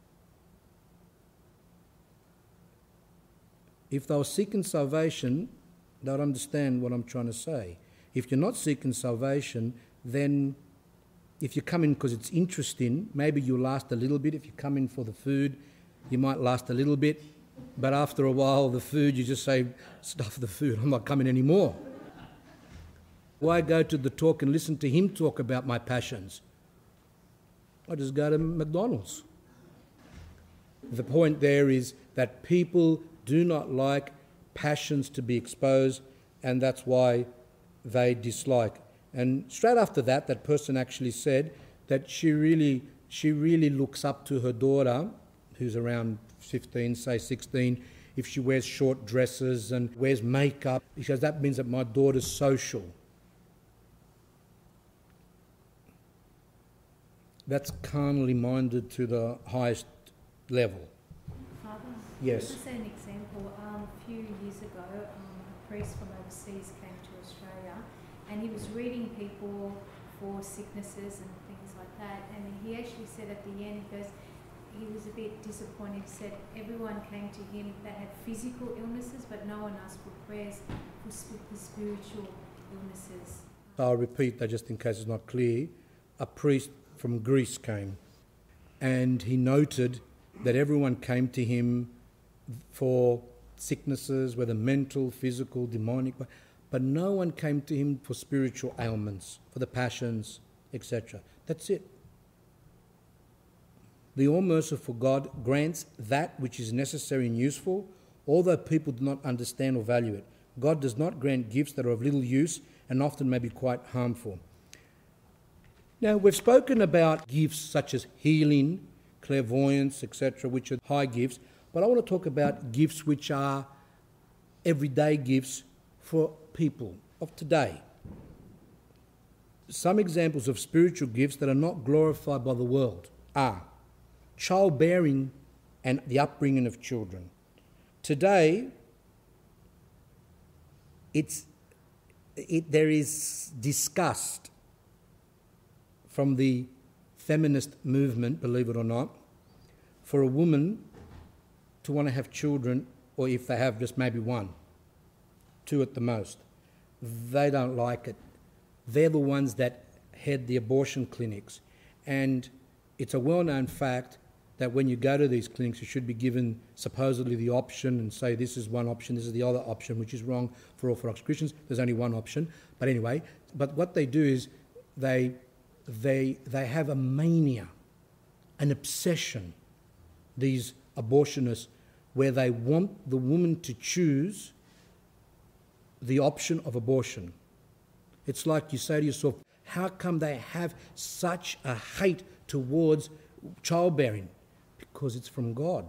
If they were seeking salvation, they would understand what I'm trying to say. If you're not seeking salvation, then if you come in because it's interesting, maybe you'll last a little bit. If you come in for the food, you might last a little bit. But after a while, the food, you just say, stuff the food, I'm not coming anymore. Why go to the talk and listen to him talk about my passions? I just go to McDonald's. The point there is that people do not like passions to be exposed, and that's why they dislike. And straight after that, that person actually said that she really, she really looks up to her daughter, who's around fifteen, say sixteen, if she wears short dresses and wears makeup, because that means that my daughter's social. That's carnally minded to the highest level. Father, yes. Just an example. Um, a few years ago, um, a priest from overseas came to Australia, and he was reading people for sicknesses and things like that. And he actually said at the end, he goes, he was a bit disappointed. He said everyone came to him that had physical illnesses, but no one asked for prayers for sp- the spiritual illnesses. I'll repeat that just in case it's not clear. A priest from Greece came, and he noted that everyone came to him for sicknesses, whether mental, physical, demonic, but, but no one came to him for spiritual ailments, for the passions, et cetera. That's it. The all-merciful God grants that which is necessary and useful, although people do not understand or value it. God does not grant gifts that are of little use and often may be quite harmful. Now, we've spoken about gifts such as healing, clairvoyance, et cetera, which are high gifts, but I want to talk about gifts which are everyday gifts for people of today. Some examples of spiritual gifts that are not glorified by the world are childbearing and the upbringing of children. Today, it's, it, there is disgust from the feminist movement, believe it or not, for a woman to want to have children, or if they have just maybe one, two at the most. They don't like it. They're the ones that head the abortion clinics. And it's a well-known fact that when you go to these clinics, you should be given supposedly the option and say this is one option, this is the other option, which is wrong for Orthodox Christians. There's only one option. But anyway, but what they do is they, they, they have a mania, an obsession, these abortionists, where they want the woman to choose the option of abortion. It's like you say to yourself, how come they have such a hate towards childbearing? Because it's from God.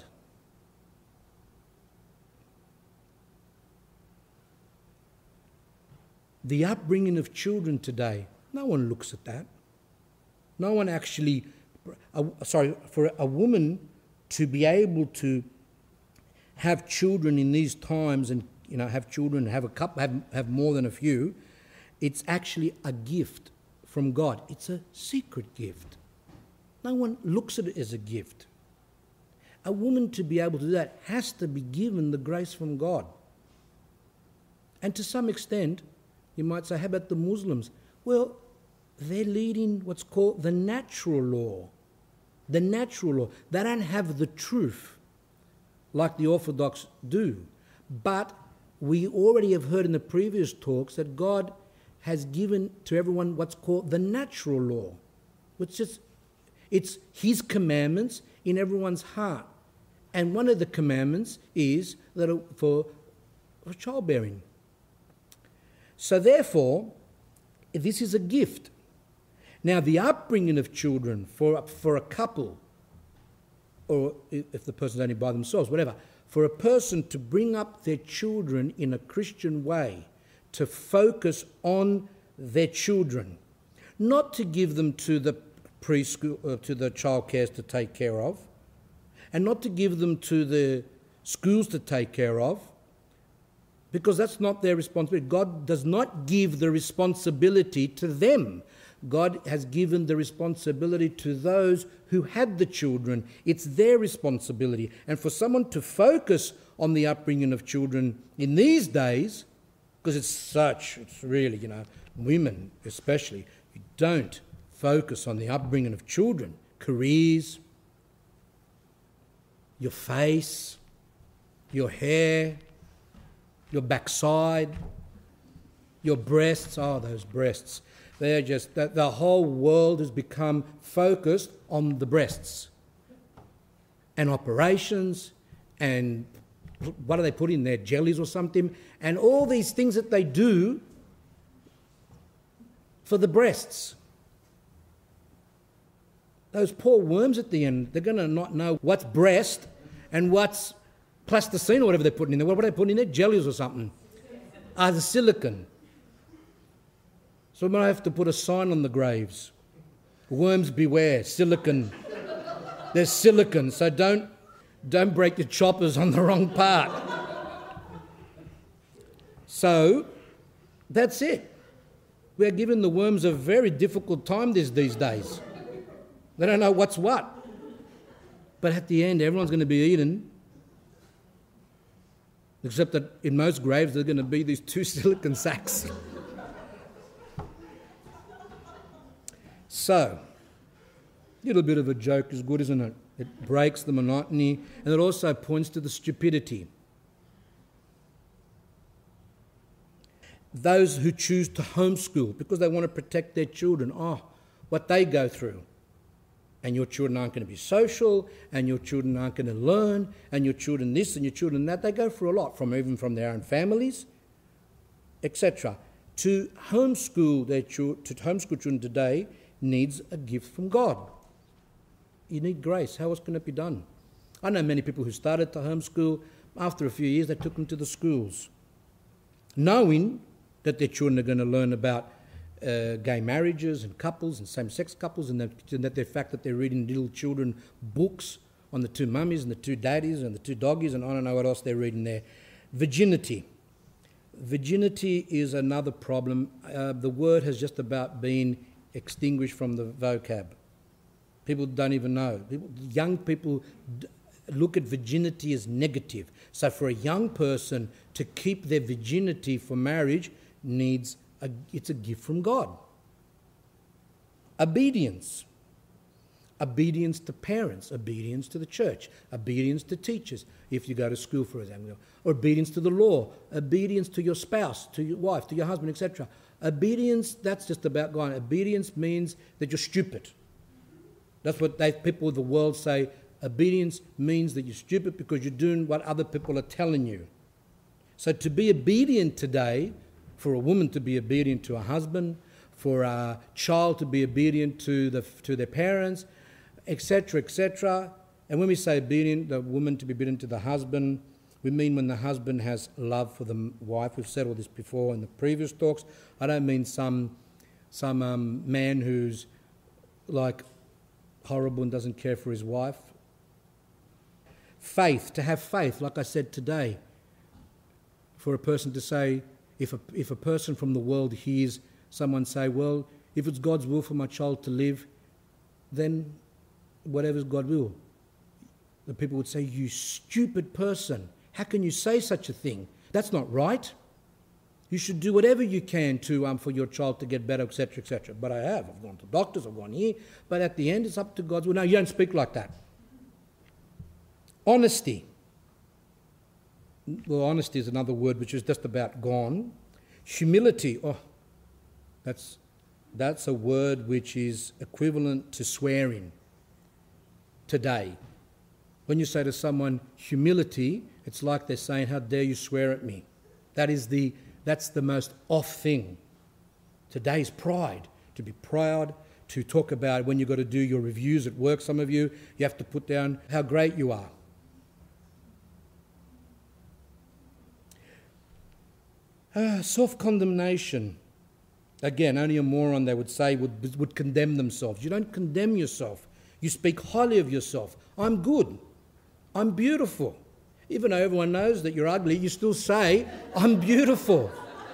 The upbringing of children today, no one looks at that. No one actually, uh, sorry, for a woman to be able to have children in these times and, you know, have children, have a couple, have, have more than a few, it's actually a gift from God. It's a secret gift. No one looks at it as a gift. A woman to be able to do that has to be given the grace from God. And to some extent, you might say, how about the Muslims? Well, they're leading what's called the natural law. The natural law. They don't have the truth like the Orthodox do. But we already have heard in the previous talks that God has given to everyone what's called the natural law, which is, it's his commandments in everyone's heart. And one of the commandments is that for, for childbearing. So therefore, this is a gift. Now, the upbringing of children for, for a couple, or if the person's only by themselves, whatever, for a person to bring up their children in a Christian way, to focus on their children, not to give them to the preschool, uh, to the childcares to take care of, and not to give them to the schools to take care of, because that's not their responsibility. God does not give the responsibility to them. God has given the responsibility to those who had the children. It's their responsibility. And for someone to focus on the upbringing of children in these days, because it's such, it's really, you know, women especially, you don't focus on the upbringing of children, careers, your face, your hair, your backside, your breasts. Oh, those breasts. They're just, the, the whole world has become focused on the breasts and operations and what do they put in there, jellies or something, and all these things that they do for the breasts. Those poor worms at the end, they're going to not know what's breast and what's plasticine or whatever they're putting in there. What are they putting in there? Jellies or something. Ah, the silicone. So we might have to put a sign on the graves. Worms beware, silicone. There's silicone, so don't, don't break your choppers on the wrong part. So that's it. We're giving the worms a very difficult time these, these days. They don't know what's what. But at the end, everyone's going to be eaten. Except that in most graves, there's going to be these two silicone sacks. So, a little bit of a joke is good, isn't it? It breaks the monotony, and it also points to the stupidity. Those who choose to homeschool because they want to protect their children, oh, what they go through. and your children aren't going to be social, and your children aren't going to learn, and your children this and your children that. They go through a lot, from even from their own families, et cetera. To homeschool their children, to homeschool children today needs a gift from God. You need grace. How else can it be done? I know many people who started to homeschool. After a few years, they took them to the schools, knowing that their children are going to learn about uh, gay marriages and couples and same-sex couples, and that, and that the fact that they're reading little children books on the two mummies and the two daddies and the two doggies, and I don't know what else they're reading there. Virginity. Virginity is another problem. Uh, the word has just about been extinguished from the vocab. People don't even know. People, young people d- look at virginity as negative. So for a young person to keep their virginity for marriage needs, a, it's a gift from God. Obedience. Obedience to parents, obedience to the church, obedience to teachers, if you go to school, for example, or obedience to the law, obedience to your spouse, to your wife, to your husband, et cetera. Obedience, that's just about God. Obedience means that you're stupid. That's what they, people of the world say. Obedience means that you're stupid because you're doing what other people are telling you. So to be obedient today, for a woman to be obedient to a husband, for a child to be obedient to the to their parents, et cetera, et cetera. And when we say obedient, the woman to be obedient to the husband, we mean when the husband has love for the wife. We've said all this before in the previous talks. I don't mean some some um, man who's like horrible and doesn't care for his wife. Faith, to have faith, like I said today, for a person to say, if a, if a person from the world hears someone say, well, if it's God's will for my child to live, then whatever's God will. The people would say, you stupid person, how can you say such a thing? That's not right. You should do whatever you can to um, for your child to get better, et cetera, et cetera. But I have. I've gone to doctors, I've gone here. But at the end, it's up to God's will. No, you don't speak like that. Honesty. Well, honesty is another word which is just about gone. Humility. Oh, that's that's a word which is equivalent to swearing today. When you say to someone humility, it's like they're saying, how dare you swear at me? That is the that's the most off thing. Today's pride. To be proud, to talk about when you've got to do your reviews at work, some of you, you have to put down how great you are. Uh, self-condemnation. Again, only a moron, they would say, would, would condemn themselves. You don't condemn yourself. You speak highly of yourself. I'm good. I'm beautiful. Even though everyone knows that you're ugly, you still say, I'm beautiful.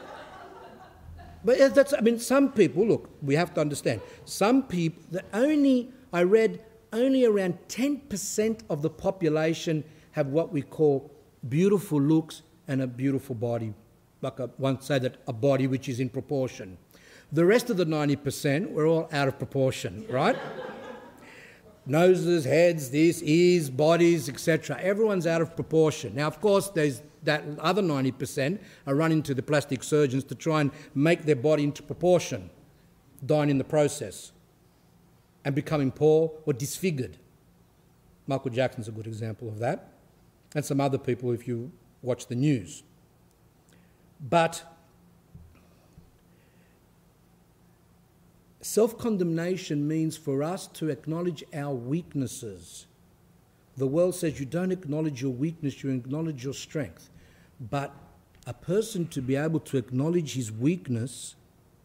But that's, I mean, some people, look, we have to understand, some people, the only, I read, only around ten percent of the population have what we call beautiful looks and a beautiful body. Like I once say that a body which is in proportion. The rest of the ninety percent, we're all out of proportion, right? Noses, heads, this, ears, bodies, et cetera. Everyone's out of proportion. Now, of course, there's that other ninety percent are running to the plastic surgeons to try and make their body into proportion, dying in the process, and becoming poor or disfigured. Michael Jackson's a good example of that, and some other people if you watch the news. But self-condemnation means for us to acknowledge our weaknesses. The world says you don't acknowledge your weakness, you acknowledge your strength. But a person to be able to acknowledge his weakness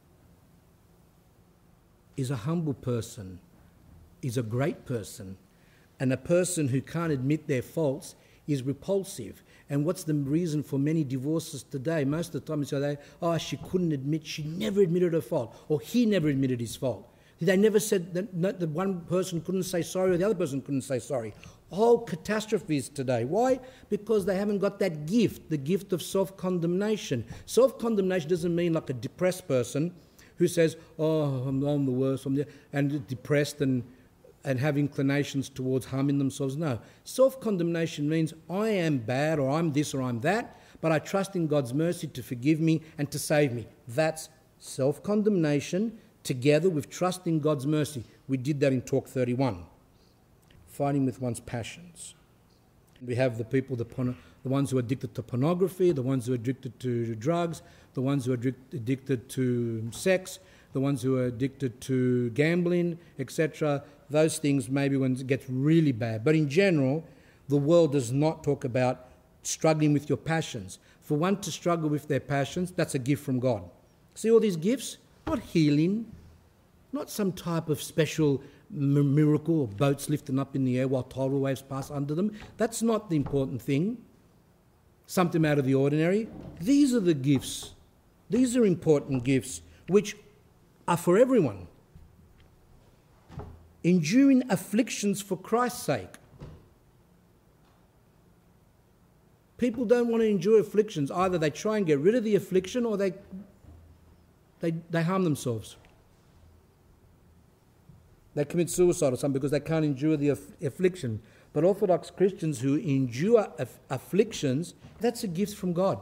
is a humble person, is a great person. And a person who can't admit their faults is repulsive. And what's the reason for many divorces today? Most of the time, they say, oh, she couldn't admit, she never admitted her fault, or he never admitted his fault. They never said that the one person couldn't say sorry or the other person couldn't say sorry. Whole catastrophes today. Why? Because they haven't got that gift, the gift of self-condemnation. Self-condemnation doesn't mean like a depressed person who says, oh, I'm, I'm the worst, I'm the, and depressed and and have inclinations towards harming themselves. No. Self-condemnation means I am bad or I'm this or I'm that, but I trust in God's mercy to forgive me and to save me. That's self-condemnation, together with trust in God's mercy. We did that in talk thirty-one. Fighting with one's passions. We have the people, the, porno, the ones who are addicted to pornography, the ones who are addicted to drugs, the ones who are addicted to sex, the ones who are addicted to gambling, et cetera. Those things maybe when it gets really bad. But in general, the world does not talk about struggling with your passions. For one to struggle with their passions, that's a gift from God. See all these gifts? Not healing, not some type of special m- miracle or boats lifting up in the air while tidal waves pass under them. That's not the important thing. Something out of the ordinary. These are the gifts. These are important gifts which are for everyone. Enduring afflictions for Christ's sake. People don't want to endure afflictions. Either they try and get rid of the affliction or they they, they harm themselves. They commit suicide or something because they can't endure the aff- affliction. But Orthodox Christians who endure aff- afflictions, that's a gift from God.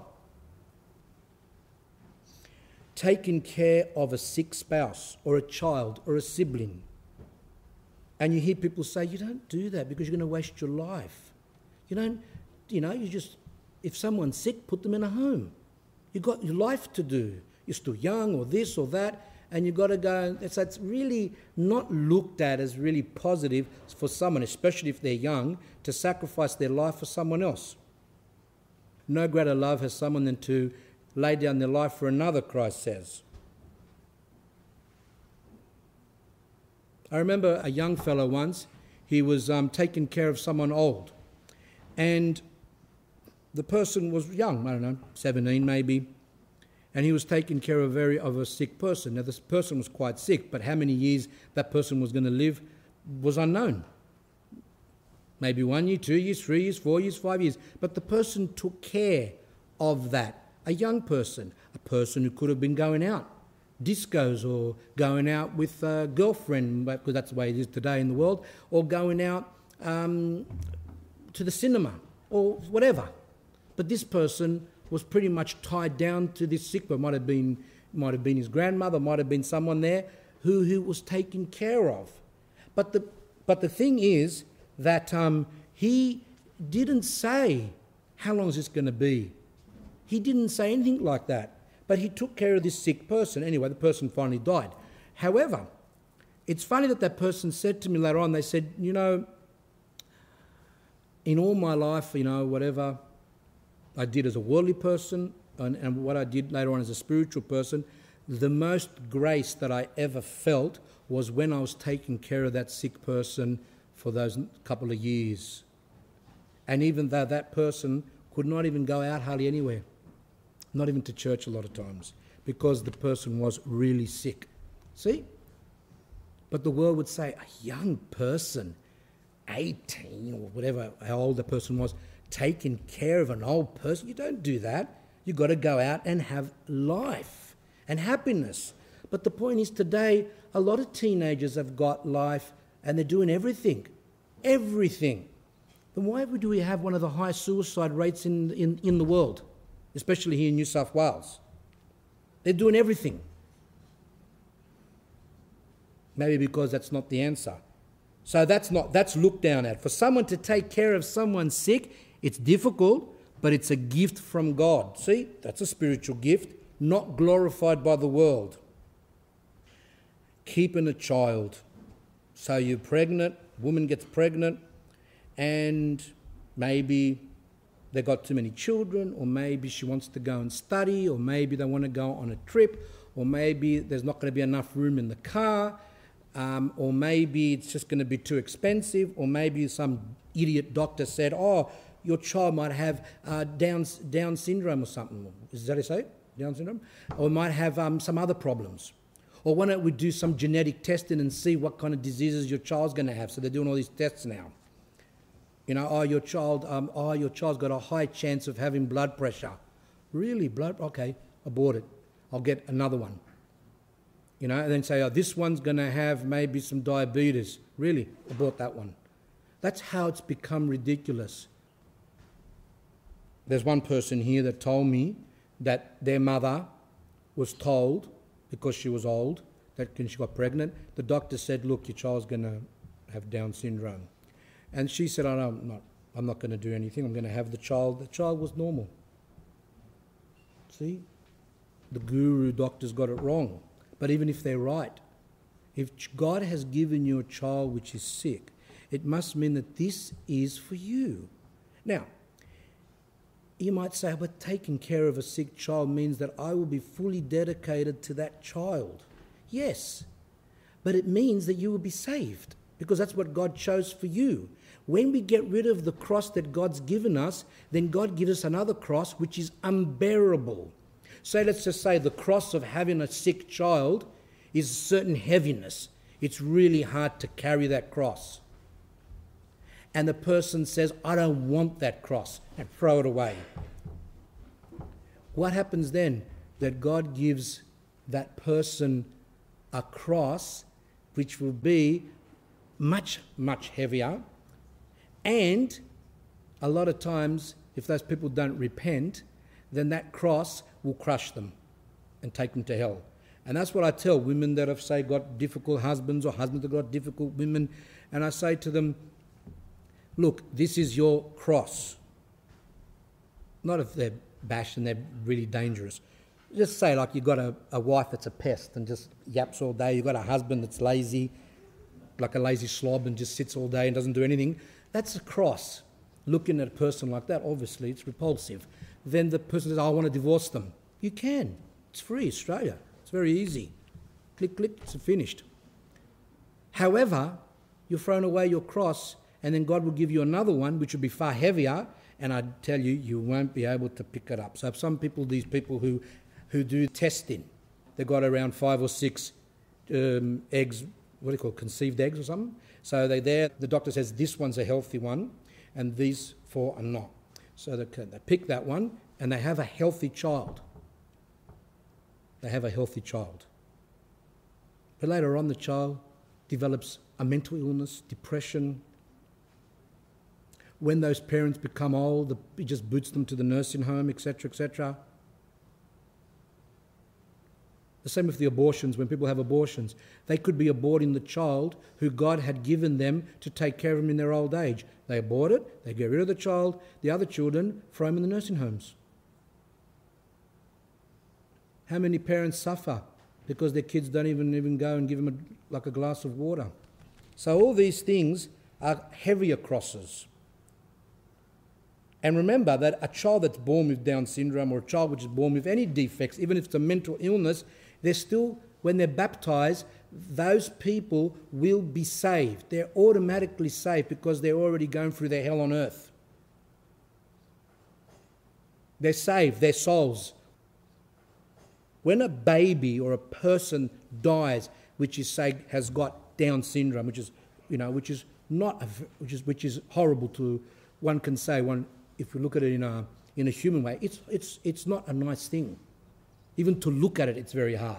Taking care of a sick spouse or a child or a sibling. And you hear people say, you don't do that because you're going to waste your life. You don't, you know, you just, if someone's sick, put them in a home. You've got your life to do. You're still young or this or that, and you've got to go. So it's really not looked at as really positive for someone, especially if they're young, to sacrifice their life for someone else. No greater love has someone than to lay down their life for another, Christ says. I remember a young fellow once, he was um, taking care of someone old. And the person was young, I don't know, seventeen maybe. And he was taking care of, very, of a sick person. Now, this person was quite sick, but how many years that person was going to live was unknown. Maybe one year, two years, three years, four years, five years. But the person took care of that. A young person, a person who could have been going out, discos, or going out with a girlfriend, because that's the way it is today in the world, or going out um, to the cinema, or whatever. But this person was pretty much tied down to this sick person. Might have been, might have been his grandmother, might have been someone there who, who was taken care of. But the but the thing is that um, he didn't say, how long is this going to be? He didn't say anything like that. But he took care of this sick person. Anyway, the person finally died. However, it's funny that that person said to me later on, they said, you know, in all my life, you know, whatever I did as a worldly person and, and what I did later on as a spiritual person, the most grace that I ever felt was when I was taking care of that sick person for those couple of years. And even though that person could not even go out hardly anywhere, not even to church a lot of times, because the person was really sick. See? But the world would say, a young person, eighteen or whatever, how old the person was, taking care of an old person. You don't do that. You've got to go out and have life and happiness. But the point is today, a lot of teenagers have got life and they're doing everything. Everything. Then why do we have one of the highest suicide rates in, in, in the world, especially here in New South Wales? They're doing everything. Maybe because that's not the answer. So that's not that's looked down at. For someone to take care of someone sick, it's difficult, but it's a gift from God. See, that's a spiritual gift, not glorified by the world. Keeping a child. So you're pregnant, woman gets pregnant, and maybe they got too many children, or maybe she wants to go and study, or maybe they want to go on a trip, or maybe there's not going to be enough room in the car, um, or maybe it's just going to be too expensive, or maybe some idiot doctor said, oh, your child might have uh, Down, Down syndrome or something. Is that how you say it? Down syndrome? Or might have um, some other problems. Or why don't we do some genetic testing and see what kind of diseases your child's going to have? So they're doing all these tests now. You know, oh, your child, um, oh, your child's got a high chance of having blood pressure. Really, blood? Okay, abort it. I'll get another one. You know, and then say, oh, this one's going to have maybe some diabetes. Really, abort that one. That's how it's become ridiculous. There's one person here that told me that their mother was told, because she was old, that when she got pregnant, the doctor said, look, your child's going to have Down syndrome. And she said, oh, no, I'm not, I'm not going to do anything. I'm going to have the child. The child was normal. See? The guru doctors got it wrong. But even if they're right, if God has given you a child which is sick, it must mean that this is for you. Now, you might say, but taking care of a sick child means that I will be fully dedicated to that child. Yes, but it means that you will be saved, because that's what God chose for you. When we get rid of the cross that God's given us, then God gives us another cross which is unbearable. So let's just say the cross of having a sick child is a certain heaviness. It's really hard to carry that cross. And the person says, I don't want that cross, and throw it away. What happens then? That God gives that person a cross which will be much, much heavier. And a lot of times, if those people don't repent, then that cross will crush them and take them to hell. And that's what I tell women that have, say, got difficult husbands, or husbands that got difficult women. And I say to them, look, this is your cross. Not if they're bashed and they're really dangerous. Just say, like, you've got a, a wife that's a pest and just yaps all day. You've got a husband that's lazy, like a lazy slob, and just sits all day and doesn't do anything. That's a cross. Looking at a person like that, obviously, it's repulsive. Then the person says, oh, I want to divorce them. You can. It's free, Australia. It's very easy. Click, click, it's finished. However, you've thrown away your cross, and then God will give you another one which will be far heavier, and I tell you, you won't be able to pick it up. So some people, these people who, who do testing, they've got around five or six um, eggs, what do you call it, conceived eggs or something. So they're there, the doctor says this one's a healthy one, and these four are not. So they, they pick that one, and they have a healthy child. They have a healthy child. But later on, the child develops a mental illness, depression. When those parents become old, it just boots them to the nursing home, et cetera, et cetera. The same with the abortions. When people have abortions, they could be aborting the child who God had given them to take care of them in their old age. They abort it, they get rid of the child, the other children throw them in the nursing homes. How many parents suffer because their kids don't even, even go and give them a, like a glass of water? So all these things are heavier crosses. And remember that a child that's born with Down syndrome, or a child which is born with any defects, even if it's a mental illness, they're still, when they're baptised, those people will be saved. They're automatically saved because they're already going through their hell on earth. They're saved, their souls. When a baby or a person dies, which is, say, has got Down syndrome, which is, you know, which is not, a, which is which is horrible to, one can say, one, if you look at it in a in a human way, it's it's it's not a nice thing. Even to look at it, it's very hard.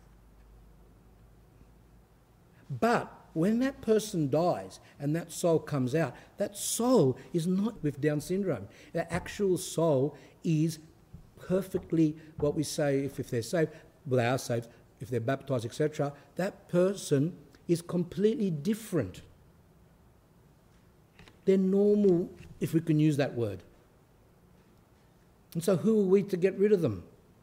But when that person dies and that soul comes out, that soul is not with Down syndrome. The actual soul is perfectly, what we say, if, if they're saved, well, they are saved, if they're baptised, et cetera, that person is completely different. They're normal, if we can use that word. And so who are we to get rid of them?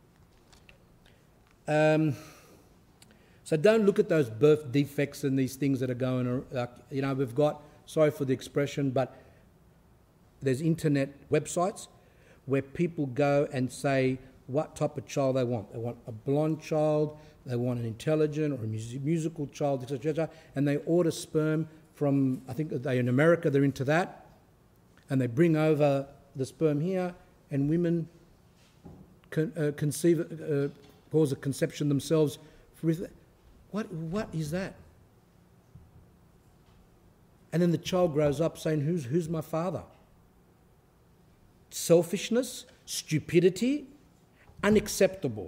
Um, so don't look at those birth defects and these things that are going on. Like, you know, we've got, sorry for the expression, but there's internet websites where people go and say what type of child they want. They want a blonde child, they want an intelligent or a mus- musical child, et cetera, et cetera, and they order sperm from, I think they in America, they're into that, and they bring over the sperm here, and women con- uh, conceive, uh, cause a conception themselves. With what? What is that? And then the child grows up saying, "Who's who's my father?" Selfishness, stupidity, unacceptable,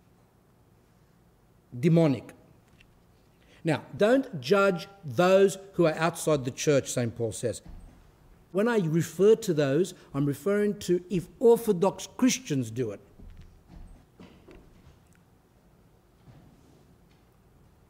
demonic. Now, don't judge those who are outside the church, Saint Paul says. When I refer to those, I'm referring to if Orthodox Christians do it.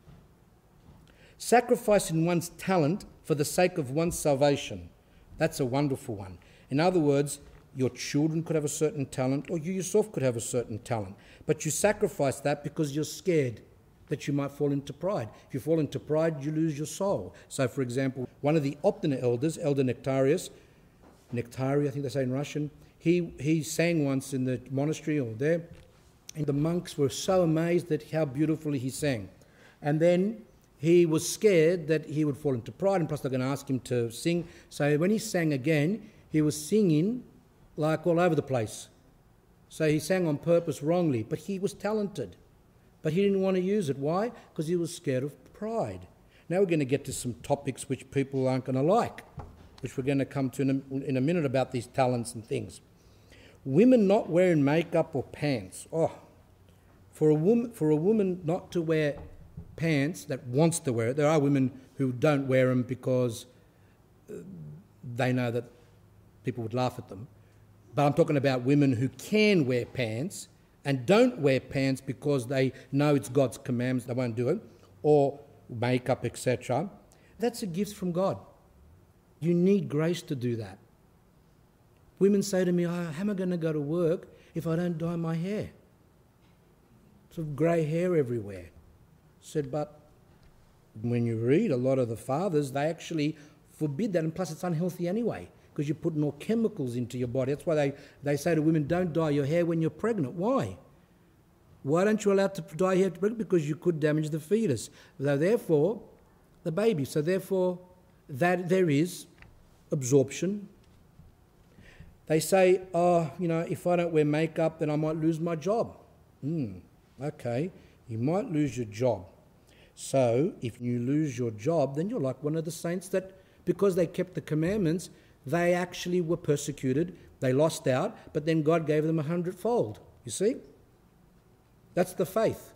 sacrificing one's talent for the sake of one's salvation. That's a wonderful one. In other words, your children could have a certain talent, or you yourself could have a certain talent, but you sacrifice that because you're scared that you might fall into pride. If you fall into pride, you lose your soul. So, for example, one of the Optina elders, Elder Nectarius, Nectari, I think they say in Russian, he, he sang once in the monastery or there, and the monks were so amazed at how beautifully he sang. And then he was scared that he would fall into pride, and plus they're going to ask him to sing. So when he sang again, he was singing like all over the place. So he sang on purpose wrongly, but he was talented. But he didn't want to use it. Why? Because he was scared of pride. Now we're going to get to some topics which people aren't going to like, which we're going to come to in a, in a minute about these talents and things. Women not wearing makeup or pants. Oh, for a woman, for a woman not to wear pants that wants to wear it. There are women who don't wear them because they know that people would laugh at them. But I'm talking about women who can wear pants and don't wear pants because they know it's God's commandments, they won't do it, or makeup, et cetera. That's a gift from God. You need grace to do that. Women say to me, oh, how am I going to go to work if I don't dye my hair? Sort of grey hair everywhere. I said, but when you read a lot of the fathers, they actually forbid that, and plus it's unhealthy anyway, because you're putting more chemicals into your body. That's why they, they say to women, don't dye your hair when you're pregnant. Why? Why don't you allow to dye your hair pregnant? Because you could damage the fetus. So therefore, the baby. So therefore, that there is absorption. They say, oh, you know, if I don't wear makeup, then I might lose my job. Hmm, okay, you might lose your job. So if you lose your job, then you're like one of the saints that, because they kept the commandments, they actually were persecuted, they lost out, but then God gave them a hundredfold. You see? That's the faith.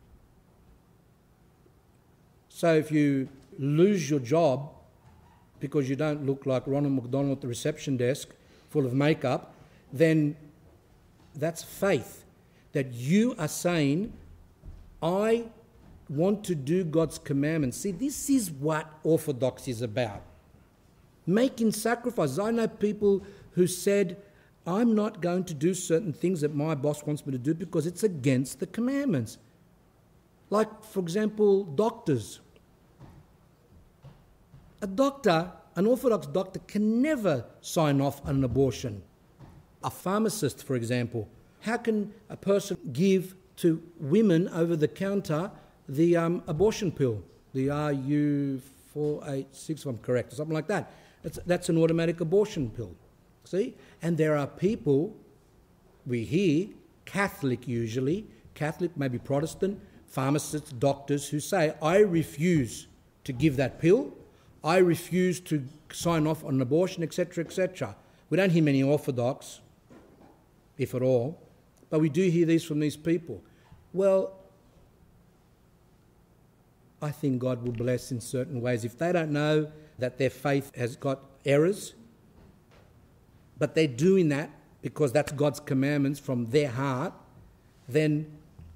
So if you lose your job because you don't look like Ronald McDonald at the reception desk full of makeup, then that's faith. That you are saying, I want to do God's commandments. See, this is what Orthodox is about. Making sacrifices. I know people who said, I'm not going to do certain things that my boss wants me to do because it's against the commandments. Like, for example, doctors. A doctor, an Orthodox doctor, can never sign off on an abortion. A pharmacist, for example, how can a person give to women over the counter the um, abortion pill, the R U four eighty-six, if I'm correct, or something like that? That's, that's an automatic abortion pill, see? And there are people, we hear, Catholic usually, Catholic, maybe Protestant, pharmacists, doctors, who say, I refuse to give that pill, I refuse to sign off on an abortion, et cetera, et cetera. We don't hear many Orthodox, if at all, but we do hear these from these people. Well, I think God will bless in certain ways. If they don't know that their faith has got errors, but they're doing that because that's God's commandments from their heart, then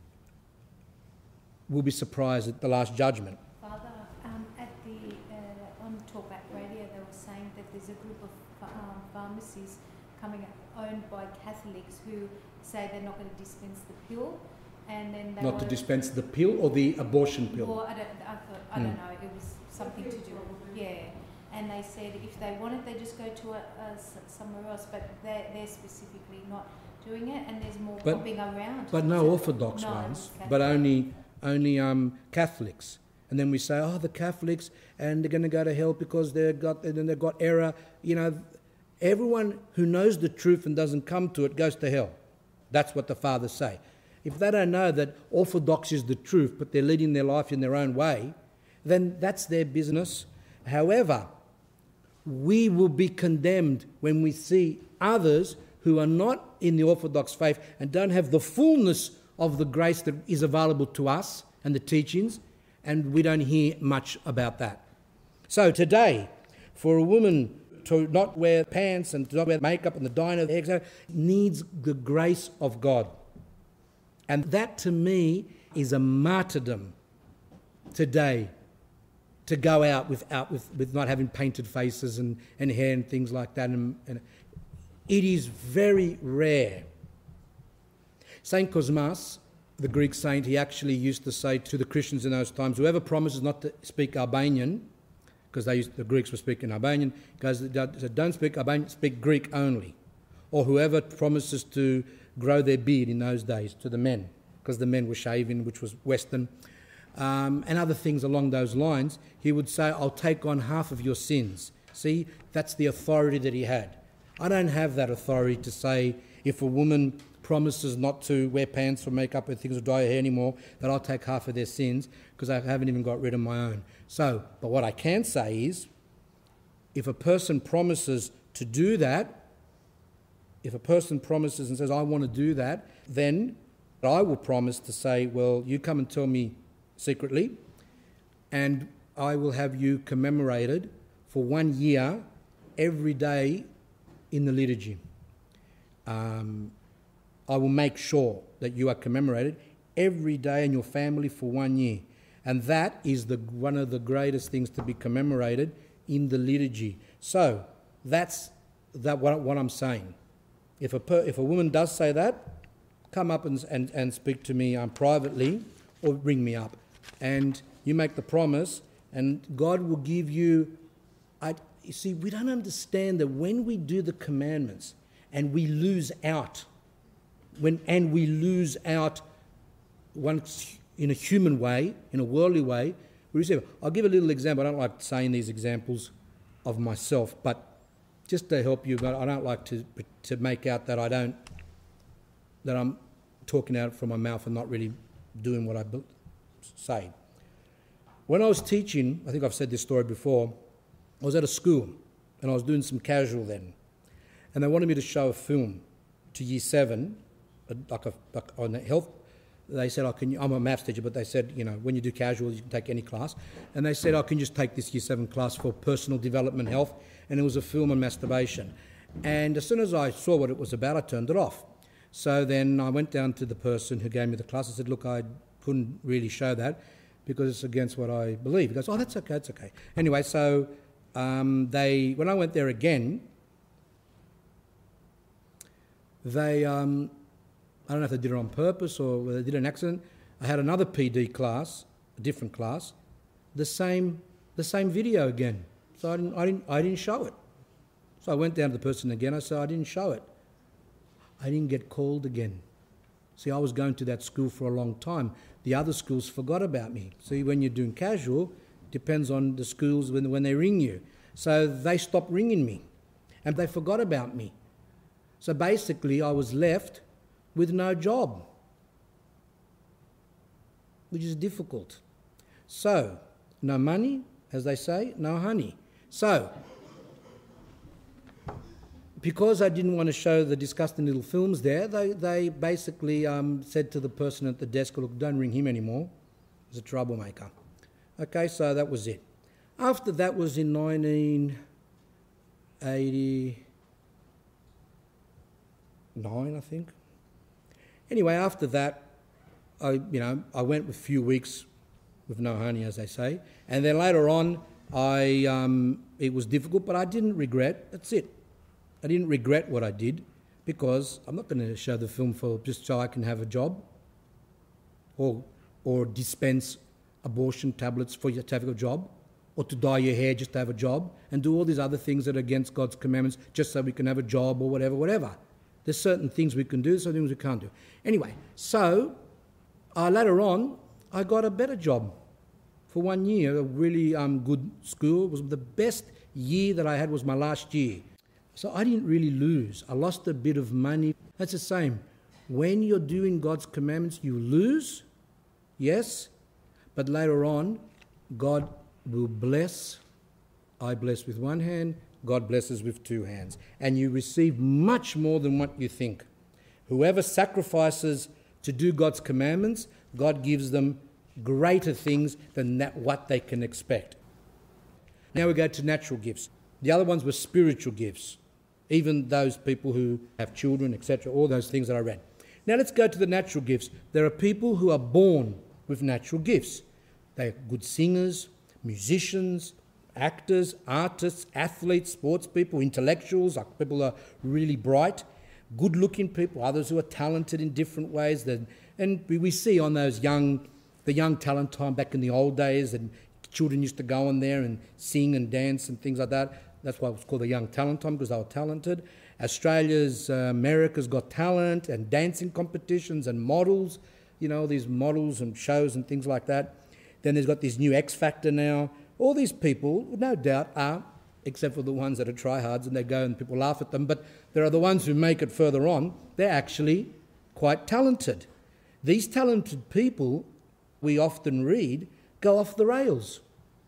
we'll be surprised at the last judgment. Father, um, at the uh, on Talkback Radio, they were saying that there's a group of um, pharmacies coming up, owned by Catholics, who say they're not going to dispense the pill, and then they not to dispense the pill or the abortion pill. Well, I don't, I thought, I mm. don't know. It was something to do. Yeah, and they said if they want it, they just go to a, a, somewhere else. But they're, they're specifically not doing it, and there's more but, popping around. But no Orthodox no, ones, but only only um, Catholics. And then we say, oh, the Catholics, and they're going to go to hell because they've got, and then they've got error. You know, everyone who knows the truth and doesn't come to it goes to hell. That's what the fathers say. If they don't know that Orthodox is the truth, but they're leading their life in their own way, then that's their business. However, we will be condemned when we see others who are not in the Orthodox faith and don't have the fullness of the grace that is available to us and the teachings, and we don't hear much about that. So today, for a woman to not wear pants and to not wear makeup and the dyeing of the hair needs the grace of God. And that to me is a martyrdom today, to go out without with, with not having painted faces and, and hair and things like that. And, and it is very rare. Saint Kosmas, the Greek saint, he actually used to say to the Christians in those times, whoever promises not to speak Albanian, because they used, the Greeks were speaking Albanian, goes, don't speak Albanian, speak Greek only. Or whoever promises to grow their beard in those days, to the men, because the men were shaving, which was Western, um, and other things along those lines, he would say, I'll take on half of your sins. See, that's the authority that he had. I don't have that authority to say, if a woman promises not to wear pants or makeup or things or dye her hair anymore, that I'll take half of their sins, because I haven't even got rid of my own. So, but what I can say is, if a person promises to do that, if a person promises and says, I want to do that, then I will promise to say, well, you come and tell me secretly, and I will have you commemorated for one year every day in the liturgy. Um, I will make sure that you are commemorated every day in your family for one year. And that is the one of the greatest things to be commemorated in the liturgy. So that's that what, what I'm saying. If a per, if a woman does say that, come up and and, and speak to me um, privately, or ring me up, and you make the promise, and God will give you. I you see, we don't understand that when we do the commandments and we lose out, when and we lose out once in a human way, in a worldly way, we receive. I'll give a little example. I don't like saying these examples of myself, but just to help you, but I don't like to to make out that I don't, that I'm talking out from my mouth and not really doing what I say. When I was teaching, I think I've said this story before, I was at a school and I was doing some casual then, and they wanted me to show a film to year seven, like, a, like on the health. They said, oh, can you, I'm a maths teacher, but they said, you know, when you do casual, you can take any class. And they said, oh, can you just take this year seven class for personal development health? And it was a film on masturbation. And as soon as I saw what it was about, I turned it off. So then I went down to the person who gave me the class. I said, look, I couldn't really show that because it's against what I believe. He goes, oh, that's okay, that's okay. Anyway, so um, they, when I went there again, they... Um, I don't know if they did it on purpose or whether they did an accident. I had another P D class, a different class, the same the same video again. So I didn't I didn't I didn't show it. So I went down to the person again. I said I didn't show it. I didn't get called again. See, I was going to that school for a long time. The other schools forgot about me. See, when you're doing casual, depends on the schools when when they ring you. So they stopped ringing me, and they forgot about me. So basically, I was left with no job, which is difficult. So, no money, as they say, no honey. So, because I didn't want to show the disgusting little films there, they, they basically um, said to the person at the desk, look, don't ring him anymore. He's a troublemaker. Okay, so that was it. After that was in nineteen eighty-nine, I think. Anyway, after that, I, you know, I went with a few weeks with no honey, as they say, and then later on, I, um, it was difficult, but I didn't regret. That's it. I didn't regret what I did, because I'm not going to show the film for just so I can have a job, or or dispense abortion tablets for you to have a job, or to dye your hair just to have a job, and do all these other things that are against God's commandments just so we can have a job or whatever, whatever. There's certain things we can do, certain things we can't do. Anyway, so uh, later on, I got a better job for one year, a really um, good school. It was the best year that I had was my last year. So I didn't really lose. I lost a bit of money. That's the same. When you're doing God's commandments, you lose, yes, but later on, God will bless. I bless with one hand, God blesses with two hands. And you receive much more than what you think. Whoever sacrifices to do God's commandments, God gives them greater things than that what they can expect. Now we go to natural gifts. The other ones were spiritual gifts. Even those people who have children, et cetera, all those things that I read. Now let's go to the natural gifts. There are people who are born with natural gifts. They're good singers, musicians, actors, artists, athletes, sports people, intellectuals, like people who are really bright, good-looking people, others who are talented in different ways. That, and we, we see on those young, the young talent time back in the old days, and children used to go on there and sing and dance and things like that. That's why it was called the young talent time, because they were talented. Australia's, uh, America's Got Talent and dancing competitions and models, you know, these models and shows and things like that. Then there's got this new X Factor now. All these people, no doubt, are, except for the ones that are tryhards and they go and people laugh at them, but there are the ones who make it further on. They're actually quite talented. These talented people, we often read, go off the rails.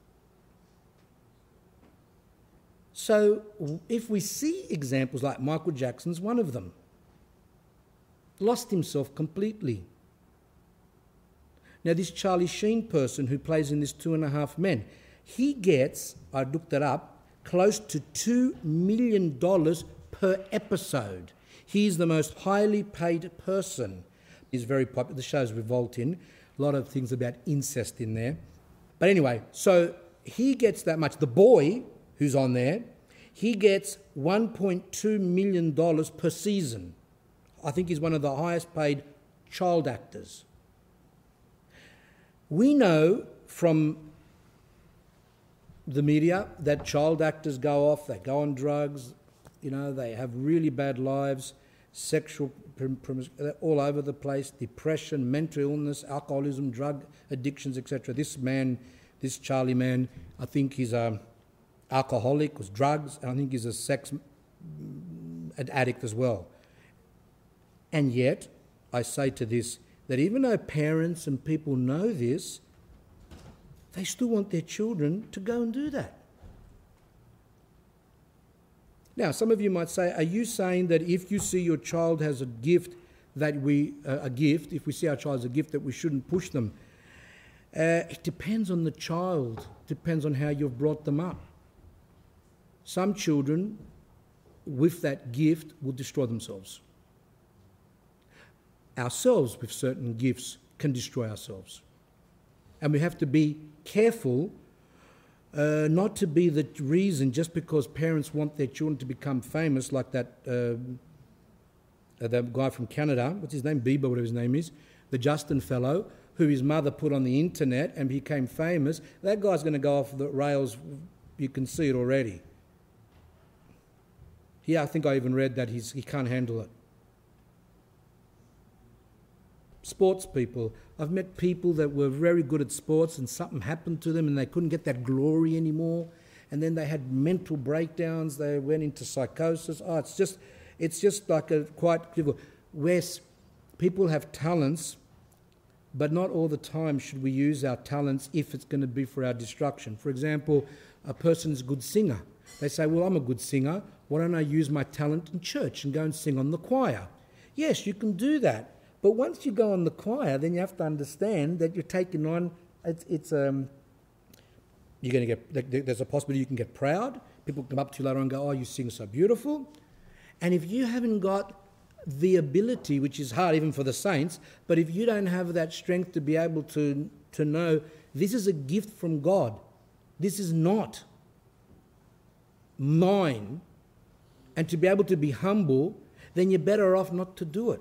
So if we see examples like Michael Jackson's one of them, lost himself completely. Now this Charlie Sheen person who plays in this Two and a Half Men, he gets, I looked it up, close to two million dollars per episode. He's the most highly paid person. He's very popular. The show's revolting. A lot of things about incest in there. But anyway, so he gets that much. The boy who's on there, he gets one point two million dollars per season. I think he's one of the highest paid child actors. We know from the media that child actors go off, they go on drugs, you know, they have really bad lives, sexual, all over the place, depression, mental illness, alcoholism, drug addictions, et cetera. This man, this Charlie man, I think he's a alcoholic, was drugs, and I think he's a sex addict as well. And yet, I say to this, that even though parents and people know this, they still want their children to go and do that. Now, some of you might say, are you saying that if you see your child has a gift, that we, uh, a gift, if we see our child as a gift, that we shouldn't push them? Uh, it depends on the child. It depends on how you've brought them up. Some children, with that gift, will destroy themselves. Ourselves, with certain gifts, can destroy ourselves. And we have to be careful uh, not to be the reason, just because parents want their children to become famous, like that uh, uh, that guy from Canada, what's his name, Bieber, whatever his name is, the Justin fellow, who his mother put on the internet and became famous. That guy's going to go off the rails. You can see it already. Yeah, I think I even read that he's, he can't handle it. Sports people. I've met people that were very good at sports and something happened to them and they couldn't get that glory anymore. And then they had mental breakdowns. They went into psychosis. Oh, it's just, it's just like a quite difficult. Where people have talents, but not all the time should we use our talents if it's going to be for our destruction. For example, a person's a good singer. They say, well, I'm a good singer. Why don't I use my talent in church and go and sing on the choir? Yes, you can do that. But once you go on the choir, then you have to understand that you're taking on, it's, it's um, you're going to get, there's a possibility you can get proud. People come up to you later and go, oh, you sing so beautiful. And if you haven't got the ability, which is hard even for the saints, but if you don't have that strength to be able to, to know this is a gift from God, this is not mine, and to be able to be humble, then you're better off not to do it.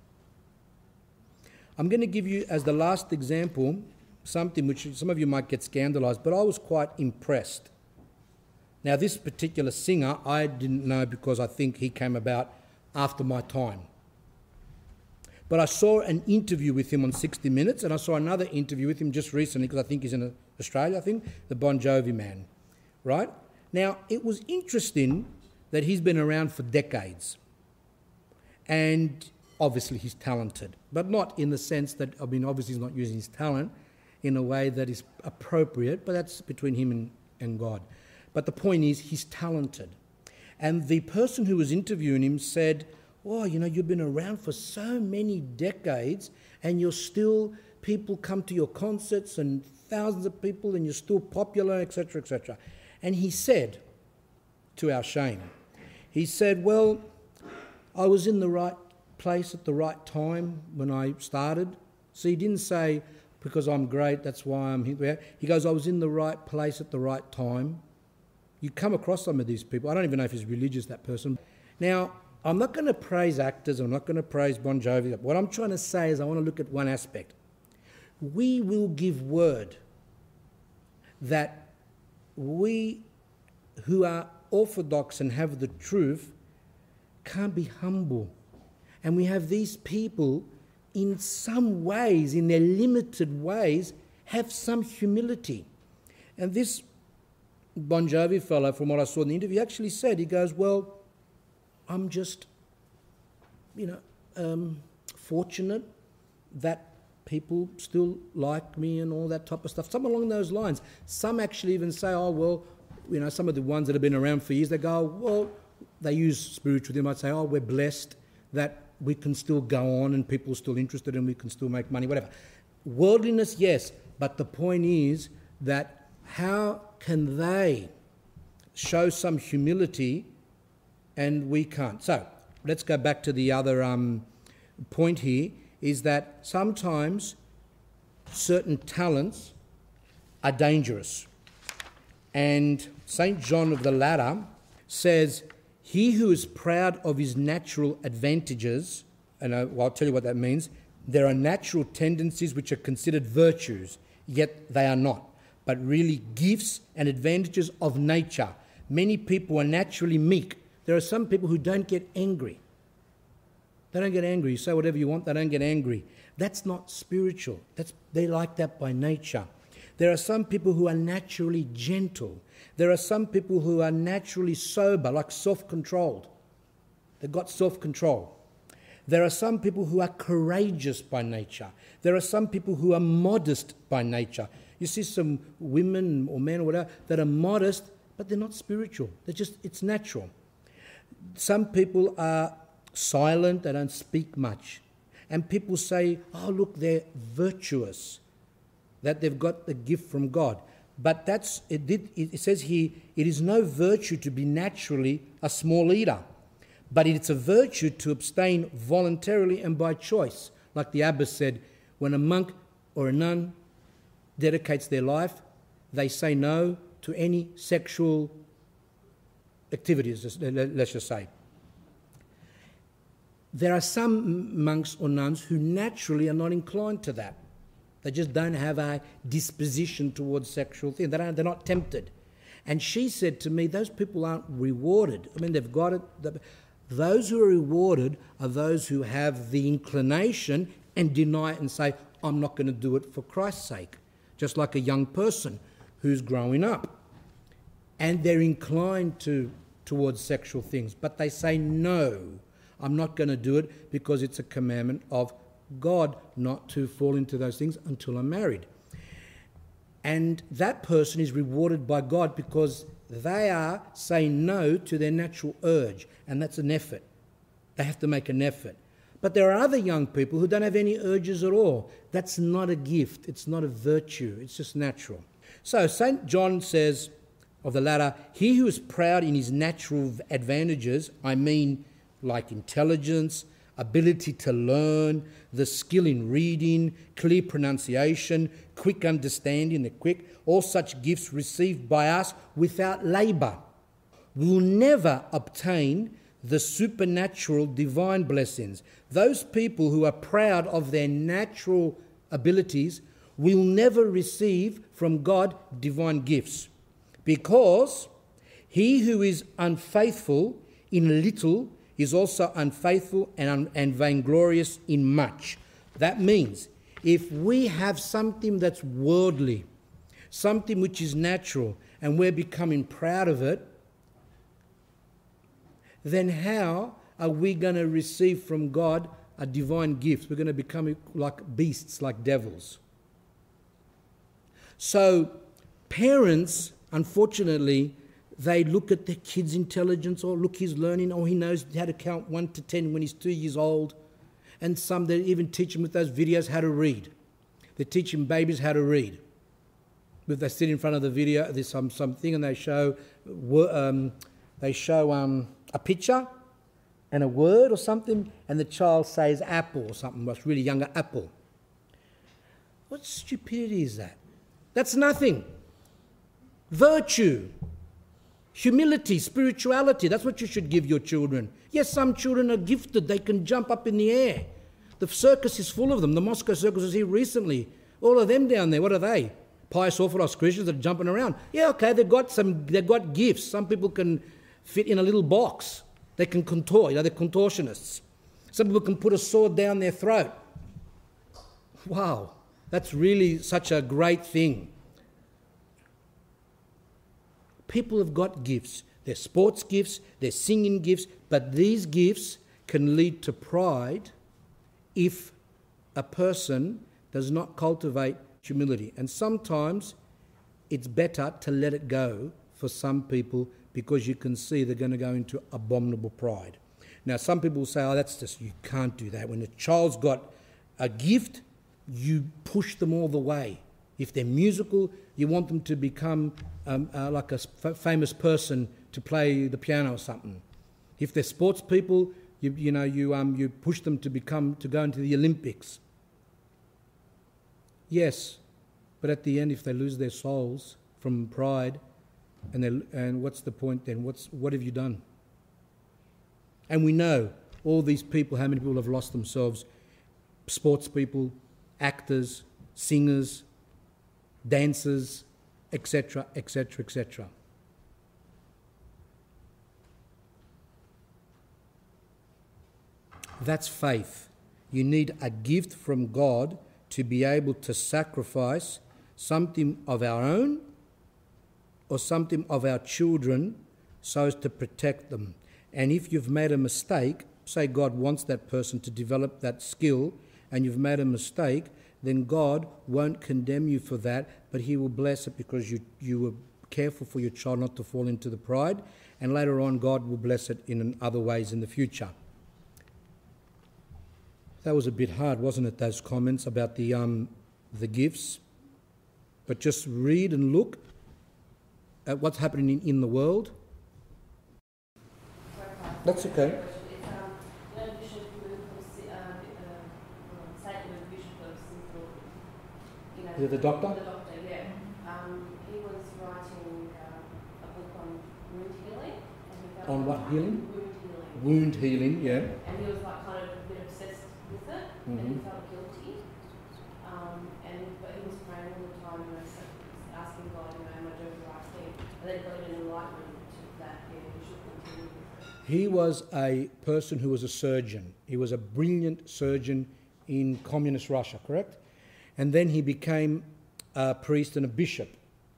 I'm going to give you, as the last example, something which some of you might get scandalised, but I was quite impressed. Now, this particular singer, I didn't know because I think he came about after my time. But I saw an interview with him on sixty minutes, and I saw another interview with him just recently, because I think he's in Australia, I think, the Bon Jovi man, right? Now, it was interesting that he's been around for decades. And obviously he's talented, but not in the sense that, I mean, obviously he's not using his talent in a way that is appropriate, but that's between him and, and God. But the point is, he's talented. And the person who was interviewing him said, oh, you know, you've been around for so many decades and you're still, people come to your concerts and thousands of people and you're still popular, et cetera, et cetera. And he said, to our shame, he said, well, I was in the right place at the right time when I started. So he didn't say, because I'm great, that's why I'm here. He goes, I was in the right place at the right time. You come across some of these people. I don't even know if he's religious, that person. Now, I'm not going to praise actors. I'm not going to praise Bon Jovi. What I'm trying to say is I want to look at one aspect. We will give word that we who are orthodox and have the truth can't be humble. And we have these people in some ways, in their limited ways, have some humility. And this Bon Jovi fellow, from what I saw in the interview, actually said, he goes, well, I'm just, you know, um, fortunate that people still like me and all that type of stuff. Some along those lines. Some actually even say, oh, well, you know, some of the ones that have been around for years, they go, well, they use spiritual, they might say, oh, we're blessed that we can still go on and people are still interested and we can still make money, whatever. Worldliness, yes, but the point is that how can they show some humility and we can't? So let's go back to the other um, point here, is that sometimes certain talents are dangerous. And Saint John of the Ladder says, he who is proud of his natural advantages, and I'll tell you what that means, there are natural tendencies which are considered virtues, yet they are not, but really gifts and advantages of nature. Many people are naturally meek. There are some people who don't get angry. They don't get angry. You say whatever you want, they don't get angry. That's not spiritual. That's, they like that by nature. There are some people who are naturally gentle. There are some people who are naturally sober, like self-controlled. They've got self-control. There are some people who are courageous by nature. There are some people who are modest by nature. You see some women or men or whatever that are modest, but they're not spiritual. They're just, it's natural. Some people are silent, they don't speak much. And people say, oh, look, they're virtuous, that they've got the gift from God. But that's it, did, it says here, it is no virtue to be naturally a small eater, but it's a virtue to abstain voluntarily and by choice. Like the abbess said, when a monk or a nun dedicates their life, they say no to any sexual activities, let's just say. There are some monks or nuns who naturally are not inclined to that. They just don't have a disposition towards sexual things. They don't, they're not tempted. And she said to me, those people aren't rewarded. I mean, they've got it. Those who are rewarded are those who have the inclination and deny it and say, I'm not going to do it for Christ's sake. Just like a young person who's growing up. And they're inclined to towards sexual things. But they say, no, I'm not going to do it because it's a commandment of God not to fall into those things until I'm married. And that person is rewarded by God because they are saying no to their natural urge, and that's an effort. They have to make an effort. But there are other young people who don't have any urges at all. That's not a gift. It's not a virtue. It's just natural. So Saint John says of the latter, he who is proud in his natural advantages, I mean like intelligence, ability to learn, the skill in reading, clear pronunciation, quick understanding, the quick, all such gifts received by us without labour, will never obtain the supernatural divine blessings. Those people who are proud of their natural abilities will never receive from God divine gifts, because he who is unfaithful in little is also unfaithful and, un- and vainglorious in much. That means if we have something that's worldly, something which is natural, and we're becoming proud of it, then how are we going to receive from God a divine gift? We're going to become like beasts, like devils. So parents, unfortunately, they look at their kid's intelligence, or look, he's learning, or he knows how to count one to ten when he's two years old. And some, they even teach him with those videos how to read. They're teaching babies how to read. But they sit in front of the video, there's some something, and they show um, they show um, a picture and a word or something, and the child says apple or something, what's really younger, apple. What stupidity is that? That's nothing. Virtue, humility, spirituality, that's what you should give your children. Yes, some children are gifted. They can jump up in the air. The circus is full of them. The Moscow Circus was here recently. All of them down there, what are they? Pious Orthodox Christians that are jumping around. Yeah, okay, they've got some, they've got gifts. Some people can fit in a little box. They can contort, you know, they're contortionists. Some people can put a sword down their throat. Wow, that's really such a great thing. People have got gifts. They're sports gifts, they're singing gifts, but these gifts can lead to pride if a person does not cultivate humility. And sometimes it's better to let it go for some people because you can see they're going to go into abominable pride. Now, some people will say, oh, that's just, you can't do that. When a child's got a gift, you push them all the way. If they're musical, you want them to become um, uh, like a f- famous person to play the piano or something. If they're sports people, you, you know, you um, you push them to become to go into the Olympics. Yes, but at the end, if they lose their souls from pride, and they, and what's the point then? What's what have you done? And we know all these people. How many people have lost themselves? Sports people, actors, singers, dancers, et cetera, et cetera, et cetera. That's faith. You need a gift from God to be able to sacrifice something of our own or something of our children so as to protect them. And if you've made a mistake, say God wants that person to develop that skill, and you've made a mistake, then God won't condemn you for that, but he will bless it because you, you were careful for your child not to fall into the pride, and later on God will bless it in other ways in the future. That was a bit hard, wasn't it, those comments about the um, the gifts? But just read and look at what's happening in, in the world. That's okay. Is it the doctor? The doctor, yeah. Um, he was writing uh, a book on wound healing. And he felt On what healing? Wound healing. Wound healing, yeah. And he was like kind of a bit obsessed with it, Mm-hmm. and he felt guilty. Um, and but he was praying all the time, you know, so asking God, you know, am I doing the right thing? And then he got an enlightenment to that, yeah, he should continue with it. He was a person who was a surgeon. He was a brilliant surgeon in communist Russia, correct? And then he became a priest and a bishop.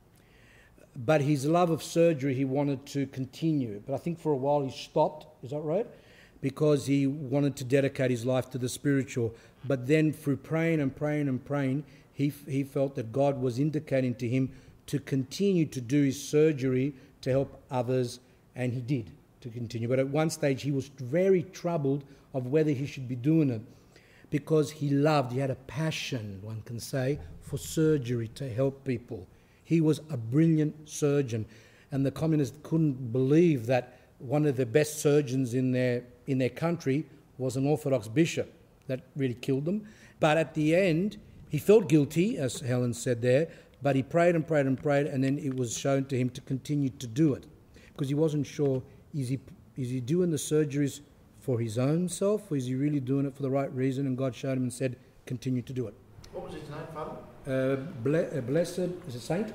But his love of surgery, he wanted to continue. But I think for a while he stopped, is that right? Because he wanted to dedicate his life to the spiritual. But then through praying and praying and praying, he, he felt that God was indicating to him to continue to do his surgery to help others, and he did, to continue. But at one stage he was very troubled of whether he should be doing it, because he loved, he had a passion, one can say, for surgery to help people. He was a brilliant surgeon, and the communists couldn't believe that one of the best surgeons in their in their country was an Orthodox bishop. That really killed them. But at the end, he felt guilty, as Helen said there, but he prayed and prayed and prayed, and then it was shown to him to continue to do it, because he wasn't sure, is he is he doing the surgeries for his own self, or is he really doing it for the right reason? And God showed him and said, continue to do it. What was his name, Father? Uh, ble- uh, blessed, is it Saint? Saint,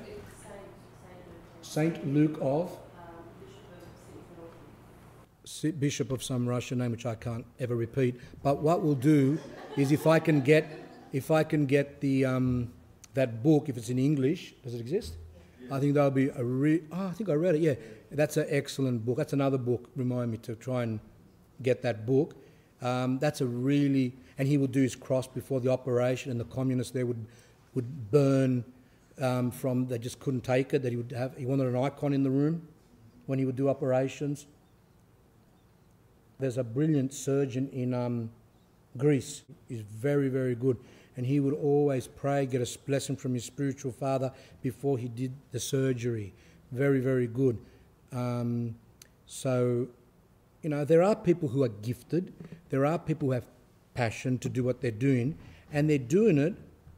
Saint Luke of? um, Bishop of Saint Si- Bishop of some Russian name, which I can't ever repeat. But what we'll do is if I can get, if I can get the um, that book, if it's in English, does it exist? Yeah. I think that'll be a re- oh, I think I read it, yeah. That's an excellent book. That's another book, remind me to try and get that book. Um, that's a really, and he would do his cross before the operation, and the communists there would would burn um, from, they just couldn't take it, that he would have, he wanted an icon in the room when he would do operations. There's a brilliant surgeon in um, Greece. He's very, very good. And he would always pray, get a blessing from his spiritual father before he did the surgery. Very, very good. Um, so, you know, there are people who are gifted. There are people who have passion to do what they're doing. And they're doing it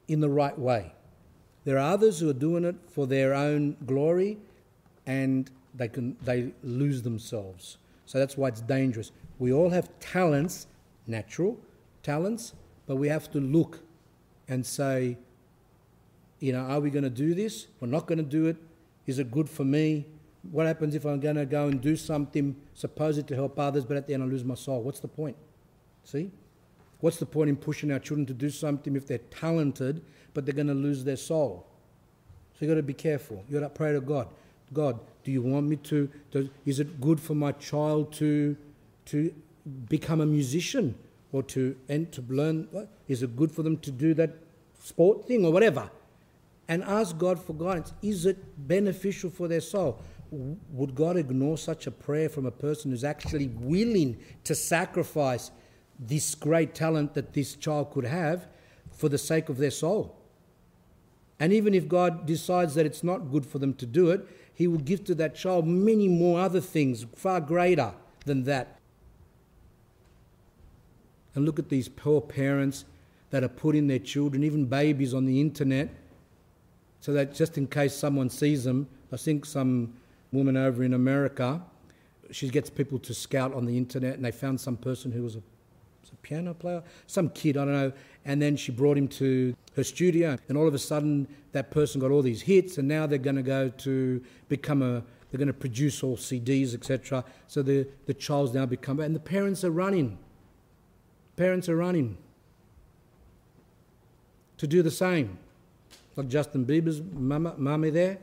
in the right way. There are others who are doing it for their own glory, and they can they lose themselves. So that's why it's dangerous. We all have talents, natural talents, but we have to look and say, you know, are we going to do this? We're not going to do it. Is it good for me? What happens if I'm going to go and do something supposed to help others, but at the end I lose my soul? What's the point? See? What's the point in pushing our children to do something if they're talented, but they're going to lose their soul? So you've got to be careful. You've got to pray to God. God, do you want me to, to is it good for my child to to become a musician or to and to learn? What? Is it good for them to do that sport thing or whatever? And ask God for guidance. Is it beneficial for their soul? Would God ignore such a prayer from a person who's actually willing to sacrifice this great talent that this child could have for the sake of their soul? And even if God decides that it's not good for them to do it, he will give to that child many more other things far greater than that. And look at these poor parents that are putting their children, even babies, on the internet, so that just in case someone sees them. I think some woman over in America, she gets people to scout on the internet, and they found some person who was a, was a piano player, some kid, I don't know, and then she brought him to her studio, and all of a sudden that person got all these hits, and now they're going to go to become a, they're going to produce all C Ds, et cetera. So the, the child's now become, and the parents are running. Parents are running to do the same. Like Justin Bieber's mama, mummy there.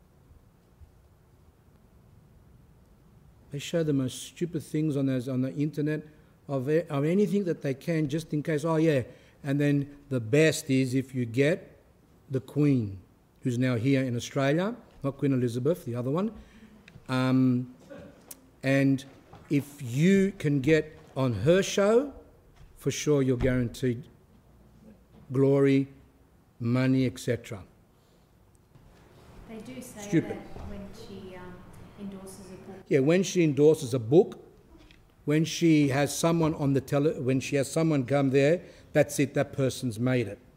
They show the most stupid things on those on the internet of, of anything that they can, just in case, oh yeah. And then the best is if you get the Queen, who's now here in Australia, not Queen Elizabeth, the other one. Um, and if you can get on her show, for sure you're guaranteed glory, money, et cetera. They do say Stupid. that when she um, endorses a book. Yeah, when she endorses a book, when she has someone on the tele, when she has someone come there, that's it, that person's made it.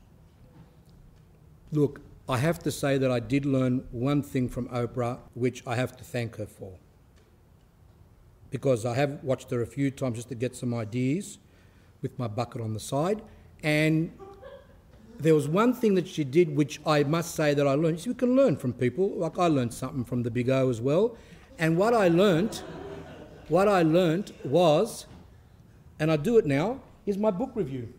Look, I have to say that I did learn one thing from Oprah, which I have to thank her for. Because I have watched her a few times just to get some ideas with my bucket on the side. And there was one thing that she did which I must say that I learned. You see, we can learn from people. Like I learned something from the Big O as well. And what I learned, what I learned was, and I do it now, is my book review.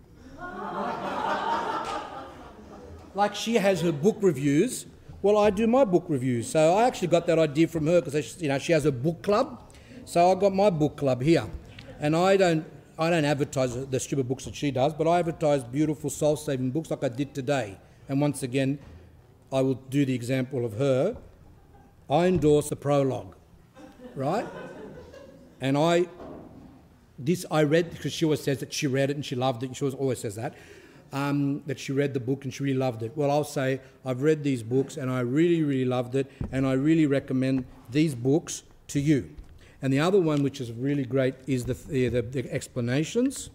Like she has her book reviews, well, I do my book reviews. So I actually got that idea from her because, you know, she has a book club. So I got my book club here. And I don't I don't advertise the stupid books that she does, but I advertise beautiful soul-saving books like I did today. And once again, I will do the example of her. I endorse the prologue, right? And I, this I read, because she always says that she read it and she loved it, and she always says that, um, that she read the book and she really loved it. Well, I'll say I've read these books and I really, really loved it, and I really recommend these books to you. And the other one, which is really great, is the, the, the explanations,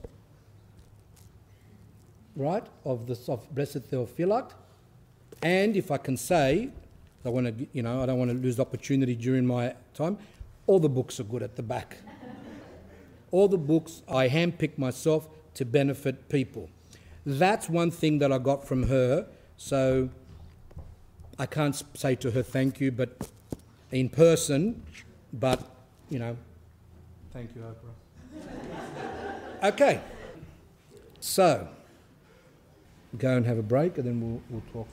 right, of the of Blessed Theophylact. And if I can say, I want to, you know, I don't want to lose opportunity during my time, all the books are good at the back. All the books I handpicked myself to benefit people. That's one thing that I got from her. So I can't say to her thank you, but in person, but. You know, thank you, Oprah. Okay, so go and have a break, and then we'll, we'll talk.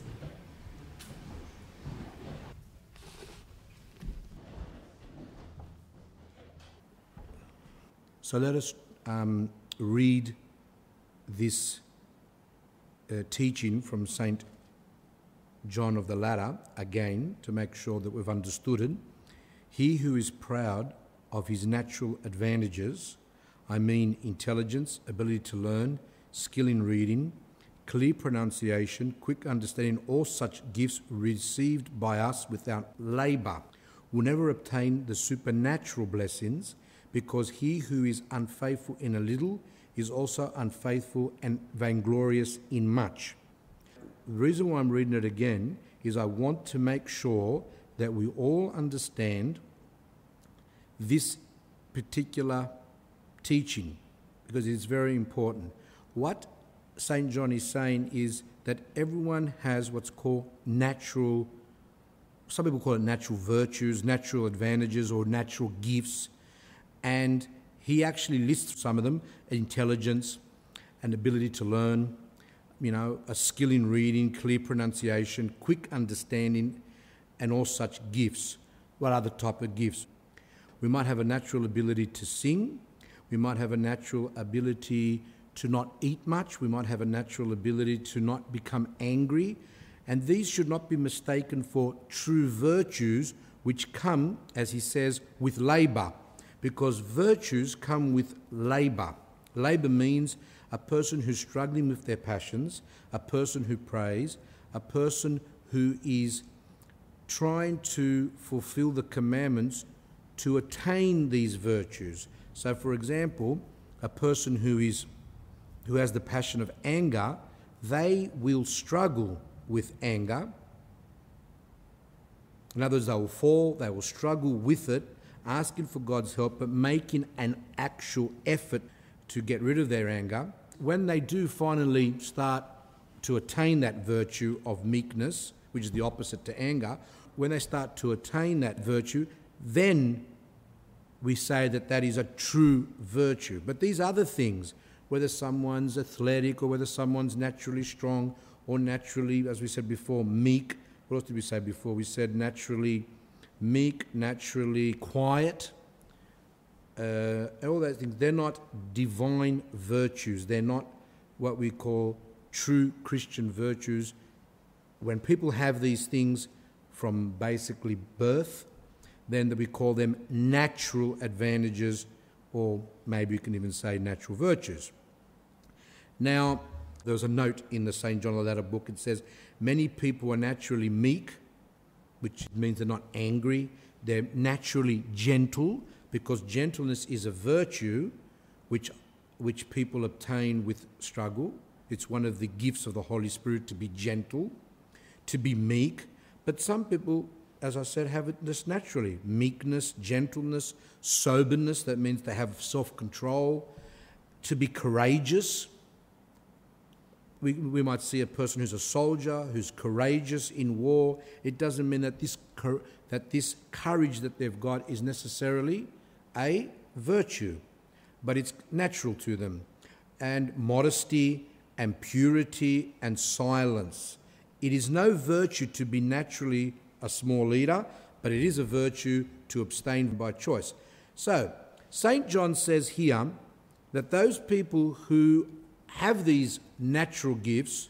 So let us um, read this uh, teaching from Saint John of the Ladder again to make sure that we've understood it. He who is proud of his natural advantages, I mean intelligence, ability to learn, skill in reading, clear pronunciation, quick understanding, all such gifts received by us without labour, will never obtain the supernatural blessings, because he who is unfaithful in a little is also unfaithful and vainglorious in much. the reason why I'm reading it again is I want to make sure that we all understand this particular teaching, because it's very important. What Saint John is saying is that everyone has what's called natural, some people call it natural virtues, natural advantages, or natural gifts, and he actually lists some of them: intelligence, an ability to learn, you know, a skill in reading, clear pronunciation, quick understanding, and all such gifts. What are the type of gifts? We might have a natural ability to sing. We might have a natural ability to not eat much. We might have a natural ability to not become angry. And these should not be mistaken for true virtues, which come, as he says, with labour, because virtues come with labour. Labour means a person who's struggling with their passions, a person who prays, a person who is trying to fulfil the commandments to attain these virtues. So, for example, a person who is who has the passion of anger, they will struggle with anger. In other words, they will fall, they will struggle with it, asking for God's help, but making an actual effort to get rid of their anger. When they do finally start to attain that virtue of meekness, which is the opposite to anger, when they start to attain that virtue, then we say that that is a true virtue. But these other things, whether someone's athletic or whether someone's naturally strong or naturally, as we said before, meek. What else did we say before? We said naturally meek, naturally quiet, uh, all those things. They're not divine virtues. They're not what we call true Christian virtues. When people have these things from basically birth, then we call them natural advantages, or maybe you can even say natural virtues. Now, there was a note in the Saint John the Latter book. It says, many people are naturally meek, which means they're not angry. They're naturally gentle, because gentleness is a virtue which, which people obtain with struggle. It's one of the gifts of the Holy Spirit to be gentle, to be meek. But some people, as I said, have it just naturally. Meekness, gentleness, soberness, that means they have self-control. To be courageous. We, we might see a person who's a soldier, who's courageous in war. It doesn't mean that this, that this courage that they've got is necessarily a virtue, but it's natural to them. And modesty and purity and silence. It is no virtue to be naturally a small leader, but it is a virtue to abstain by choice. So, Saint John says here that those people who have these natural gifts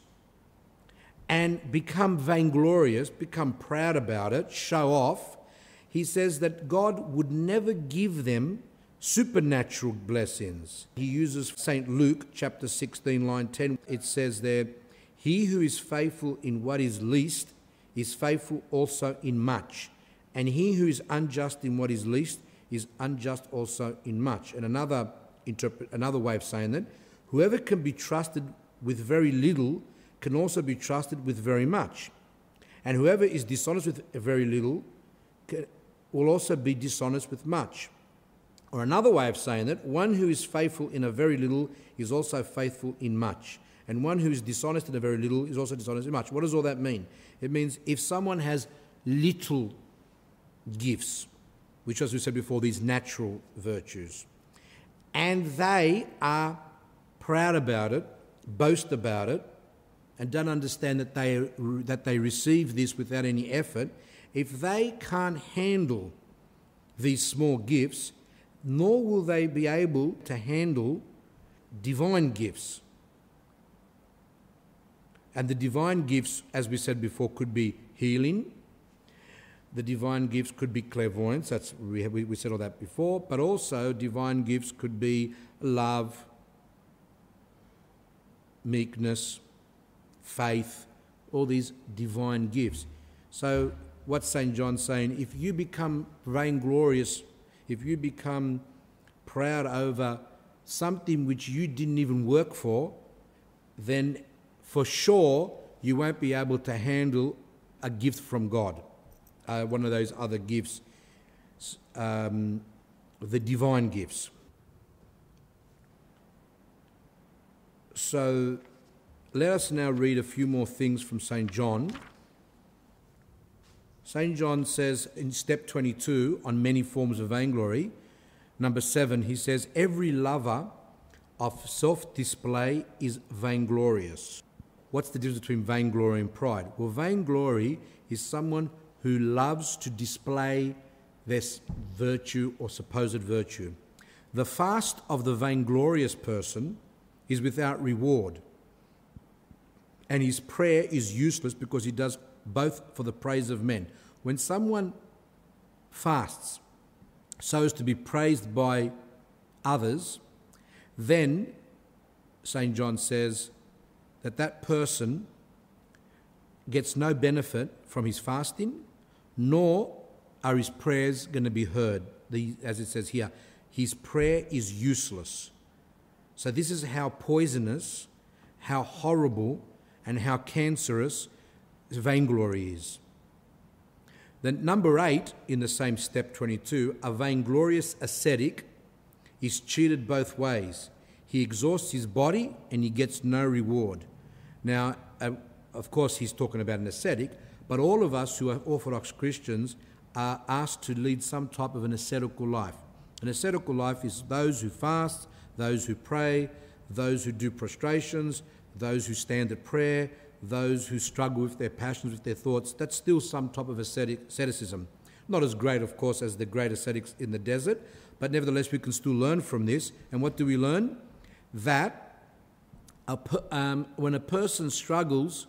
and become vainglorious, become proud about it, show off, he says that God would never give them supernatural blessings. He uses Saint Luke chapter sixteen, line ten. It says there, he who is faithful in what is least is faithful also in much, and he who is unjust in what is least is unjust also in much. And another interpret, another way of saying that, whoever can be trusted with very little can also be trusted with very much, and whoever is dishonest with very little can, will also be dishonest with much. Or another way of saying that, one who is faithful in a very little is also faithful in much, and one who is dishonest in a very little is also dishonest in much. What does all that mean? It means if someone has little gifts, which, as we said before, these natural virtues, and they are proud about it, boast about it, and don't understand that they, that they receive this without any effort, if they can't handle these small gifts, nor will they be able to handle divine gifts. And the divine gifts, as we said before, could be healing. The divine gifts could be clairvoyance. That's we, have, we said all that before. But also divine gifts could be love, meekness, faith, all these divine gifts. So what's Saint John saying? If you become vainglorious, if you become proud over something which you didn't even work for, then for sure you won't be able to handle a gift from God, uh, one of those other gifts, um, the divine gifts. So let us now read a few more things from Saint John. Saint John says in step twenty-two on many forms of vainglory, number seven, he says, every lover of self-display is vainglorious. What's the difference between vainglory and pride? Well, vainglory is someone who loves to display their virtue or supposed virtue. The fast of the vainglorious person is without reward, and his prayer is useless because he does both for the praise of men. When someone fasts so as to be praised by others, then Saint John says that that person gets no benefit from his fasting, nor are his prayers going to be heard. The, as it says here, his prayer is useless. So this is how poisonous, how horrible, and how cancerous vainglory is. Then number eight, in the same step twenty-two, a vainglorious ascetic is cheated both ways. He exhausts his body and he gets no reward. Now, uh, of course, he's talking about an ascetic, but all of us who are Orthodox Christians are asked to lead some type of an ascetical life. An ascetical life is those who fast, those who pray, those who do prostrations, those who stand at prayer, those who struggle with their passions, with their thoughts. That's still some type of ascetic, asceticism. Not as great, of course, as the great ascetics in the desert, but nevertheless we can still learn from this. And what do we learn? That a, um, when a person struggles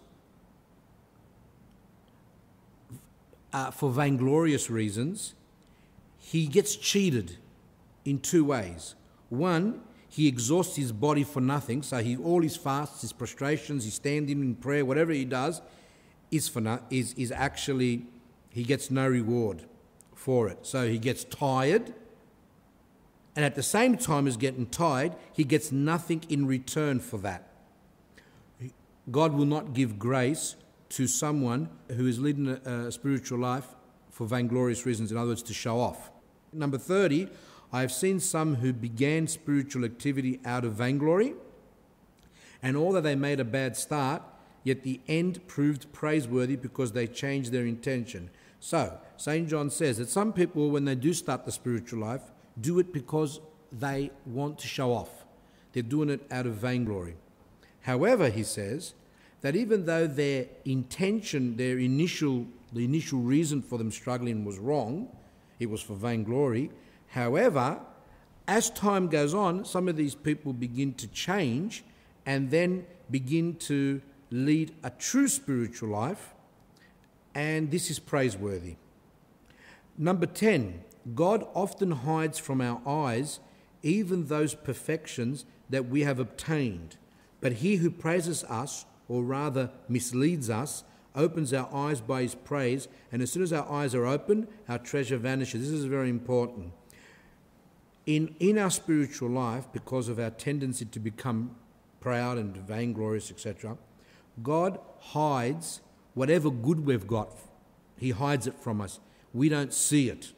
uh, for vainglorious reasons, he gets cheated in two ways. One, he exhausts his body for nothing, so he all his fasts, his prostrations, his standing in prayer, whatever he does, is for no, is is actually, he gets no reward for it. So he gets tired, and at the same time as getting tired, he gets nothing in return for that. God will not give grace to someone who is leading a, a spiritual life for vainglorious reasons, in other words, to show off. Number thirty, I have seen some who began spiritual activity out of vainglory, and although they made a bad start, yet the end proved praiseworthy because they changed their intention. So, Saint John says that some people, when they do start the spiritual life, do it because they want to show off. They're doing it out of vainglory. However, he says that even though their intention, their initial, the initial reason for them struggling was wrong, it was for vainglory. However, as time goes on, some of these people begin to change and then begin to lead a true spiritual life, and this is praiseworthy. Number ten, God often hides from our eyes even those perfections that we have obtained, but he who praises us, or rather misleads us, opens our eyes by his praise, and as soon as our eyes are open, our treasure vanishes. This is very important. In, in our spiritual life, because of our tendency to become proud and vainglorious, et cetera, God hides whatever good we've got. He hides it from us. We don't see it.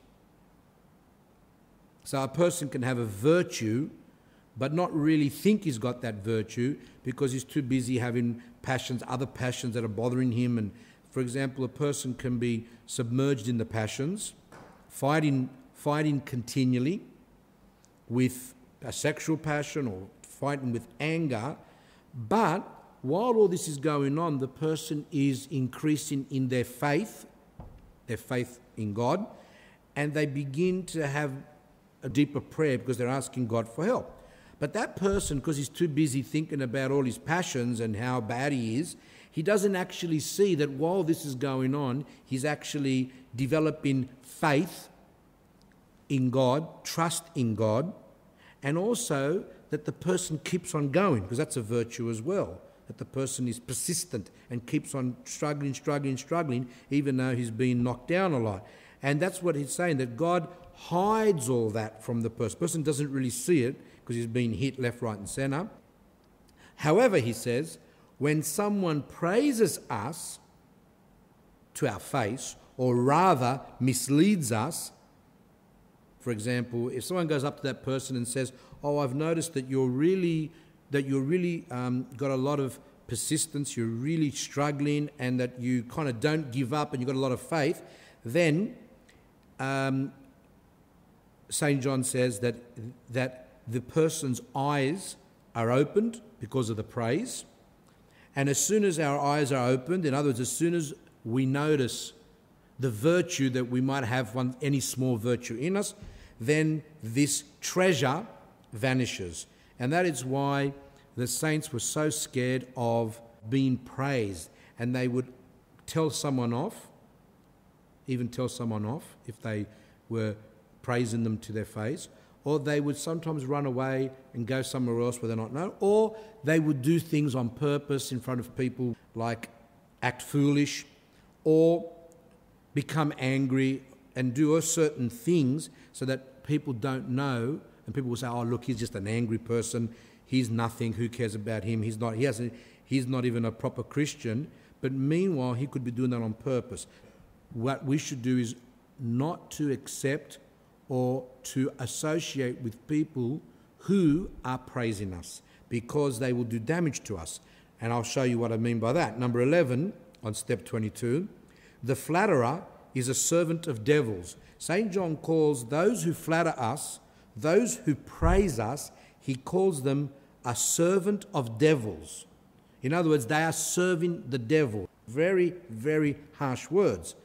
So a person can have a virtue, but not really think he's got that virtue because he's too busy having passions, other passions that are bothering him. And, for example, a person can be submerged in the passions, fighting, fighting continually with a sexual passion or fighting with anger, but while all this is going on, the person is increasing in their faith, their faith in God, and they begin to have a deeper prayer because they're asking God for help. But that person, because he's too busy thinking about all his passions and how bad he is, he doesn't actually see that while this is going on, he's actually developing faith in God, trust in God, and also that the person keeps on going, because that's a virtue as well, that the person is persistent and keeps on struggling, struggling, struggling, even though he's been knocked down a lot. And that's what he's saying, that God hides all that from the person. The person doesn't really see it because he's been hit left, right and centre. However, he says, when someone praises us to our face, or rather misleads us. For example, if someone goes up to that person and says, "Oh, I've noticed that you're really that you're really um, got a lot of persistence, you're really struggling, and that you kind of don't give up, and you've got a lot of faith," then um, Saint John says that that the person's eyes are opened because of the praise, and as soon as our eyes are opened, in other words, as soon as we notice the virtue that we might have, one any small virtue in us, then this treasure vanishes. And that is why the saints were so scared of being praised, and they would tell someone off, even tell someone off if they were praising them to their face, or they would sometimes run away and go somewhere else where they're not known, or they would do things on purpose in front of people, like act foolish, or become angry and do certain things so that people don't know, and people will say, "Oh, look, he's just an angry person. He's nothing. Who cares about him? He's not. He hasn't. He's not even a proper Christian." But meanwhile, he could be doing that on purpose. What we should do is not to accept or to associate with people who are praising us, because they will do damage to us. And I'll show you what I mean by that. Number eleven on step twenty-two, the flatterer is a servant of devils. Saint John calls those who flatter us, those who praise us, he calls them a servant of devils. In other words, they are serving the devil. Very, very harsh words.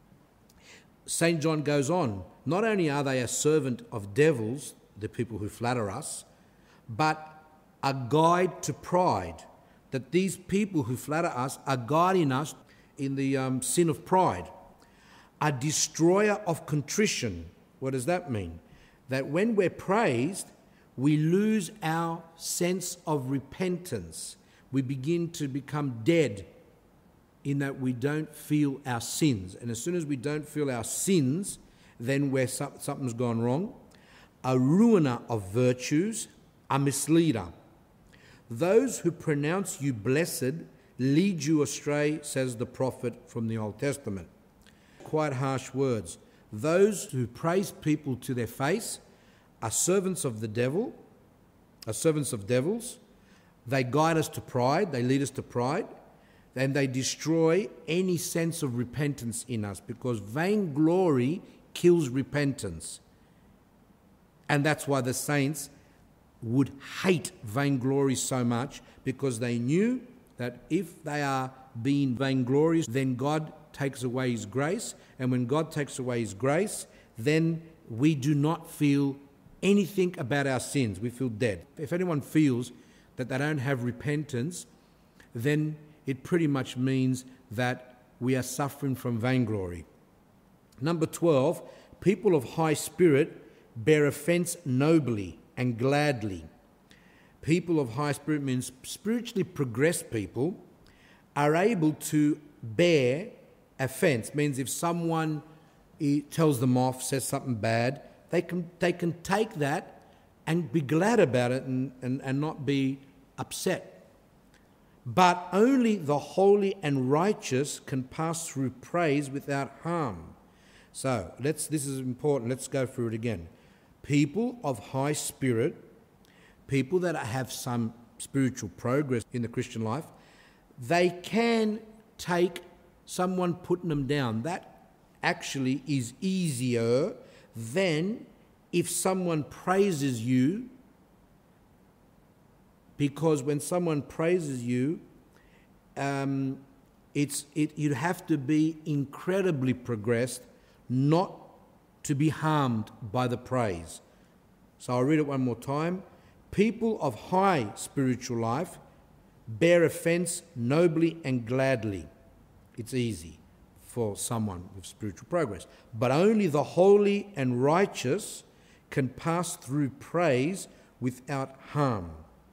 Saint John goes on, not only are they a servant of devils, the people who flatter us, but a guide to pride. That these people who flatter us are guiding us in the um, sin of pride. A destroyer of contrition. What does that mean? That when we're praised, we lose our sense of repentance. We begin to become dead in that we don't feel our sins. And as soon as we don't feel our sins, then we're, something's gone wrong. A ruiner of virtues, a misleader. Those who pronounce you blessed lead you astray, says the prophet from the Old Testament. Quite harsh words. Those who praise people to their face are servants of the devil, are servants of devils. They guide us to pride, they lead us to pride, and they destroy any sense of repentance in us, because vainglory kills repentance. And that's why the saints would hate vainglory so much, because they knew that if they are being vainglorious, then God takes away his grace, and when God takes away his grace, then we do not feel anything about our sins. We feel dead. If anyone feels that they don't have repentance, then it pretty much means that we are suffering from vainglory. Number twelve, people of high spirit bear offence nobly and gladly. People of high spirit means spiritually progressed people are able to bear offence. Means if someone tells them off, says something bad, they can they can take that and be glad about it and, and, and not be upset. But only the holy and righteous can pass through praise without harm. So let's this is important. Let's go through it again. People of high spirit, people that have some spiritual progress in the Christian life, they can take someone putting them down. That actually is easier than if someone praises you, because when someone praises you, um, it's it you have to be incredibly progressed not to be harmed by the praise. So I'll read it one more time. People of high spiritual life bear offence nobly and gladly. It's easy for someone with spiritual progress. But only the holy and righteous can pass through praise without harm.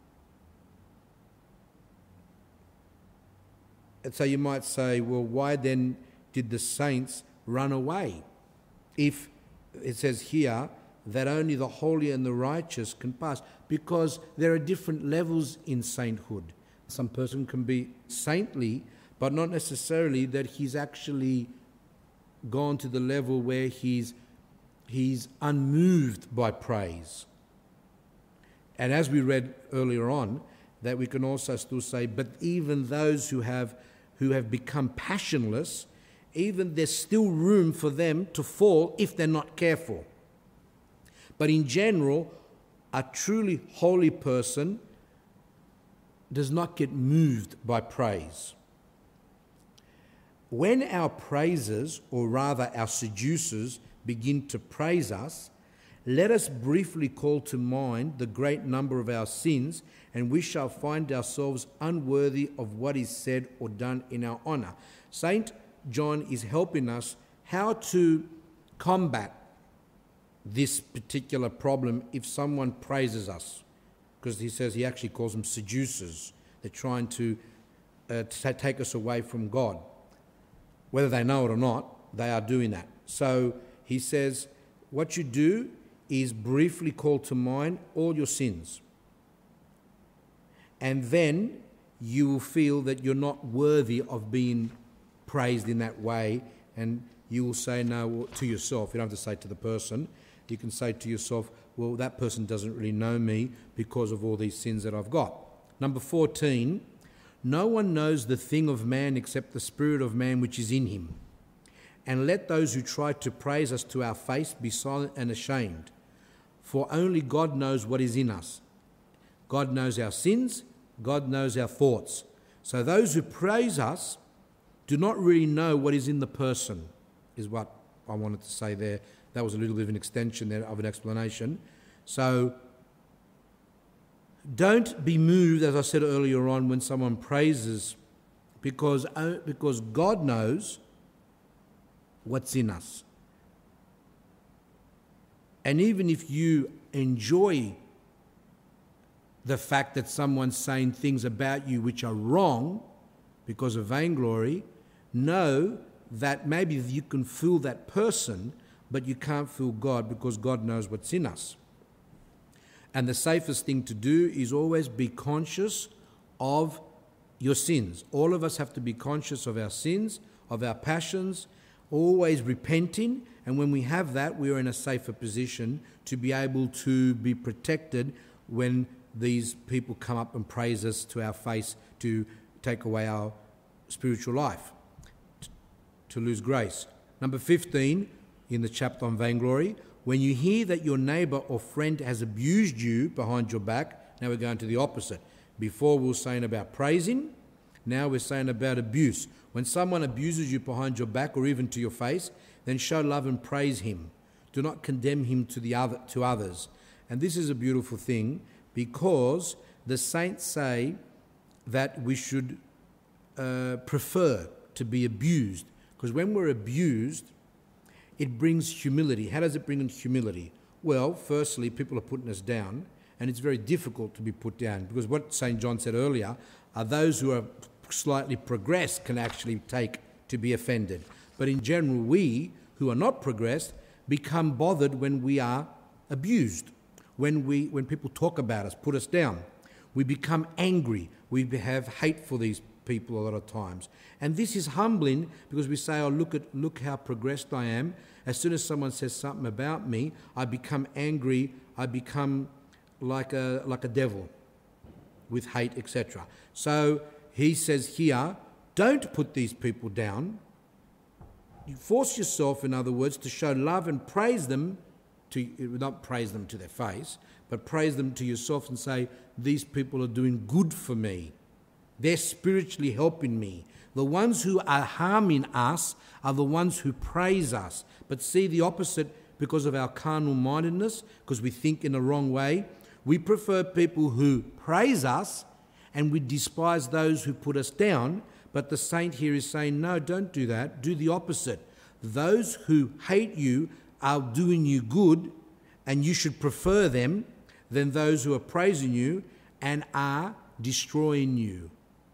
And so you might say, well, why then did the saints run away? If it says here that only the holy and the righteous can pass, because there are different levels in sainthood. Some person can be saintly, but not necessarily that he's actually gone to the level where he's he's unmoved by praise. And as we read earlier on, that we can also still say, but even those who have who have become passionless, even there's still room for them to fall if they're not careful. But in general, a truly holy person does not get moved by praise. When our praisers, or rather our seducers, begin to praise us, let us briefly call to mind the great number of our sins, and we shall find ourselves unworthy of what is said or done in our honour. Saint John is helping us how to combat this particular problem if someone praises us, because he says he actually calls them seducers. They're trying to uh, t- take us away from God. Whether they know it or not, they are doing that. So he says, what you do is briefly call to mind all your sins. And then you will feel that you're not worthy of being praised in that way, and you will say no to yourself. You don't have to say to the person. You can say to yourself, well, that person doesn't really know me because of all these sins that I've got. Number fourteen, no one knows the thing of man except the spirit of man which is in him. And let those who try to praise us to our face be silent and ashamed. For only God knows what is in us. God knows our sins. God knows our thoughts. So those who praise us do not really know what is in the person, is what I wanted to say there. That was a little bit of an extension there of an explanation. So don't be moved, as I said earlier on, when someone praises, because, because God knows what's in us. And even if you enjoy the fact that someone's saying things about you which are wrong because of vainglory, know that maybe you can fool that person, but you can't fool God, because God knows what's in us. And the safest thing to do is always be conscious of your sins. All of us have to be conscious of our sins, of our passions, always repenting, and when we have that, we are in a safer position to be able to be protected when these people come up and praise us to our face to take away our spiritual life, to lose grace. Number fifteen, in the chapter on vainglory, when you hear that your neighbour or friend has abused you behind your back, now we're going to the opposite. Before we were saying about praising, now we're saying about abuse. When someone abuses you behind your back or even to your face, then show love and praise him. Do not condemn him to the other to others. And this is a beautiful thing, because the saints say that we should uh, prefer to be abused, because when we're abused, it brings humility. How does it bring in humility? Well, firstly, people are putting us down, and it's very difficult to be put down, because what Saint John said earlier are those who are slightly progressed can actually take to be offended. But in general, we who are not progressed become bothered when we are abused, when we when people talk about us, put us down. We become angry. We have hate for these people a lot of times. And this is humbling, because we say, oh, look at look how progressed I am. As soon as someone says something about me, I become angry. I become like a like a devil with hate, et cetera. So he says here, don't put these people down. You force yourself, in other words, to show love and praise them, to not praise them to their face, but praise them to yourself and say, these people are doing good for me. They're spiritually helping me. The ones who are harming us are the ones who praise us. But see the opposite, because of our carnal mindedness, because we think in the wrong way. We prefer people who praise us, and we despise those who put us down. But the saint here is saying, no, don't do that. Do the opposite. Those who hate you are doing you good, and you should prefer them than those who are praising you and are destroying you.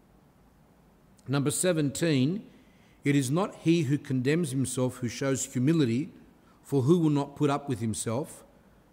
Number seventeen, it is not he who condemns himself who shows humility, for who will not put up with himself,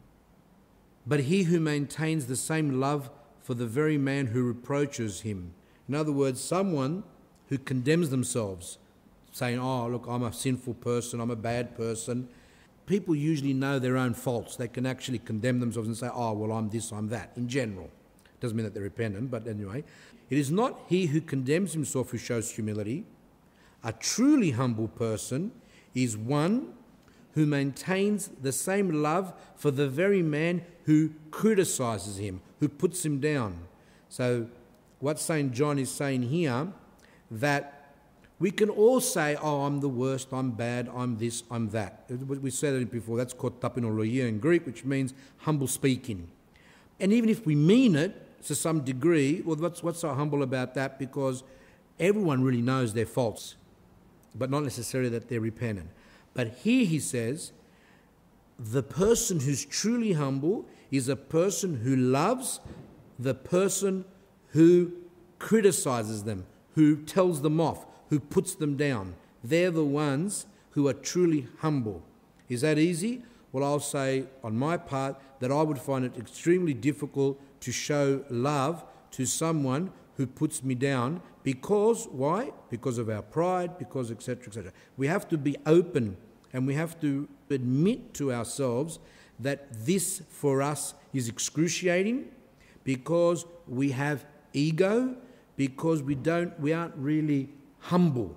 but he who maintains the same love for the very man who reproaches him. In other words, someone who condemns themselves, saying, oh, look, I'm a sinful person, I'm a bad person. People usually know their own faults. They can actually condemn themselves and say, oh, well, I'm this, I'm that, in general. Doesn't mean that they're repentant, but anyway. It is not he who condemns himself who shows humility. A truly humble person is one who maintains the same love for the very man who criticises him, who puts him down. So what Saint John is saying here, that we can all say, oh, I'm the worst, I'm bad, I'm this, I'm that. We said it before, that's called tapinologia in Greek, which means humble speaking. And even if we mean it to some degree, well, what's, what's so humble about that? Because everyone really knows their faults, but not necessarily that they're repentant. But here he says, the person who's truly humble is a person who loves the person who criticises them, who tells them off, who puts them down. They're the ones who are truly humble. Is that easy? Well, I'll say on my part that I would find it extremely difficult to show love to someone who puts me down because, why? Because of our pride, because et cetera, et cetera. We have to be open and we have to admit to ourselves that this for us is excruciating because we have ego, because we don't, we aren't really humble.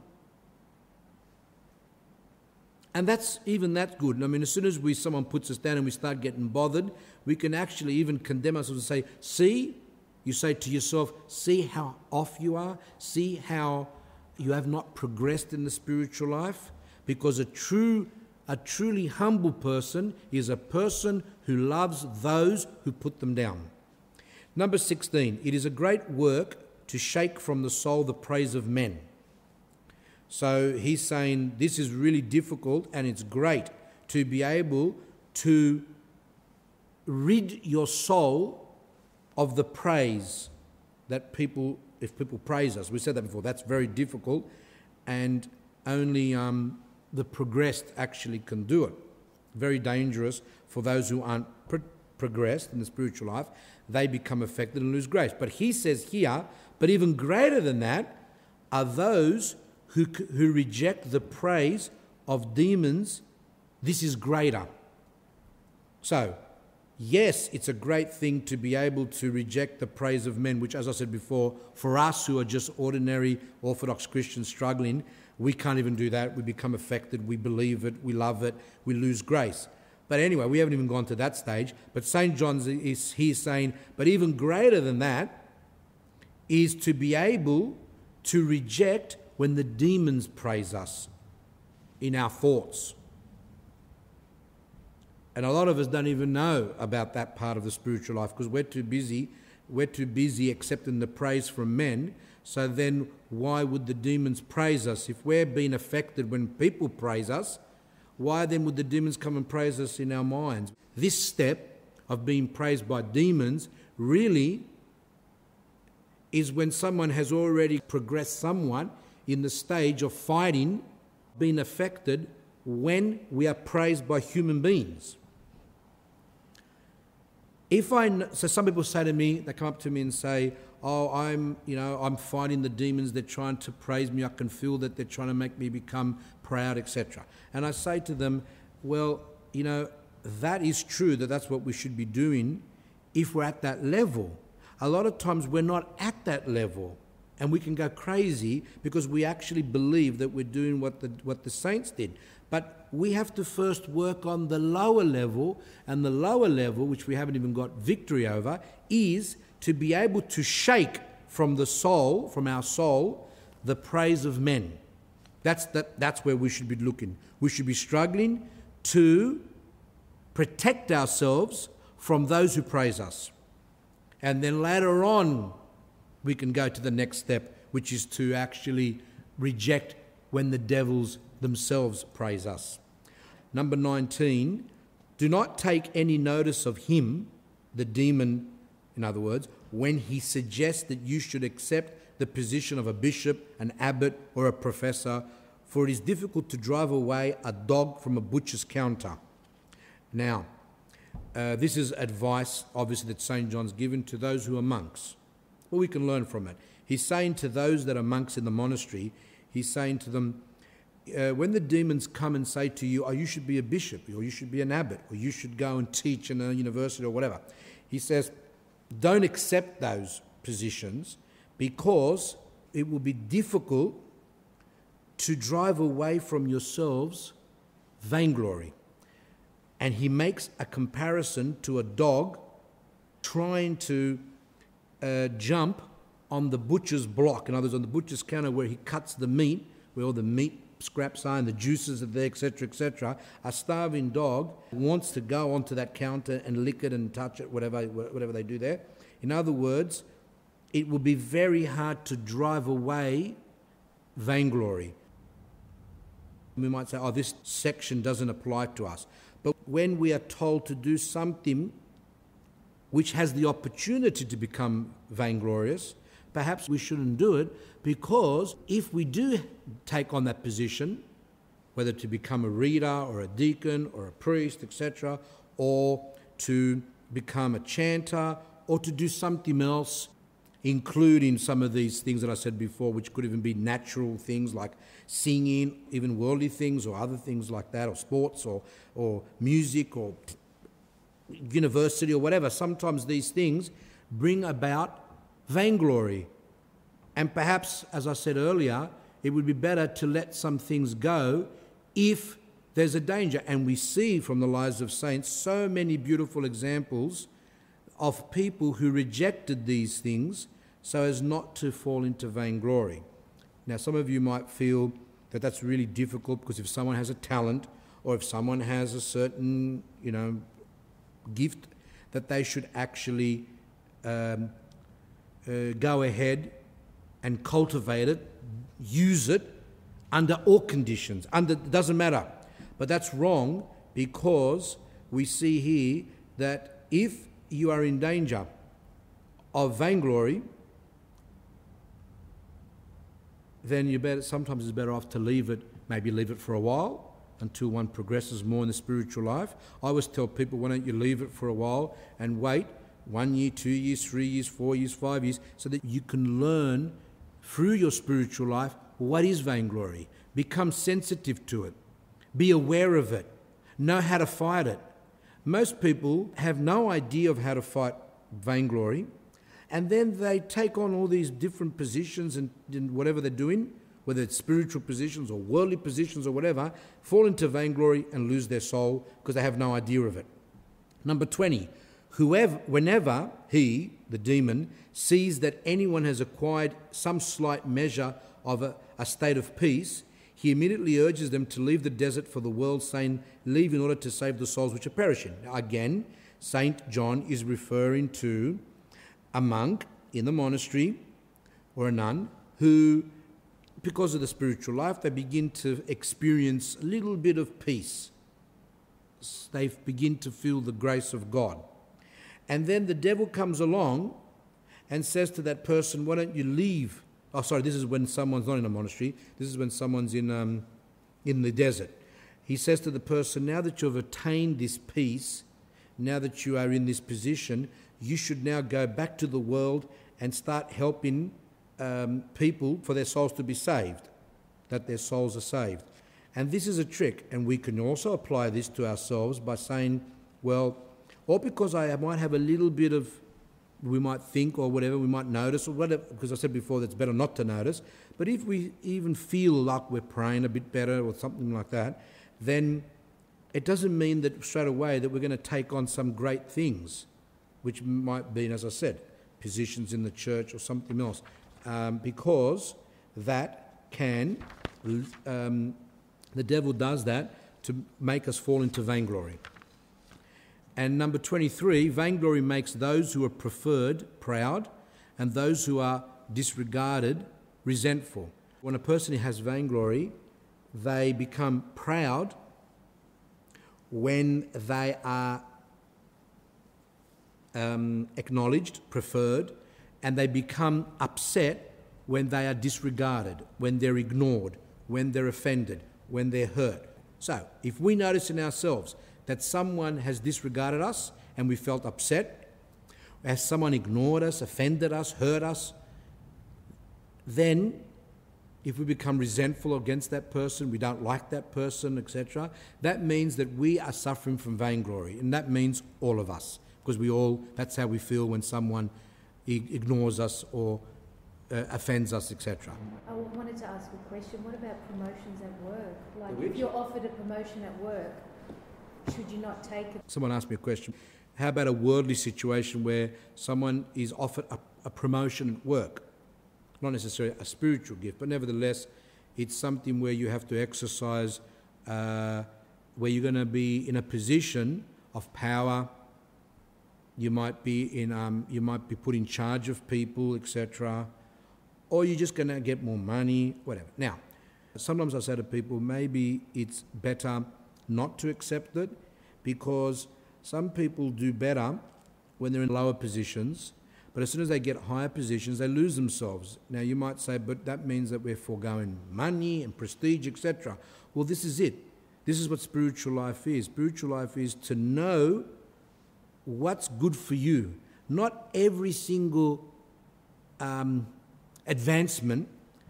And that's, even that's good. I mean, as soon as we, someone puts us down and we start getting bothered, we can actually even condemn ourselves and say, see, you say to yourself, see how off you are, see how you have not progressed in the spiritual life, because a true, a truly humble person is a person who loves those who put them down. Number sixteen, it is a great work to shake from the soul the praise of men. So he's saying this is really difficult and it's great to be able to rid your soul of the praise that people, if people praise us, we said that before, that's very difficult and only um, the progressed actually can do it. Very dangerous for those who aren't pro- progressed in the spiritual life. They become affected and lose grace. But he says here, but even greater than that are those who, who reject the praise of demons. This is greater. So, yes, it's a great thing to be able to reject the praise of men, which, as I said before, for us who are just ordinary Orthodox Christians struggling, we can't even do that. We become affected, we believe it, we love it, we lose grace. But anyway, we haven't even gone to that stage. But Saint John is here saying, but even greater than that is to be able to reject when the demons praise us in our thoughts. And a lot of us don't even know about that part of the spiritual life because we're too busy, we're too busy accepting the praise from men. So then why would the demons praise us? If we're being affected when people praise us, why then would the demons come and praise us in our minds? This step of being praised by demons really is when someone has already progressed somewhat in the stage of fighting, being affected when we are praised by human beings. If I, so some people say to me, they come up to me and say, oh, I'm, you know, I'm fighting the demons, they're trying to praise me, I can feel that they're trying to make me become proud, et cetera. And I say to them, well, you know, that is true, that that's what we should be doing if we're at that level. A lot of times we're not at that level and we can go crazy because we actually believe that we're doing what the, what the saints did. But we have to first work on the lower level, and the lower level, which we haven't even got victory over, is to be able to shake from the soul, from our soul, the praise of men. That's, that, that's where we should be looking. We should be struggling to protect ourselves from those who praise us. And then later on, we can go to the next step, which is to actually reject when the devils themselves praise us. Number nineteen, do not take any notice of him, the demon, in other words, when he suggests that you should accept the position of a bishop, an abbot, or a professor, for it is difficult to drive away a dog from a butcher's counter. Now, uh, this is advice, obviously, that Saint John's given to those who are monks. Well, we can learn from it. He's saying to those that are monks in the monastery, he's saying to them, uh, when the demons come and say to you, oh, you should be a bishop, or you should be an abbot, or you should go and teach in a university or whatever, he says, don't accept those positions because it will be difficult to drive away from yourselves vainglory. And he makes a comparison to a dog trying to uh, jump on the butcher's block. In other words, on the butcher's counter where he cuts the meat, where all the meat scraps are and the juices are there, et cetera, et cetera. A starving dog wants to go onto that counter and lick it and touch it, whatever, whatever they do there. In other words, it will be very hard to drive away vainglory. We might say, oh, this section doesn't apply to us. But when we are told to do something which has the opportunity to become vainglorious, perhaps we shouldn't do it, because if we do take on that position, whether to become a reader or a deacon or a priest, et cetera, or to become a chanter or to do something else, including some of these things that I said before, which could even be natural things like singing, even worldly things or other things like that, or sports or, or music or university or whatever. Sometimes these things bring about vainglory. And perhaps, as I said earlier, it would be better to let some things go if there's a danger. And we see from the lives of saints so many beautiful examples of people who rejected these things so as not to fall into vainglory. Now, some of you might feel that that's really difficult because if someone has a talent or if someone has a certain, you know, gift, that they should actually um, uh, go ahead and cultivate it, use it under all conditions. Under, it doesn't matter. But that's wrong, because we see here that if you are in danger of vainglory, then you better, sometimes it's better off to leave it, maybe leave it for a while until one progresses more in the spiritual life. I always tell people, why don't you leave it for a while and wait one year, two years, three years, four years, five years, so that you can learn through your spiritual life what is vainglory. Become sensitive to it. Be aware of it. Know how to fight it. Most people have no idea of how to fight vainglory, and then they take on all these different positions and, and whatever they're doing, whether it's spiritual positions or worldly positions or whatever, fall into vainglory and lose their soul because they have no idea of it. Number twenty, whoever, whenever he, the demon, sees that anyone has acquired some slight measure of a, a state of peace, he immediately urges them to leave the desert for the world, saying, leave in order to save the souls which are perishing. Now, again, Saint John is referring to a monk in the monastery or a nun who, because of the spiritual life, they begin to experience a little bit of peace. They begin to feel the grace of God. And then the devil comes along and says to that person, why don't you leave? Oh, sorry, this is when someone's not in a monastery. This is when someone's in um, in the desert. He says to the person, now that you've attained this peace, now that you are in this position, you should now go back to the world and start helping um, people for their souls to be saved, that their souls are saved. And this is a trick, and we can also apply this to ourselves by saying, well, or because I might have a little bit of, we might think or whatever, we might notice or whatever, because I said before that's better not to notice, but if we even feel like we're praying a bit better or something like that, then it doesn't mean that straight away that we're going to take on some great things, which might be, as I said, positions in the church or something else, um, because that can, um, the devil does that to make us fall into vainglory. And number twenty-three, vainglory makes those who are preferred proud and those who are disregarded resentful. When a person has vainglory, they become proud when they are um, acknowledged, preferred, and they become upset when they are disregarded, when they're ignored, when they're offended, when they're hurt. So, if we notice in ourselves that someone has disregarded us and we felt upset, has someone ignored us, offended us, hurt us, then if we become resentful against that person, we don't like that person, et cetera, that means that we are suffering from vainglory, and that means all of us, because we all, that's how we feel when someone i- ignores us or uh, offends us, et cetera. I wanted to ask a question. What about promotions at work? Like, Which? if you're offered a promotion at work, should you not take it? Someone asked me a question. How about a worldly situation where someone is offered a, a promotion at work? Not necessarily a spiritual gift, but nevertheless, it's something where you have to exercise, uh, where you're going to be in a position of power. You might be in, um, you might be put in charge of people, et cetera, or you're just going to get more money, whatever. Now, sometimes I say to people, maybe it's better not to accept it, because some people do better when they're in lower positions, but as soon as they get higher positions, they lose themselves. Now, you might say, but that means that we're foregoing money and prestige, et cetera. Well, this is it. This is what spiritual life is. Spiritual life is to know what's good for you. Not every single um, advancement,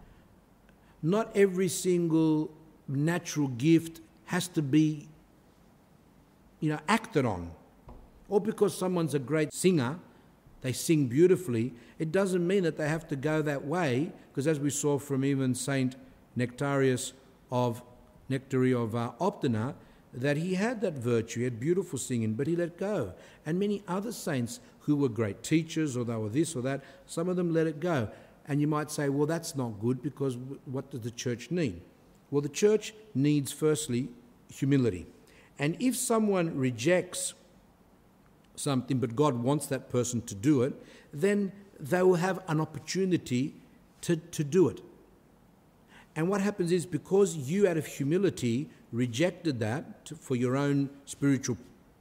not every single natural gift has to be, you know, acted on. Or because someone's a great singer, they sing beautifully, it doesn't mean that they have to go that way, because as we saw from even Saint Nectarius of Nectary of uh, Optina, that he had that virtue, he had beautiful singing, but he let go. And many other saints who were great teachers, or they were this or that, some of them let it go. And you might say, well, that's not good, because what does the church need? Well, the church needs, firstly, humility. And if someone rejects something, but God wants that person to do it, then they will have an opportunity to, to do it. And what happens is, because you, out of humility, rejected that to, for your own spiritual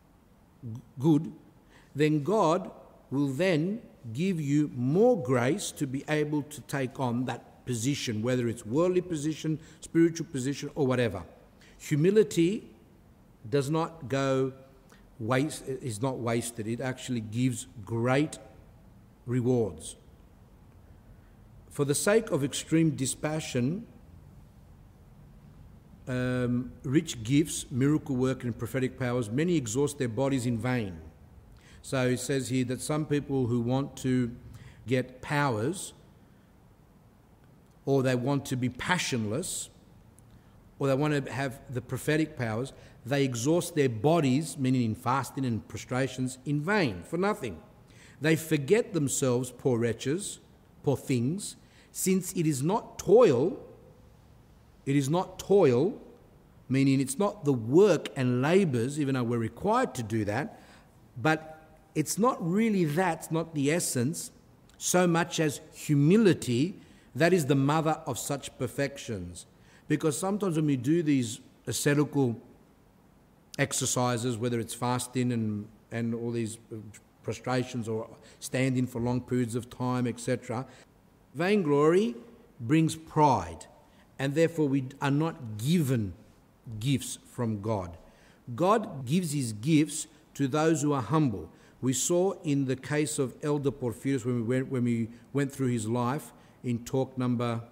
good, then God will then give you more grace to be able to take on that position, whether it's worldly position, spiritual position, or whatever. Humility does not go waste, is not wasted. It actually gives great rewards. For the sake of extreme dispassion, um, rich gifts, miracle work and prophetic powers, many exhaust their bodies in vain. So it says here that some people who want to get powers, or they want to be passionless, or they want to have the prophetic powers, they exhaust their bodies, meaning in fasting and prostrations, in vain, for nothing. They forget themselves, poor wretches, poor things, since it is not toil, it is not toil, meaning it's not the work and labours, even though we're required to do that, but it's not really that, it's not the essence, so much as humility, that is the mother of such perfections. Because sometimes when we do these ascetical exercises, whether it's fasting and, and all these prostrations or standing for long periods of time, et cetera, vainglory brings pride, and therefore we are not given gifts from God. God gives his gifts to those who are humble. We saw in the case of Elder Porphyrius, when we went, when we went through his life in talk number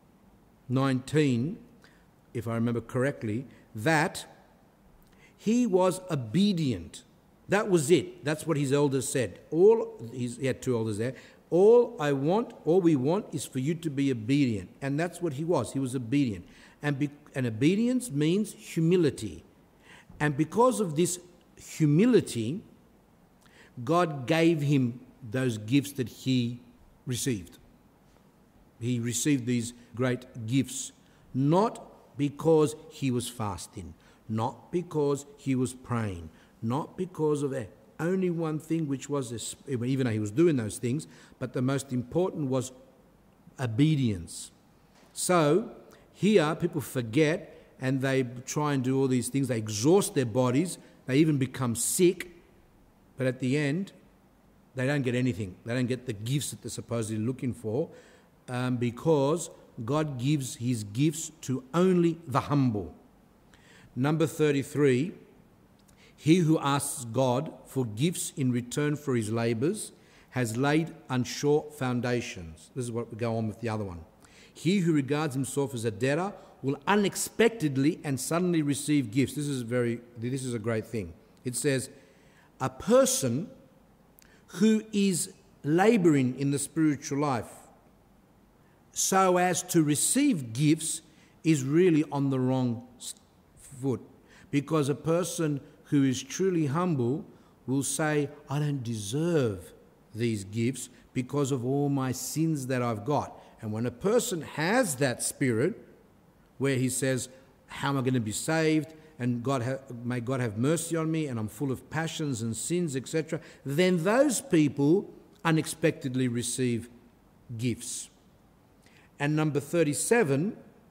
nineteen, if I remember correctly, that he was obedient. That was it. That's what his elders said. All his, he had two elders there. All I want, all we want is for you to be obedient. And that's what he was. He was obedient. And, be, and obedience means humility. And because of this humility, God gave him those gifts that he received. He received these great gifts, not because he was fasting, not because he was praying, not because of that. Only one thing, which was, this, even though he was doing those things, but the most important was obedience. So here people forget, and they try and do all these things. They exhaust their bodies. They even become sick. But at the end, they don't get anything. They don't get the gifts that they're supposedly looking for, um, because God gives his gifts to only the humble. Number thirty-three, he who asks God for gifts in return for his labours has laid unsure foundations. This is what we go on with the other one. He who regards himself as a debtor will unexpectedly and suddenly receive gifts. This is very, this is a great thing. It says, a person who is labouring in the spiritual life so as to receive gifts is really on the wrong foot, because a person who is truly humble will say, I don't deserve these gifts because of all my sins that I've got. And when a person has that spirit where he says, how am I going to be saved? And God ha- may God have mercy on me, and I'm full of passions and sins, et cetera, then those people unexpectedly receive gifts. And number thirty-seven,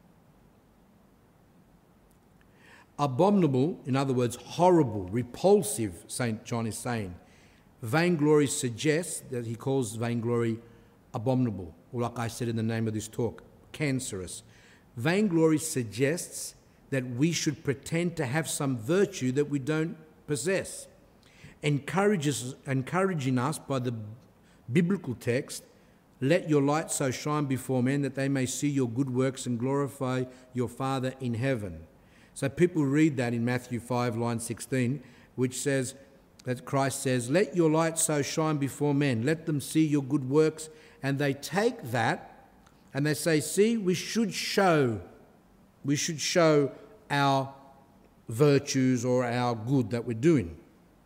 abominable, in other words, horrible, repulsive, Saint John is saying. Vainglory suggests that he calls vainglory abominable, or like I said in the name of this talk, cancerous. Vainglory suggests that we should pretend to have some virtue that we don't possess. Encourages, encouraging us by the biblical text, let your light so shine before men that they may see your good works and glorify your Father in heaven. So people read that in Matthew five, line sixteen, which says, that Christ says, let your light so shine before men, let them see your good works. And they take that and they say, see, we should show, we should show our virtues or our good that we're doing.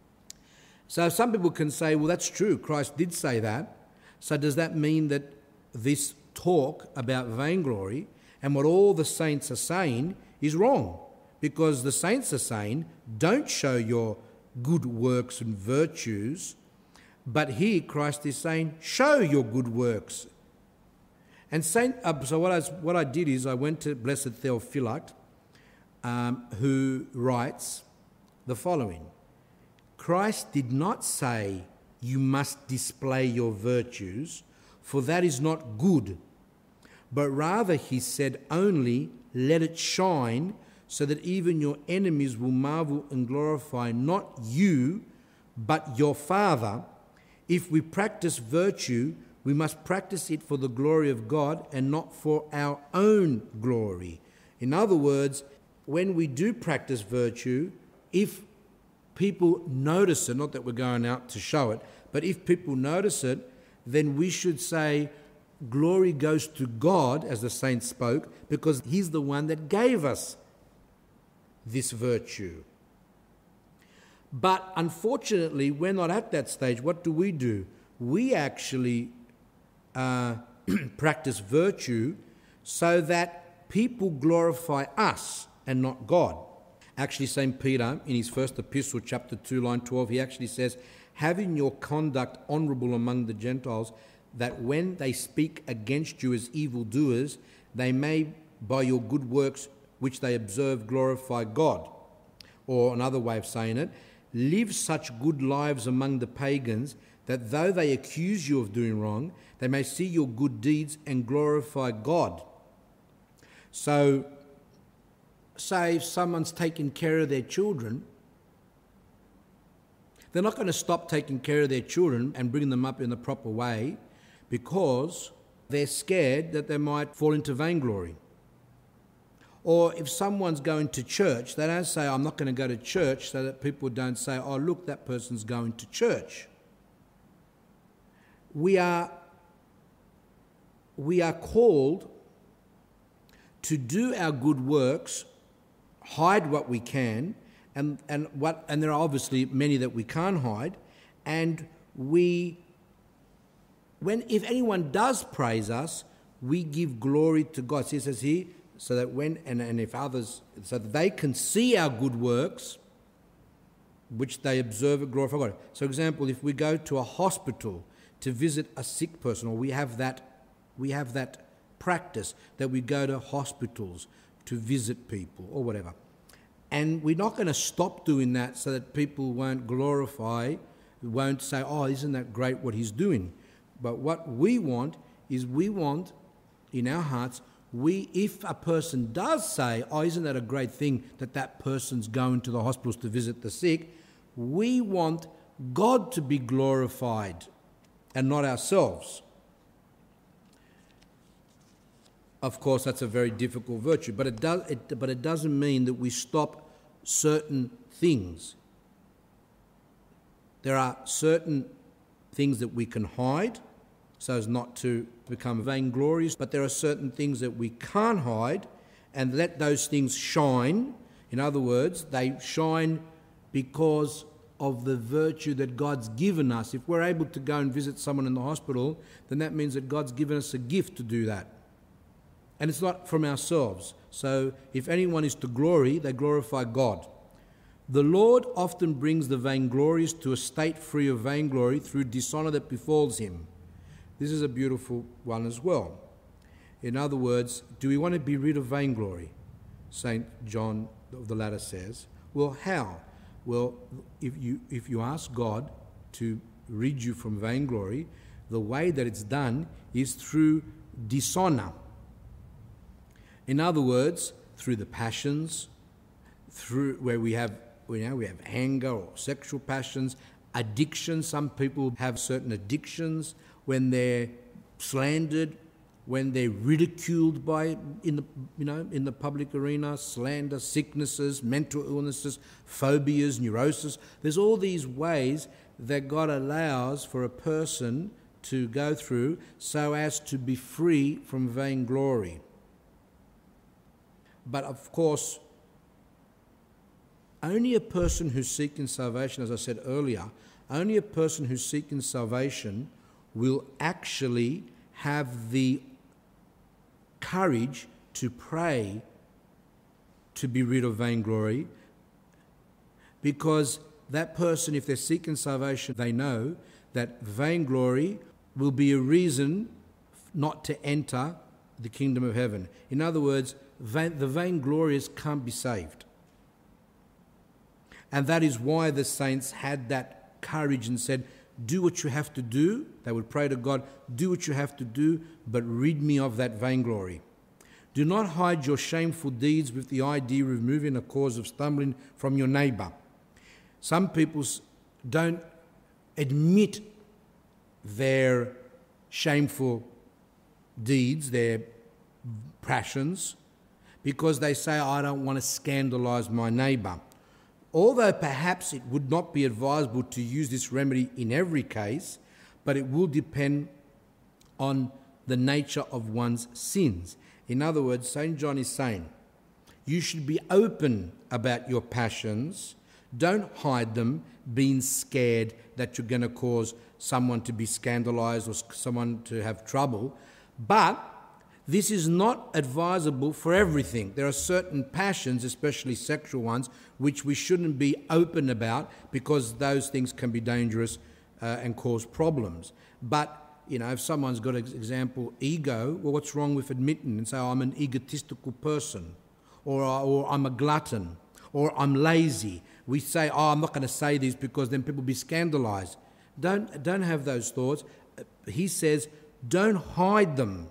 So some people can say, well, that's true, Christ did say that. So does that mean that this talk about vainglory and what all the saints are saying is wrong? Because the saints are saying, don't show your good works and virtues, but here Christ is saying, show your good works. And Saint, uh, so what I, what I did is I went to Blessed Theophylact, um, who writes the following. Christ did not say you must display your virtues, for that is not good, but rather he said only let it shine, so that even your enemies will marvel and glorify not you, but your Father. If we practice virtue, we must practice it for the glory of God and not for our own glory. In other words, when we do practice virtue, if people notice it, not that we're going out to show it, but if people notice it, then we should say, glory goes to God, as the saints spoke, because he's the one that gave us this virtue. But unfortunately, we're not at that stage. What do we do? We actually uh, practice virtue so that people glorify us and not God. Actually, Saint Peter, in his first epistle, chapter two, line twelve, he actually says, having your conduct honourable among the Gentiles, that when they speak against you as evildoers, they may, by your good works which they observe, glorify God. Or another way of saying it, live such good lives among the pagans that though they accuse you of doing wrong, they may see your good deeds and glorify God. So, say if someone's taking care of their children, they're not going to stop taking care of their children and bring them up in the proper way because they're scared that they might fall into vainglory. Or if someone's going to church, they don't say, I'm not going to go to church, so that people don't say, oh, look, that person's going to church. We are, we are called to do our good works, hide what we can, and, and, what, and there are obviously many that we can't hide, and we, when if anyone does praise us, we give glory to God. See, it says here, so that when, and, and if others, so that they can see our good works, which they observe and glorify God. So, example, if we go to a hospital to visit a sick person, or we have that, we have that practice that we go to hospitals to visit people or whatever. And we're not going to stop doing that so that people won't glorify, won't say, oh, isn't that great what he's doing? But what we want is we want, in our hearts, we, if a person does say, oh, isn't that a great thing that that person's going to the hospitals to visit the sick, we want God to be glorified and not ourselves. of course, that's a very difficult virtue. But it does. It, but it doesn't mean that we stop certain things. There are certain things that we can hide so as not to become vainglorious, but there are certain things that we can't hide and let those things shine. In other words, they shine because of the virtue that God's given us. If we're able to go and visit someone in the hospital, then that means that God's given us a gift to do that. And it's not from ourselves. So if anyone is to glory, they glorify God. The Lord often brings the vainglorious to a state free of vainglory through dishonour that befalls him. This is a beautiful one as well. In other words, do we want to be rid of vainglory? Saint John of the Ladder says. Well, how? Well, if you if you ask God to rid you from vainglory, the way that it's done is through dishonour. In other words, through the passions, through where we have you know we have anger or sexual passions, addiction. Some people have certain addictions when they're slandered, when they're ridiculed by in the you know in the public arena, slander, sicknesses, mental illnesses, phobias, neurosis. There's all these ways that God allows for a person to go through so as to be free from vainglory. But of course, only a person who's seeking salvation, as I said earlier, only a person who's seeking salvation will actually have the courage to pray to be rid of vainglory, because that person, if they're seeking salvation, they know that vainglory will be a reason not to enter the kingdom of heaven. In other words, vain, the vainglorious can't be saved. And that is why the saints had that courage and said, do what you have to do. They would pray to God, do what you have to do, but rid me of that vainglory. Do not hide your shameful deeds with the idea of removing a cause of stumbling from your neighbour. Some people don't admit their shameful deeds, their passions, because they say, I don't want to scandalise my neighbour. Although perhaps it would not be advisable to use this remedy in every case, but it will depend on the nature of one's sins. In other words, Saint John is saying, you should be open about your passions. Don't hide them, being scared that you're going to cause someone to be scandalised or someone to have trouble. But this is not advisable for everything. There are certain passions, especially sexual ones, which we shouldn't be open about because those things can be dangerous uh, and cause problems. But, you know, if someone's got, an example, ego, well, what's wrong with admitting and say, oh, I'm an egotistical person, or, or I'm a glutton, or I'm lazy. We say, oh, I'm not going to say this because then people will be scandalised. Don't, don't have those thoughts. He says, don't hide them.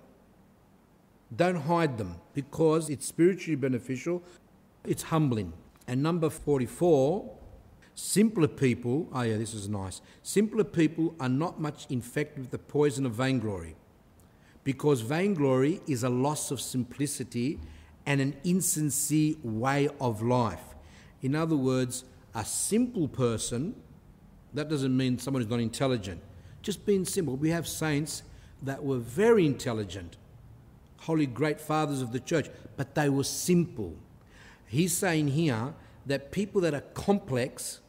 Don't hide them, because it's spiritually beneficial, it's humbling. And number forty-four, simpler people, oh yeah, this is nice. Simpler people are not much infected with the poison of vainglory, because vainglory is a loss of simplicity and an insincere way of life. In other words, a simple person, that doesn't mean someone who's not intelligent. Just being simple. We have saints that were very intelligent, holy great fathers of the church, but they were simple. He's saying here that people that are complex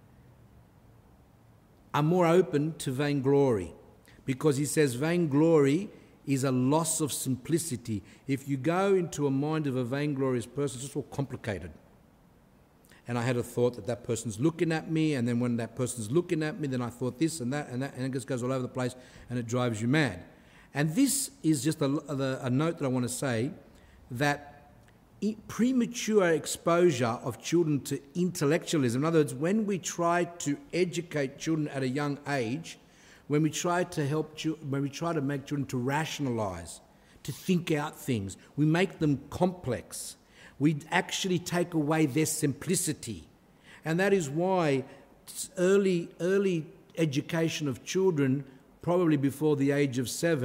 are more open to vainglory, because he says vainglory is a loss of simplicity. If you go into a mind of a vainglorious person, it's just all complicated. And I had a thought that that person's looking at me, and then when that person's looking at me, then I thought this and that, and that, and it just goes all over the place, and it drives you mad. And this is just a, a, a note that I want to say, that premature exposure of children to intellectualism, in other words, when we try to educate children at a young age, when we try to help, when we try to make children to rationalise, to think out things, we make them complex. We actually take away their simplicity. And that is why early, early education of children, probably before the age of seven,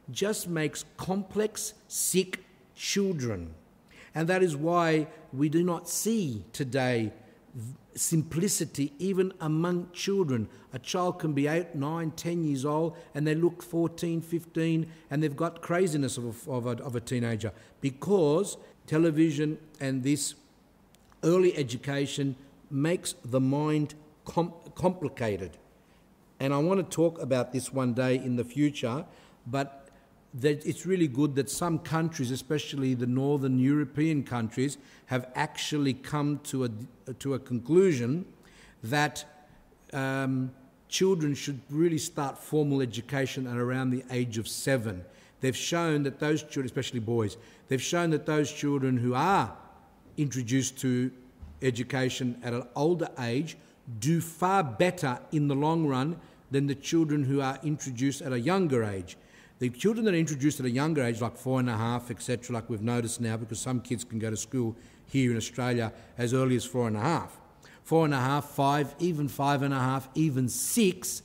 just makes complex, sick children. And that is why we do not see today simplicity even among children. A child can be eight, nine, ten years old and they look fourteen, fifteen and they've got craziness of a, of a, of a teenager because television and this early education makes the mind com- complicated. And I want to talk about this one day in the future, but that it's really good that some countries, especially the northern European countries, have actually come to a, to a conclusion that um, children should really start formal education at around the age of seven. They've shown that those children, especially boys, they've shown that those children who are introduced to education at an older age do far better in the long run than the children who are introduced at a younger age. The children that are introduced at a younger age, like four and a half, et cetera, like we've noticed now, because some kids can go to school here in Australia as early as four and a half. Four and a half, five, even five and a half, even six,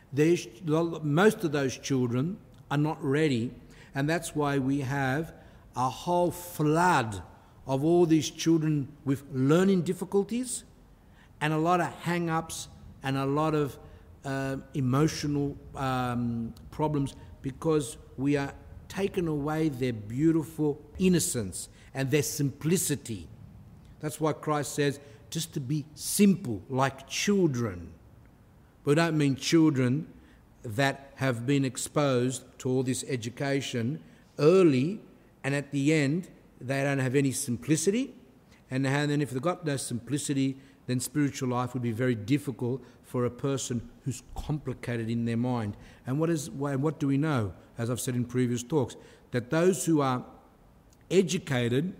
most of those children are not ready, and that's why we have a whole flood of all these children with learning difficulties and a lot of hang-ups and a lot of uh, emotional um, problems, because we are taking away their beautiful innocence and their simplicity. That's why Christ says just to be simple, like children. We don't mean children that have been exposed to all this education early and at the end they don't have any simplicity, and then if they've got no simplicity, then spiritual life would be very difficult for a person who's complicated in their mind. And what is what do we know, as I've said in previous talks, that those who are educated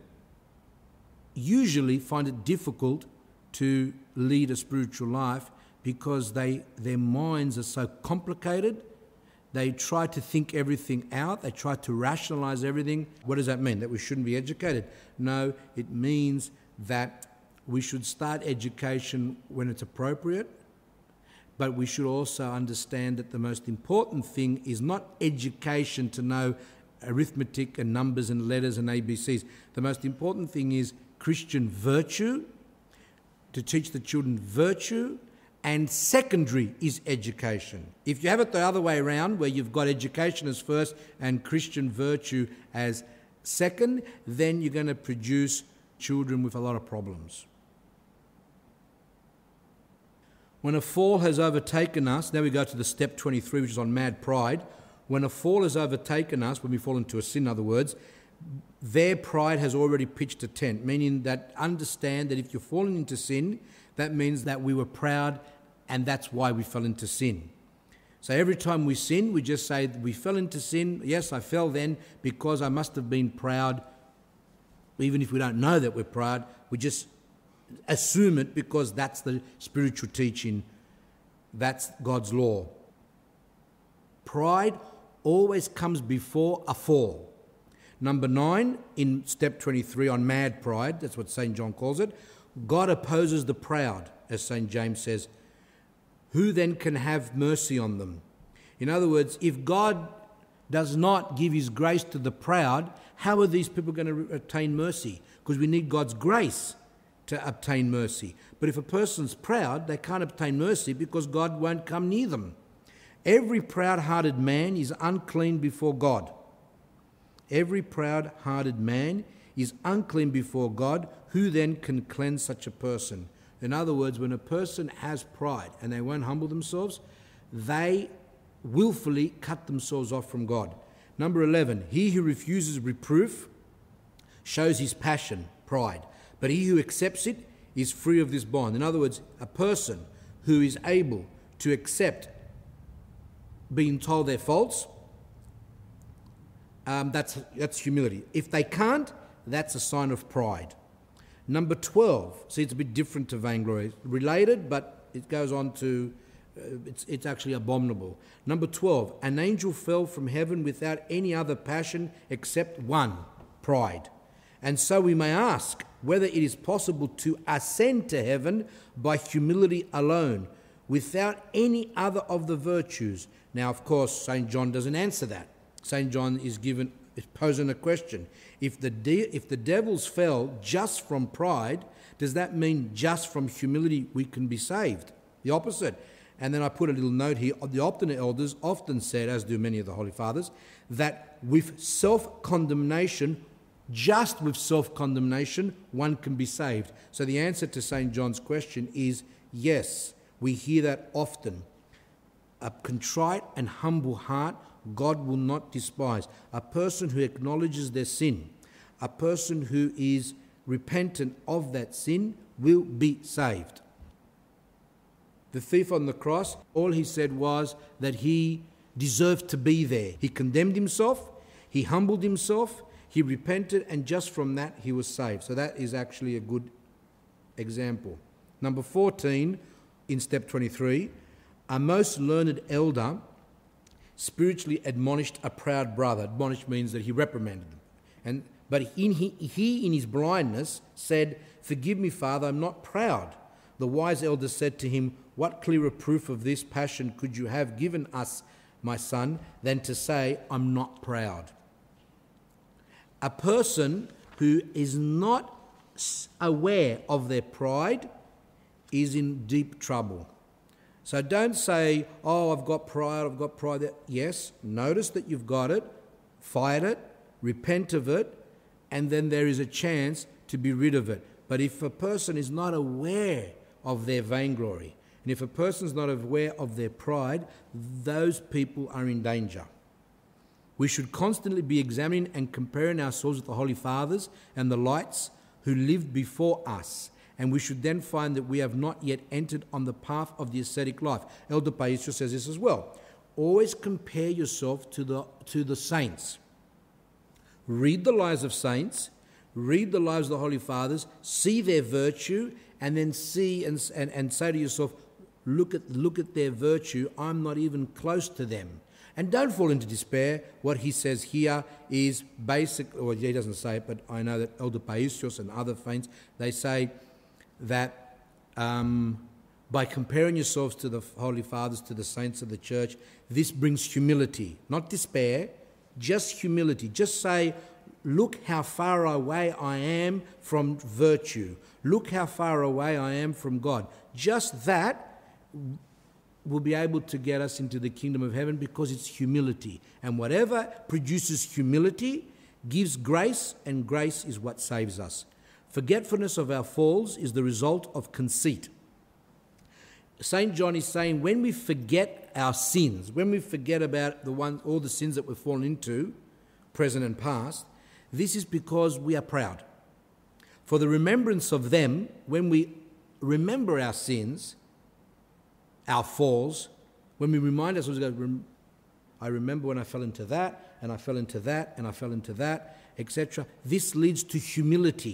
usually find it difficult to lead a spiritual life because they their minds are so complicated. They try to think everything out. They try to rationalize everything. What does that mean? That we shouldn't be educated? No, it means that we should start education when it's appropriate, but we should also understand that the most important thing is not education to know arithmetic and numbers and letters and A B Cs. The most important thing is Christian virtue, to teach the children virtue, and secondary is education. If you have it the other way around, where you've got education as first and Christian virtue as second, then you're going to produce children with a lot of problems. When a fall has overtaken us, now we go to the step twenty-three, which is on mad pride. When a fall has overtaken us, when we fall into a sin, in other words, their pride has already pitched a tent, meaning that understand that if you're falling into sin, that means that we were proud and that's why we fell into sin. So every time we sin, we just say, we fell into sin. Yes, I fell then because I must have been proud. Even if we don't know that we're proud, we just assume it because that's the spiritual teaching. That's God's law. Pride always comes before a fall. Number nine, in step twenty-three on mad pride, that's what Saint John calls it, God opposes the proud, as Saint James says. Who then can have mercy on them? In other words, if God does not give his grace to the proud, how are these people going to obtain mercy? Because we need God's grace to obtain mercy. But if a person's proud, they can't obtain mercy because God won't come near them. Every proud-hearted man is unclean before God. Every proud-hearted man is unclean before God. Who then can cleanse such a person? In other words, when a person has pride and they won't humble themselves, they willfully cut themselves off from God. Number eleven, he who refuses reproof shows his passion, pride, but he who accepts it is free of this bond. In other words, a person who is able to accept being told their faults, um, that's, that's humility. If they can't, that's a sign of pride. Number twelve, see, it's a bit different to vainglory. Related, but it goes on to, uh, it's, it's actually abominable. Number twelve, an angel fell from heaven without any other passion except one, pride. And so we may ask whether it is possible to ascend to heaven by humility alone, without any other of the virtues. Now, of course, Saint John doesn't answer that. Saint John is given, is posing a question. If the, de- if the devils fell just from pride, does that mean just from humility we can be saved? The opposite. And then I put a little note here. The Optimist elders often said, as do many of the Holy Fathers, that with self-condemnation, just with self-condemnation, one can be saved. So the answer to Saint John's question is yes. We hear that often. A contrite and humble heart God will not despise. A person who acknowledges their sin, a person who is repentant of that sin will be saved. The thief on the cross, all he said was that he deserved to be there. He condemned himself, he humbled himself, he repented, and just from that he was saved. So that is actually a good example. Number fourteen, in step twenty-three, a most learned elder spiritually admonished a proud brother. Admonished means that he reprimanded him. And, but in he, he, in his blindness, said, "Forgive me, Father, I'm not proud." The wise elder said to him, "What clearer proof of this passion could you have given us, my son, than to say, I'm not proud?" A person who is not aware of their pride is in deep trouble. So don't say, "Oh, I've got pride, I've got pride." Yes, notice that you've got it, fight it, repent of it, and then there is a chance to be rid of it. But if a person is not aware of their vainglory, and if a person's not aware of their pride, those people are in danger. We should constantly be examining and comparing ourselves with the Holy Fathers and the lights who lived before us, and we should then find that we have not yet entered on the path of the ascetic life. Elder Paisios says this as well. Always compare yourself to the, to the saints. Read the lives of saints, read the lives of the Holy Fathers, see their virtue, and then see and, and, and say to yourself, look at, look at their virtue, I'm not even close to them. And don't fall into despair. What he says here is basic, or he doesn't say it, but I know that Elder Paisios and other saints, they say that um, by comparing yourselves to the Holy Fathers, to the saints of the church, this brings humility, not despair, just humility. Just say, look how far away I am from virtue. Look how far away I am from God. Just that will be able to get us into the kingdom of heaven, because it's humility. And whatever produces humility gives grace, and grace is what saves us. Forgetfulness of our falls is the result of conceit. Saint John is saying when we forget our sins, when we forget about the one, all the sins that we've fallen into, present and past, this is because we are proud. For the remembrance of them, when we remember our sins, our falls, when we remind ourselves, I remember when I fell into that, and I fell into that, and I fell into that, et cetera. This leads to humility.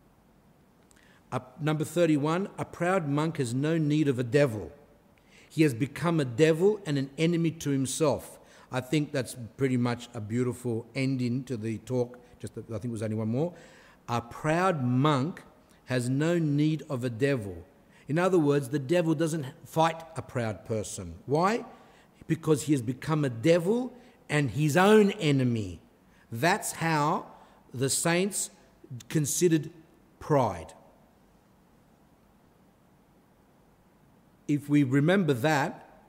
Uh, number thirty-one, a proud monk has no need of a devil. He has become a devil and an enemy to himself. I think that's pretty much a beautiful ending to the talk. Just, I think it was only one more. A proud monk has no need of a devil. In other words, the devil doesn't fight a proud person. Why? Because he has become a devil and his own enemy. That's how the saints considered pride. If we remember that,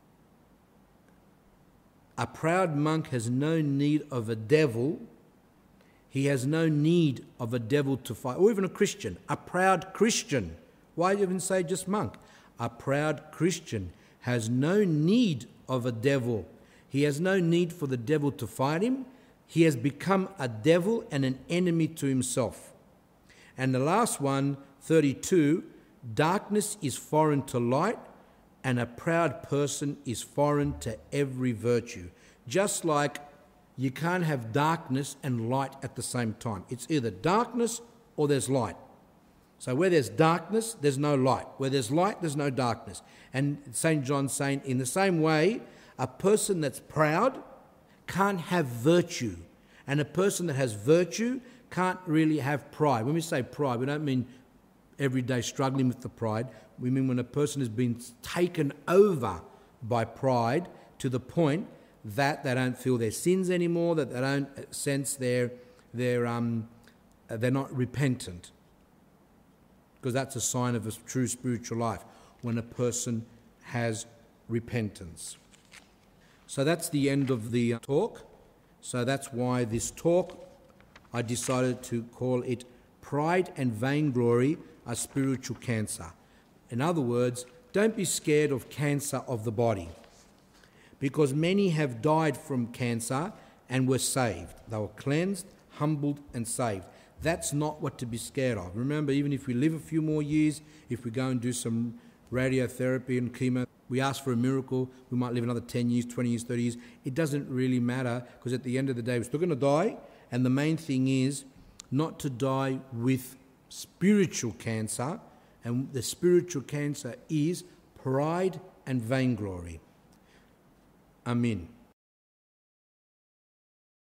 a proud monk has no need of a devil. He has no need of a devil to fight, or even a Christian, a proud Christian. Why even say just monk? A proud Christian has no need of a devil. He has no need for the devil to fight him. He has become a devil and an enemy to himself. And the last one, thirty-two, darkness is foreign to light, and a proud person is foreign to every virtue. Just like you can't have darkness and light at the same time. It's either darkness or there's light. So where there's darkness, there's no light. Where there's light, there's no darkness. And Saint John's saying, in the same way, a person that's proud can't have virtue. And a person that has virtue can't really have pride. When we say pride, we don't mean every day struggling with the pride. We mean when a person has been taken over by pride to the point that they don't feel their sins anymore, that they don't sense their, their um, they're not repentant. Because that's a sign of a true spiritual life, when a person has repentance. So that's the end of the talk. So that's why this talk, I decided to call it Pride and Vainglory, a Spiritual Cancer. In other words, don't be scared of cancer of the body, because many have died from cancer and were saved. They were cleansed, humbled and saved. That's not what to be scared of. Remember, even if we live a few more years, if we go and do some radiotherapy and chemo, we ask for a miracle, we might live another ten years, twenty years, thirty years. It doesn't really matter, because at the end of the day, we're still going to die. And the main thing is not to die with spiritual cancer. And the spiritual cancer is pride and vainglory. Amen.